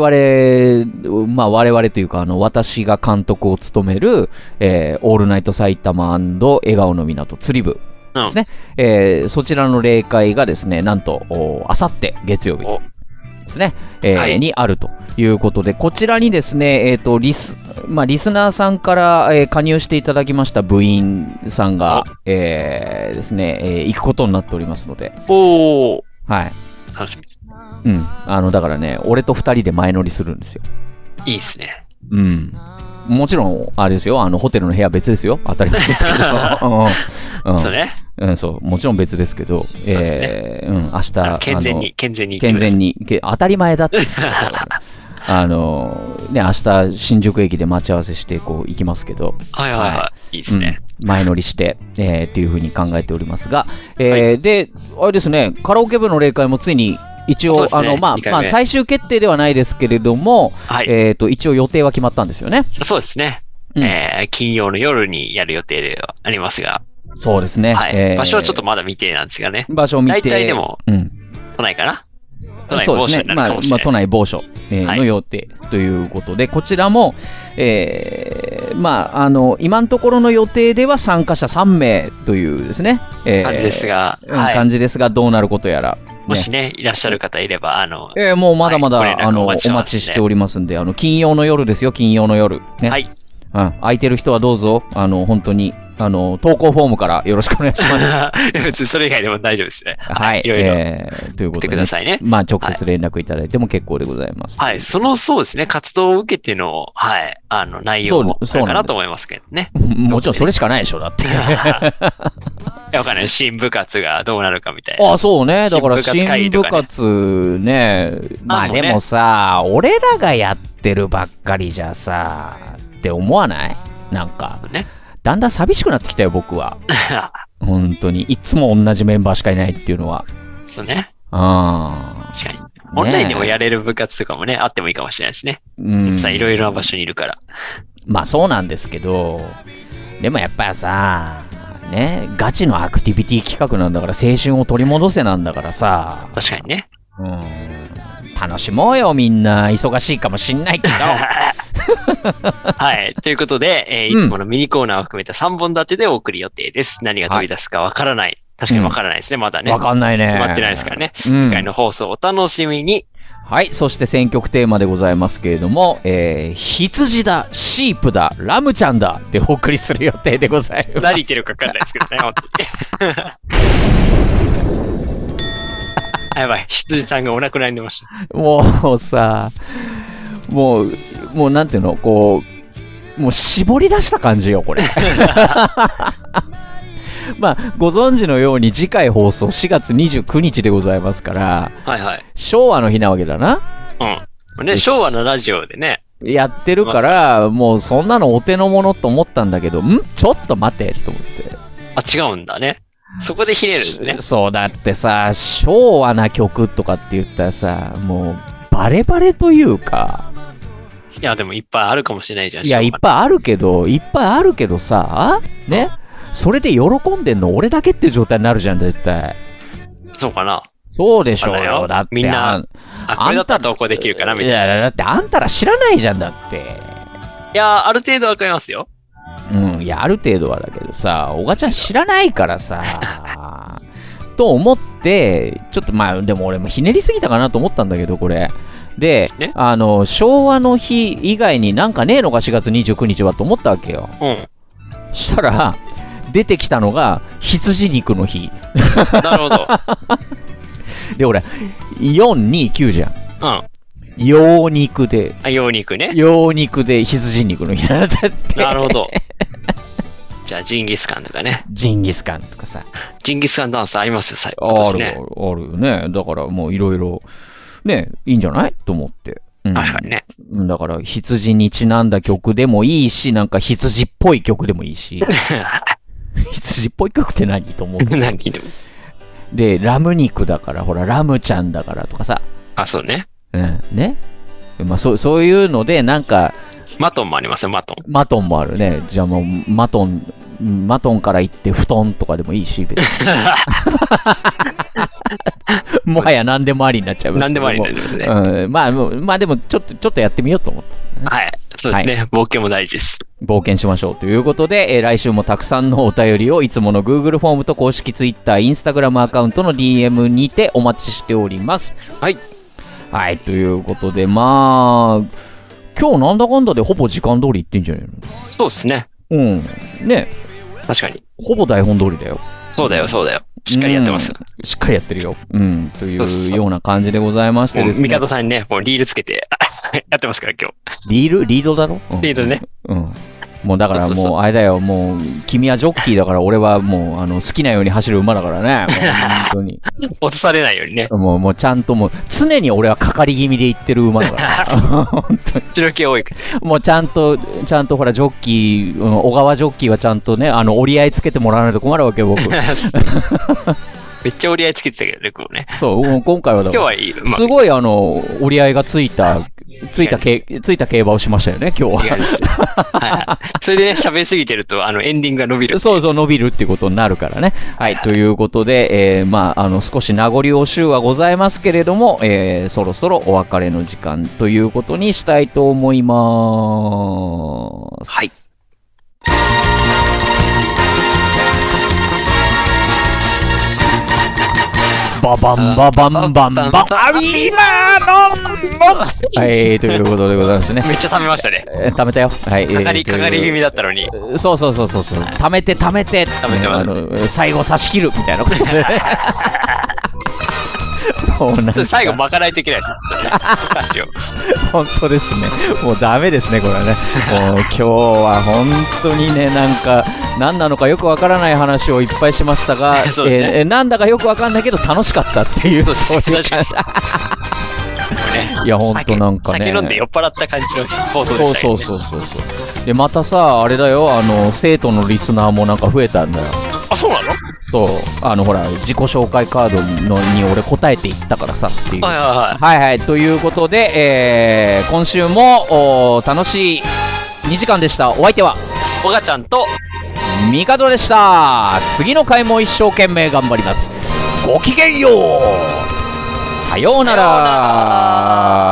々というか、私が監督を務める、オールナイト埼玉&笑顔の港釣り部ですね。そちらの例会がですね、なんと、あさって月曜日ですね、にあるということで、こちらにですね、リスナーさんから、加入していただきました部員さんが、ですね、行くことになっておりますので。はい。 楽しみです。 だからね、俺と2人で前乗りするんですよ。 いいっすね。 もちろん、あれですよ、ホテルの部屋別ですよ。当たり前ですけど。 そうね。 そう、もちろん別ですけど、明日、 健全に。 当たり前だって。明日、新宿駅で待ち合わせして、行きますけど。いいですね。前乗りして、っていうふうに考えておりますが、で、あれですね、カラオケ部の例会もついに、一応、最終決定ではないですけれども、一応予定は決まったんですよね。 そうですね。金曜の夜にやる予定ではありますが。 そうですね。 場所はちょっとまだ未定なんですがね。 場所を見て。 大体でも、都内かな？都内某所になるかもしれないです。 都内某所の予定ということで、こちらも、今のところの予定では参加者3名というですね、 感じですが、 感じですが、どうなることやら。 もしね、いらっしゃる方いれば、 もうまだまだ、お待ちしておりますんで、金曜の夜ですよ、金曜の夜。ね。はい。空いてる人はどうぞ、本当に、投稿フォームからよろしくお願いします。 別にそれ以外でも大丈夫ですね。 はい。 いろいろ。 ということで、 くださいね。 まあ、直接連絡いただいても結構でございます。 はい。そうですね。活動を受けての、内容もそうかなと思いますけどね。 もちろんそれしかないでしょ、だって。 わかんない。新部活がどうなるかみたいな。 そうね。だから新部活ね。まあでもさ、俺らがやってるばっかりじゃさ、って思わない？なんか。だんだん寂しくなってきたよ、僕は。本当に。いつも同じメンバーしかいないっていうのは。 そうね。確かに。オンラインでもやれる部活とかもね、あってもいいかもしれないですね。いろいろな場所にいるから。 まあそうなんですけど、でもやっぱりさ、ね、ガチのアクティビティ企画なんだから、青春を取り戻せなんだからさ。 確かにね。 楽しもうよ、みんな。忙しいかもしんないけど。 はい。ということで、いつものミニコーナーを含めた3本立てでお送る予定です。何が飛び出すかわからない。確かにわからないですね、まだね。 わかんないね。 決まってないですからね。次回の放送お楽しみに。 はい。そして選曲テーマでございますけれども、羊だ、シープだ、ラムちゃんだってお送りする予定でございます。 何言ってるかわかんないですけどね、本当に。やばい、羊さんがお亡くなりになりました。 もうさ、もうなんていうの、もう絞り出した感じよ、これ。まあ、ご存知のように次回放送4月29日でございますから、昭和の日なわけだな。 ね、昭和のラジオでね。 やってるから、もうそんなのお手の物と思ったんだけど、ちょっと待てと思って。 あ、違うんだね。そこでひねるんですね。 そう、だってさ、昭和な曲とかって言ったらさ、もう、バレバレというか。 いや、でもいっぱいあるかもしれないじゃん。 いや、いっぱいあるけどさ、ね、それで喜んでんの俺だけっていう状態になるじゃん、絶対。 そうかな。 そうでしょうよ。だって。 みんな、これだったら投稿できるかな、みたいな。 いや、だってあんたら知らないじゃん、だって。 いや、ある程度わかりますよ。 うん、いや、ある程度はだけどさ、おがちゃん知らないからさ、と思って、ちょっとまあ、でも俺もひねりすぎたかなと思ったんだけど、これ。で、ね、昭和の日以外になんかねえのか4月29日はと思ったわけよ。 うん。 したら、出てきたのが羊肉の日。 なるほど。 で、俺、429じゃん。 うん。 羊肉で。 あ、羊肉ね。 羊肉で羊肉の日だって。 なるほど。じゃあ、ジンギスカンとかね。 ジンギスカンとかさ。 ジンギスカンダンスありますよ、最後。あるよね。だからもういろいろ、ね、いいんじゃないと思って。 うん、確かにね。 だから、羊にちなんだ曲でもいいし、なんか羊っぽい曲でもいいし。羊っぽい曲って何と思う。 何でも。 で、ラム肉だから、ほら、ラムちゃんだからとかさ。 あ、そうね。 うん、ね。まあ、そういうので、なんか、 マトンもありますよ、マトン。 マトンもあるね。じゃあもう、マトンから行って布団とかでもいいし、別に。もはや何でもありになっちゃう。 何でもありになりますね。 うん、まあでもちょっとやってみようと思って、 ね。はい。そうですね、はい。冒険も大事です。 冒険しましょうということで、来週もたくさんのお便りをいつもの Google フォームと公式 Twitter、Instagram アカウントの DM にてお待ちしております。 はい。 はい、ということで、まあ、今日なんだかんだでほぼ時間通りいってんじゃないの？ そうですね。 うん。ね。 確かに。 ほぼ台本通りだよ。 そうだよ。しっかりやってます。 しっかりやってるよ。うん。というような感じでございましてですね。 ミカドさんにね、もうリールつけてやってますから、今日。 リードだろ？ リードね。 うん。もうだからもうあれだよ、もう君はジョッキーだから俺はもう好きなように走る馬だからね。もう本当に。 落とされないようにね。 もうちゃんともう常に俺はかかり気味で行ってる馬だから。本当に。 白毛多い。 もうちゃんとほらジョッキー、小川ジョッキーはちゃんとね、折り合いつけてもらわないと困るわけよ、僕。 めっちゃ折り合いつけてたけどね、こうね。 そう、今回はだから。 今日はいい。 すごい折り合いがついた競馬をしましたよね、今日は。 はい。それでね、喋りすぎてると、エンディングが伸びる。 そう、伸びるっていうことになるからね。はい、ということで、まあ、少し名残惜しゅうはございますけれども、そろそろお別れの時間ということにしたいと思います。 はい。 ババンババンバンバン今のはい、ということでございましてね。 めっちゃ溜めましたね。 溜めたよ。はい。 かかり気味だったのに。 そう。溜めて。最後差し切るみたいなことで。 最後巻かないといけないです歌詞を。 本当ですね。もうダメですね、これはね。もう今日は本当にね、なんか何なのかよくわからない話をいっぱいしましたが、なんだかよくわかんないけど楽しかったっていう。そういう感じ。いや、ほんとなんかね。 酒飲んで酔っ払った感じの放送でしたよね。そう。 で、またさ、あれだよ、生徒のリスナーもなんか増えたんだよ。 あ、そうなの？ そう。ほら、自己紹介カードに俺答えていったからさっていう。はい。ということで、今週も楽しい2時間でした。お相手は、 おがちゃんと、 ミカドでした。次の回も一生懸命頑張ります。ごきげんよう。さようなら。